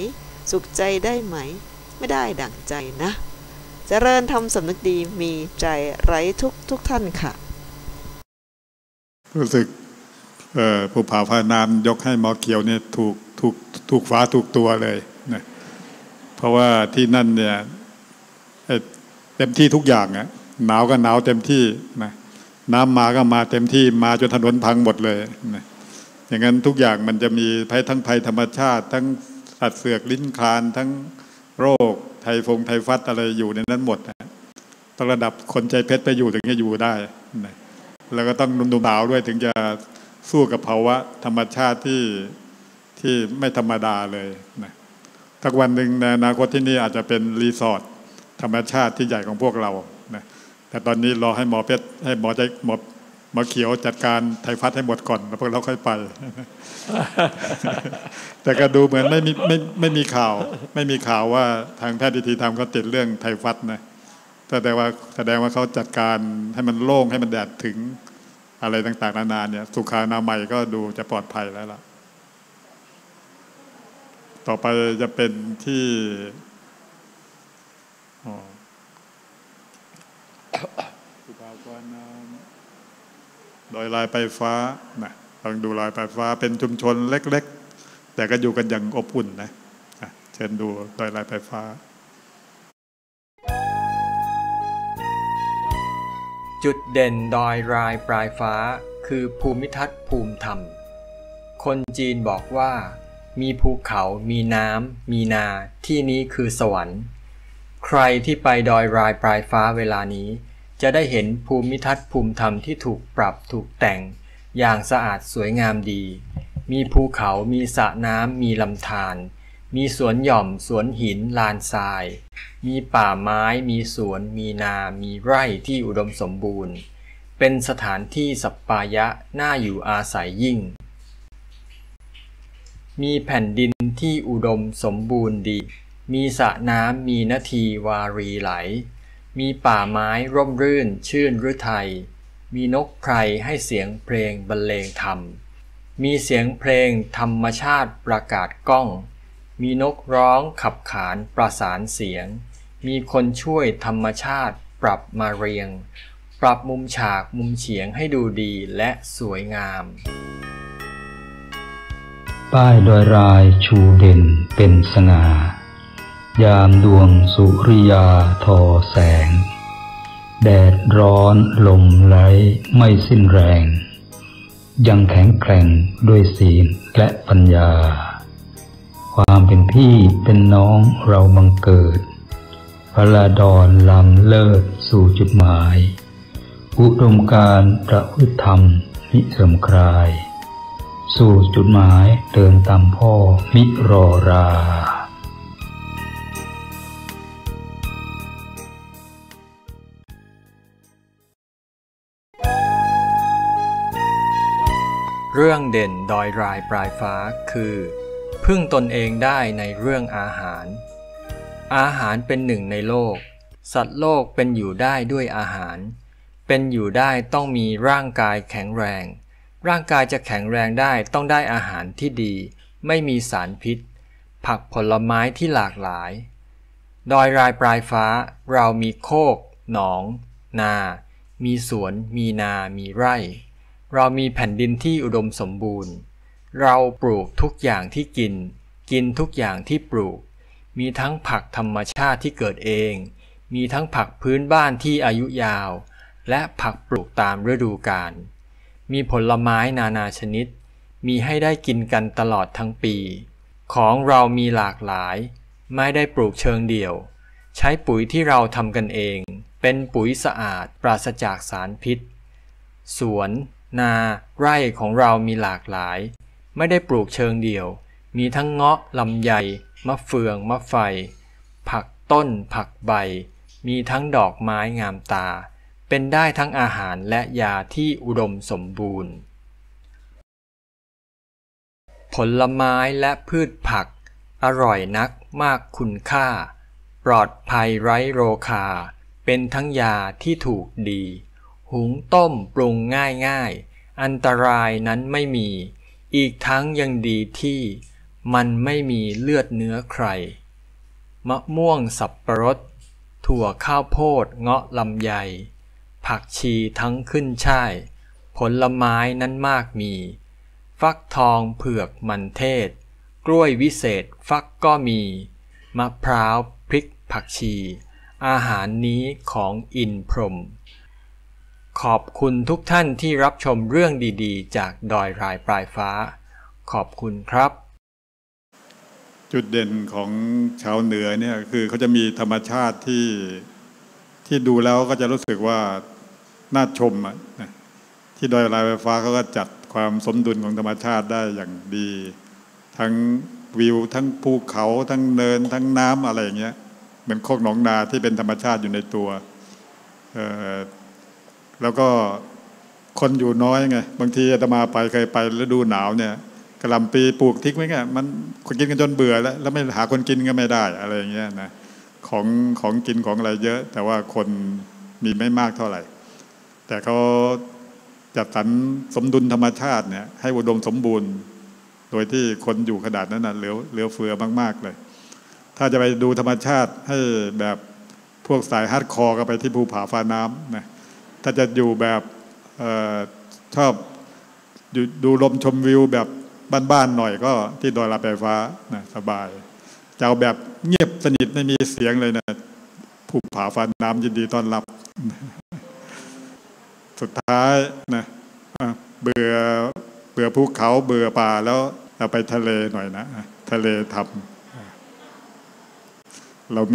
สุขใจได้ไหมไม่ได้ดั่งใจนะเจริญธรรมสำนึกดีมีใจไร้ทุกทุกท่านค่ะรู้สึกภูผาพานามยกให้หมอเขียวเนี่ยถูกถูกถูกฟ้าถูกตัวเลยนะเพราะว่าที่นั่นเนี่ยเต็มที่ทุกอย่างอะหนาวก็หนาวเต็มที่นะน้ำมาก็มาเต็มที่มาจนถนนพังหมดเลยนะอย่างนั้นทุกอย่างมันจะมีภัยทั้งภัยธรรมชาติทั้งสัตว์เสือกลิ้นคลานทั้งโรคไทฟงไทฟัสอะไรอยู่ในนั้นหมดนะต้องระดับคนใจเพชรไปอยู่ถึงจะอยู่ได้นะแล้วก็ต้องนุ่มหนาวด้วยถึงจะสู้กับภาวะธรรมชาติที่ที่ไม่ธรรมดาเลยนะสักวันหนึ่งในอนาคตที่นี่อาจจะเป็นรีสอร์ทธรรมชาติที่ใหญ่ของพวกเรานะแต่ตอนนี้รอให้หมอเพชรให้หมอใจหมอหมอเขียวจัดการไทฟัสให้หมดก่อนแล้วพวกเราค่อยไป แต่ก็ดูเหมือนไม่มีไม่ไม่มีข่าวไม่มีข่าวว่าทางแพทย์ทีทำเขาติดเรื่องไทฟัสนะแสดงว่าแสดงว่าเขาจัดการให้มันโล่งให้มันแดดถึงอะไรต่างๆนานาเนี่ยสุขอนามัยก็ดูจะปลอดภัยแล้วล่ะต่อไปจะเป็นที่ภูผาพานามโดยลายไฟฟ้านะลองดูลายไฟฟ้าเป็นชุมชนเล็กๆแต่ก็อยู่กันอย่างอบอุ่นนะเชิญดูโดยลายไฟฟ้าจุดเด่นดอยรายปลายฟ้าคือภูมิทัศน์ภูมิธรรมคนจีนบอกว่ามีภูเขามีน้ำมีนาที่นี้คือสวรรค์ใครที่ไปดอยรายปลายฟ้าเวลานี้จะได้เห็นภูมิทัศน์ภูมิธรรมที่ถูกปรับถูกแต่งอย่างสะอาดสวยงามดีมีภูเขามีสระน้ำมีลำธารมีสวนหย่อมสวนหินลานทรายมีป่าไม้มีสวนมีนามีไร่ที่อุดมสมบูรณ์เป็นสถานที่สัปปายะน่าอยู่อาศัยยิ่งมีแผ่นดินที่อุดมสมบูรณ์ดีมีสระน้ำมีนาทีวารีไหลมีป่าไม้ร่มรื่นชื่นฤทัยมีนกไพรให้เสียงเพลงบรรเลงธรรมมีเสียงเพลงธรรมชาติประกาศก้องมีนกร้องขับขานประสานเสียงมีคนช่วยธรรมชาติปรับมาเรียงปรับมุมฉากมุมเฉียงให้ดูดีและสวยงามป้ายดอยรายชูเด่นเป็นสง่ายามดวงสุริยาทอแสงแดดร้อนลมไหลไม่สิ้นแรงยังแข็งแกร่งด้วยศีลและปัญญาความเป็นพี่เป็นน้องเราบังเกิดพระดอนลำเลิศสู่จุดหมายอุดมการณ์ประพฤติธรรมมิเสื่อมคลายสู่จุดหมายเดินตามพ่อมิรอราเรื่องเด่นดอยรายปลายฟ้าคือพึ่งตนเองได้ในเรื่องอาหารอาหารเป็นหนึ่งในโลกสัตว์โลกเป็นอยู่ได้ด้วยอาหารเป็นอยู่ได้ต้องมีร่างกายแข็งแรงร่างกายจะแข็งแรงได้ต้องได้อาหารที่ดีไม่มีสารพิษผักผลไม้ที่หลากหลายดอยรายปลายฟ้าเรามีโคกหนองนามีสวนมีนามีไร่เรามีแผ่นดินที่อุดมสมบูรณ์เราปลูกทุกอย่างที่กินกินทุกอย่างที่ปลูกมีทั้งผักธรรมชาติที่เกิดเองมีทั้งผักพื้นบ้านที่อายุยาวและผักปลูกตามฤดูกาลมีผลไม้นานาชนิดมีให้ได้กินกันตลอดทั้งปีของเรามีหลากหลายไม่ได้ปลูกเชิงเดี่ยวใช้ปุ๋ยที่เราทำกันเองเป็นปุ๋ยสะอาดปราศจากสารพิษสวนนาไร่ของเรามีหลากหลายไม่ได้ปลูกเชิงเดี่ยวมีทั้งเงาะลำไยมะเฟืองมะไฟผักต้นผักใบมีทั้งดอกไม้งามตาเป็นได้ทั้งอาหารและยาที่อุดมสมบูรณ์ผลไม้และพืชผักอร่อยนักมากคุณค่าปลอดภัยไร้โรคาเป็นทั้งยาที่ถูกดีหุงต้มปรุงง่ายๆอันตรายนั้นไม่มีอีกทั้งยังดีที่มันไม่มีเลือดเนื้อใครมะม่วงสับปะรดถั่วข้าวโพดเงาะลำไยผักชีทั้งขึ้นช่ายผลไม้นั้นมากมีฟักทองเผือกมันเทศกล้วยวิเศษฟักก็มีมะพร้าวพริกผักชีอาหารนี้ของอินพรหมขอบคุณทุกท่านที่รับชมเรื่องดีๆจากดอยรายปลายฟ้าขอบคุณครับจุดเด่นของชาวเหนือเนี่ยคือเขาจะมีธรรมชาติที่ที่ดูแล้วก็จะรู้สึกว่าน่าชมอ่ะที่ดอยรายปลายฟ้าเขาก็จัดความสมดุลของธรรมชาติได้อย่างดีทั้งวิวทั้งภูเขาทั้งเนินทั้งน้ำอะไรอย่างเงี้ยเหมือนโคกหนองนาที่เป็นธรรมชาติอยู่ในตัวเอ่อแล้วก็คนอยู่น้อยไงบางทีอาตมาไปเคยไปฤดูหนาวเนี่ยกระหล่ำปีปลูกทิ้งไว้ไงมันคนกินกันจนเบื่อแล้วแล้วไม่หาคนกินก็ไม่ได้อะไรอย่างเงี้ยนะของของกินของอะไรเยอะแต่ว่าคนมีไม่มากเท่าไหร่แต่เขาจัดสรรสมดุลธรรมชาติเนี่ยให้อุดมสมบูรณ์โดยที่คนอยู่ขนาดนั้นน่ะเหลือเหลือเฟือมากๆเลยถ้าจะไปดูธรรมชาติให้แบบพวกสายฮาร์ดคอร์ก็ไปที่ภูผาฟ้าน้ำนะถ้าจะอยู่แบบเอ่อชอบดูลมชมวิวแบบบ้านๆหน่อยก็ที่ดอยรายปลายฟ้านะสบายจะเอาแบบเงียบสนิทไม่มีเสียงเลยนะภูผาฟ้าน้ำยินดีต้อนรับสุดท้ายนะเบื่อเบื่อภูเขาเบื่อป่าแล้วเราไปทะเลหน่อยนะทะเลทำเรามี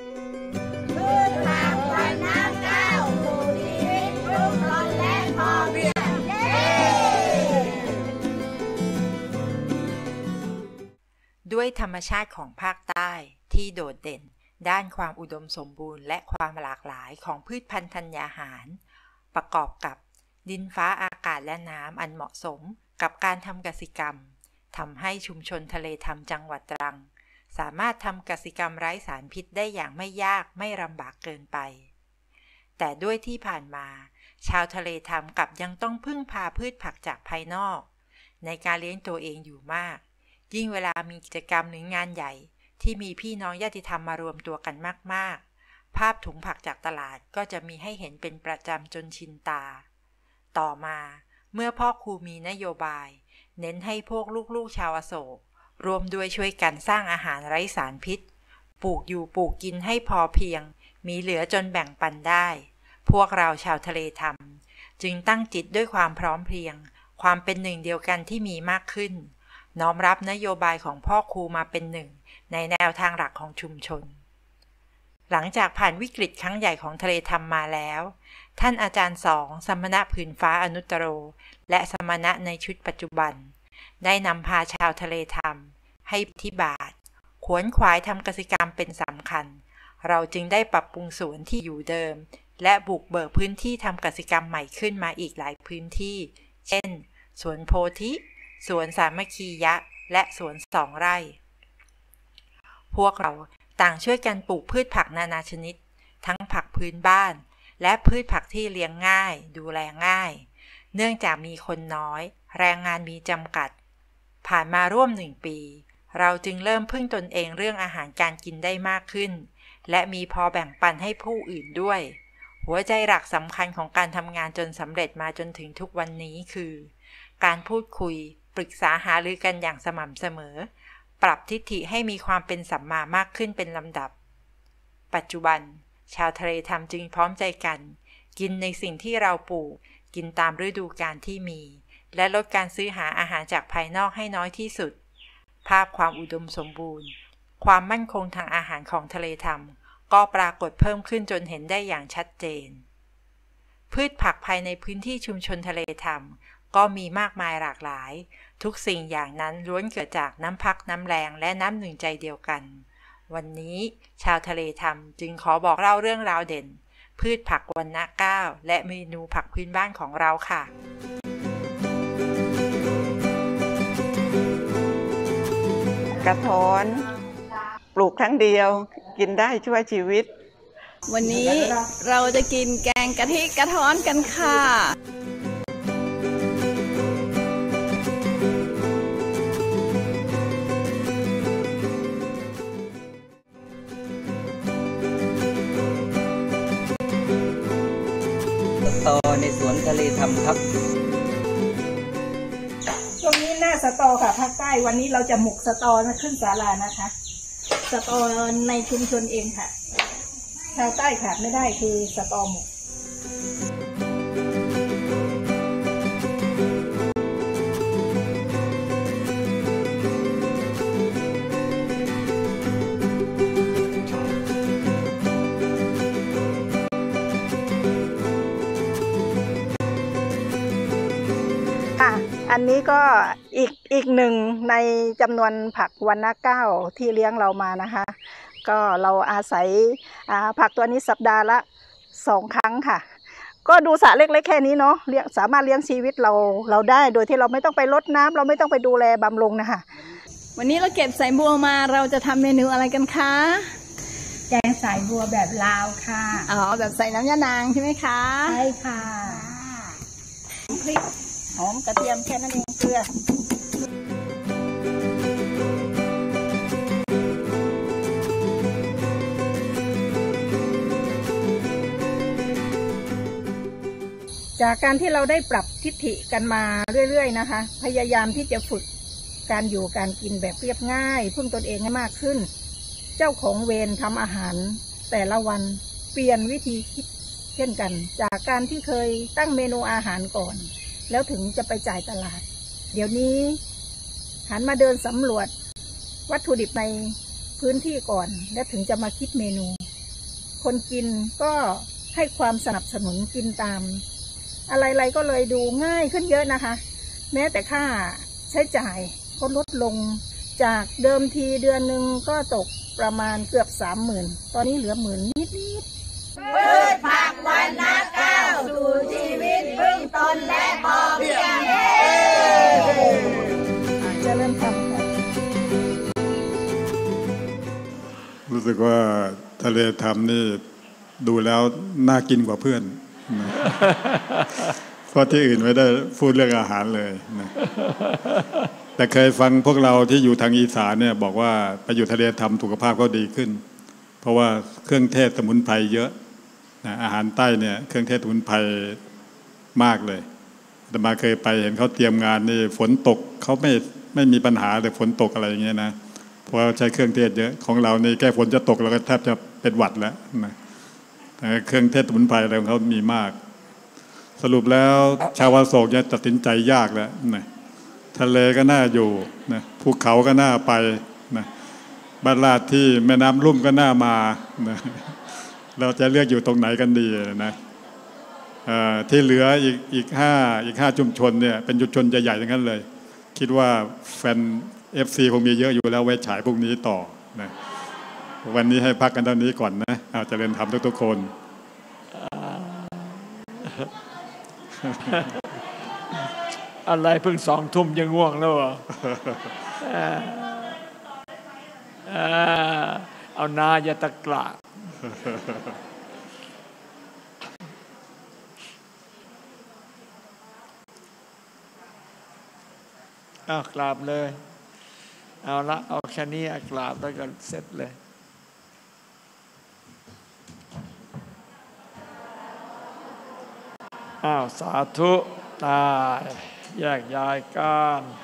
ด้วยธรรมชาติของภาคใต้ที่โดดเด่นด้านความอุดมสมบูรณ์และความหลากหลายของพืชพันธุ์ธัญญาหารประกอบกับดินฟ้าอากาศและน้ำอันเหมาะสมกับการทำกสิกรรมทำให้ชุมชนทะเลธรรมจังหวัดตรังสามารถทำกสิกรรมไร้สารพิษได้อย่างไม่ยากไม่ลำบากเกินไปแต่ด้วยที่ผ่านมาชาวทะเลธรรมกลับยังต้องพึ่งพาพืชผักจากภายนอกในการเลี้ยงตัวเองอยู่มากยิ่งเวลามีกิจกรรมหรืองานใหญ่ที่มีพี่น้องญาติธรรมมารวมตัวกันมากๆภาพถุงผักจากตลาดก็จะมีให้เห็นเป็นประจำจนชินตาต่อมาเมื่อพ่อครูมีนโยบายเน้นให้พวกลูกๆชาวอโศกรวมด้วยช่วยกันสร้างอาหารไร้สารพิษปลูกอยู่ปลูกกินให้พอเพียงมีเหลือจนแบ่งปันได้พวกเราชาวทะเลธรรมจึงตั้งจิตด้วยความพร้อมเพรียงความเป็นหนึ่งเดียวกันที่มีมากขึ้นน้อมรับนโยบายของพ่อครูมาเป็นหนึ่งในแนวทางหลักของชุมชนหลังจากผ่านวิกฤตครั้งใหญ่ของทะเลธรรมมาแล้วท่านอาจารย์สองสมณะผืนฟ้าอนุตตโรและสมณะในชุดปัจจุบันได้นำพาชาวทะเลธรรมให้ปฏิบัติขวนขวายทำกสิกรรมเป็นสำคัญเราจึงได้ปรับปรุงสวนที่อยู่เดิมและบุกเบิกพื้นที่ทำกสิกรรมใหม่ขึ้นมาอีกหลายพื้นที่เช่นสวนโพธิสวนสามัคคียะและสวนสองไร่พวกเราต่างช่วยกันปลูกพืชผักนานาชนิดทั้งผักพื้นบ้านและพืชผักที่เลี้ยงง่ายดูแลง่ายเนื่องจากมีคนน้อยแรงงานมีจำกัดผ่านมาร่วมหนึ่งปีเราจึงเริ่มพึ่งตนเองเรื่องอาหารการกินได้มากขึ้นและมีพอแบ่งปันให้ผู้อื่นด้วยหัวใจหลักสำคัญของการทำงานจนสำเร็จมาจนถึงทุกวันนี้คือการพูดคุยปรึกษาหารือกันอย่างสม่ำเสมอปรับทิฏฐิให้มีความเป็นสัมมามากขึ้นเป็นลำดับปัจจุบันชาวทะเลธรรมจึงพร้อมใจกันกินในสิ่งที่เราปลูกกินตามฤดูกาลที่มีและลดการซื้อหาอาหารจากภายนอกให้น้อยที่สุดภาพความอุดมสมบูรณ์ความมั่นคงทางอาหารของทะเลธรรมก็ปรากฏเพิ่มขึ้นจนเห็นได้อย่างชัดเจนพืชผักภายในพื้นที่ชุมชนทะเลธรรมก็มีมากมายหลากหลายทุกสิ่งอย่างนั้นล้วนเกิดจากน้ำพักน้ำแรงและน้ำหนึ่งใจเดียวกันวันนี้ชาวทะเลธรรมจึงขอบอกเล่าเรื่องราวเด่นพืชผักวรรณะเก้าและเมนูผักพื้นบ้านของเราค่ะกระท้อนปลูกครั้งเดียวกินได้ชั่วชีวิตวันนี้เราจะกินแกงกะทิกระท้อนกันค่ะะเลทำครับช่วงนี้หน้าสตอค่ะภาคใต้วันนี้เราจะหมกสตอมาขึ้นศาลานะคะสตอในชุมชนเองค่ะชาวใต้ขาดไม่ได้คือสตอหมกอันนี้ก็อีกอีกหนึ่งในจำนวนผักวันนะเก้าที่เลี้ยงเรามานะคะก็เราอาศัยผักตัวนี้สัปดาห์ละสองครั้งค่ะก็ดูสระเล็กๆแค่นี้เนาะเลี้ยงสามารถเลี้ยงชีวิตเราเราได้โดยที่เราไม่ต้องไปรดน้ำเราไม่ต้องไปดูแลบำรุงนะคะวันนี้เราเก็บสายบัวมาเราจะทำเมนูอะไรกันคะแกงสายบัวแบบลาวค่ะอ๋อแบบใส่น้ำยานางใช่ไหมคะใช่ค่ะพริกหอมกระเทียมแค่นั้นเองเกลือจากการที่เราได้ปรับทิฏฐิกันมาเรื่อยๆนะคะพยายามที่จะฝึกการอยู่การกินแบบเรียบง่ายพึ่งตนเองให้มากขึ้นเจ้าของเวรทำอาหารแต่ละวันเปลี่ยนวิธีคิดเช่นกันจากการที่เคยตั้งเมนูอาหารก่อนแล้วถึงจะไปจ่ายตลาดเดี๋ยวนี้หันมาเดินสำรวจวัตถุดิบในพื้นที่ก่อนแล้วถึงจะมาคิดเมนูคนกินก็ให้ความสนับสนุนกินตามอะไรๆก็เลยดูง่ายขึ้นเยอะนะคะแม้แต่ค่าใช้จ่ายก็ลดลงจากเดิมทีเดือนหนึ่งก็ตกประมาณเกือบสามหมื่นตอนนี้เหลือหมื่นนิดๆพืชผักวันนะเก้าสู่ชีวิตพึ่งตนและพอเพียงจะเริ่มทำค่ะรู้สึกว่าทะเลทำนี่ดูแล้วน่ากินกว่าเพื่อนนะเพราะที่อื่นไม่ได้พูดเรื่องอาหารเลยนะแต่เคยฟังพวกเราที่อยู่ทางอีสานเนี่ยบอกว่าไปอยู่ทะเลทำสุขภาพก็ดีขึ้นเพราะว่าเครื่องเทศสมุนไพรเยอะนะอาหารใต้เนี่ยเครื่องเทศสมุนไพรมากเลยแต่มาเคยไปเห็นเขาเตรียมงานนี่ฝนตกเขาไม่ไม่มีปัญหาเลยฝนตกอะไรอย่างเงี้ยนะเพราะใช้เครื่องเทศเยอะของเรานี่แค่ฝนจะตกเราก็แทบจะเป็นหวัดแล้วนะเครื่องเทศสมุนไพรอะไรของเขามีมากสรุปแล้วชาวอโศกเนี่ยตัดสินใจยากแล้วนะทะเลก็น่าอยู่นะภูเขาก็น่าไปนะบ้านลาดที่แม่น้ำลุ่มก็น่ามานะเราจะเลือกอยู่ตรงไหนกันดีนะที่เหลืออีกอีกห้าอีกห้าชุมชนเนี่ยเป็นชุมชนใหญ่ๆทั้งนั้นเลยคิดว่าแฟน เอฟ ซี คงมีเยอะอยู่แล้วไว้ฉายพวกนี้ต่อนะวันนี้ให้พักกันเท่านี้ก่อนนะเอาเจริญธรรมทุกๆคนอะไรเพิ่งสองทุ่มยังง่วงแล้วเหรอเอานาอย่าตะกละเอากราบเลยเอาละเอาแค่นี้กราบแล้วก็เสร็จเลยอ้าวสาธุตายแยกย้ายกัน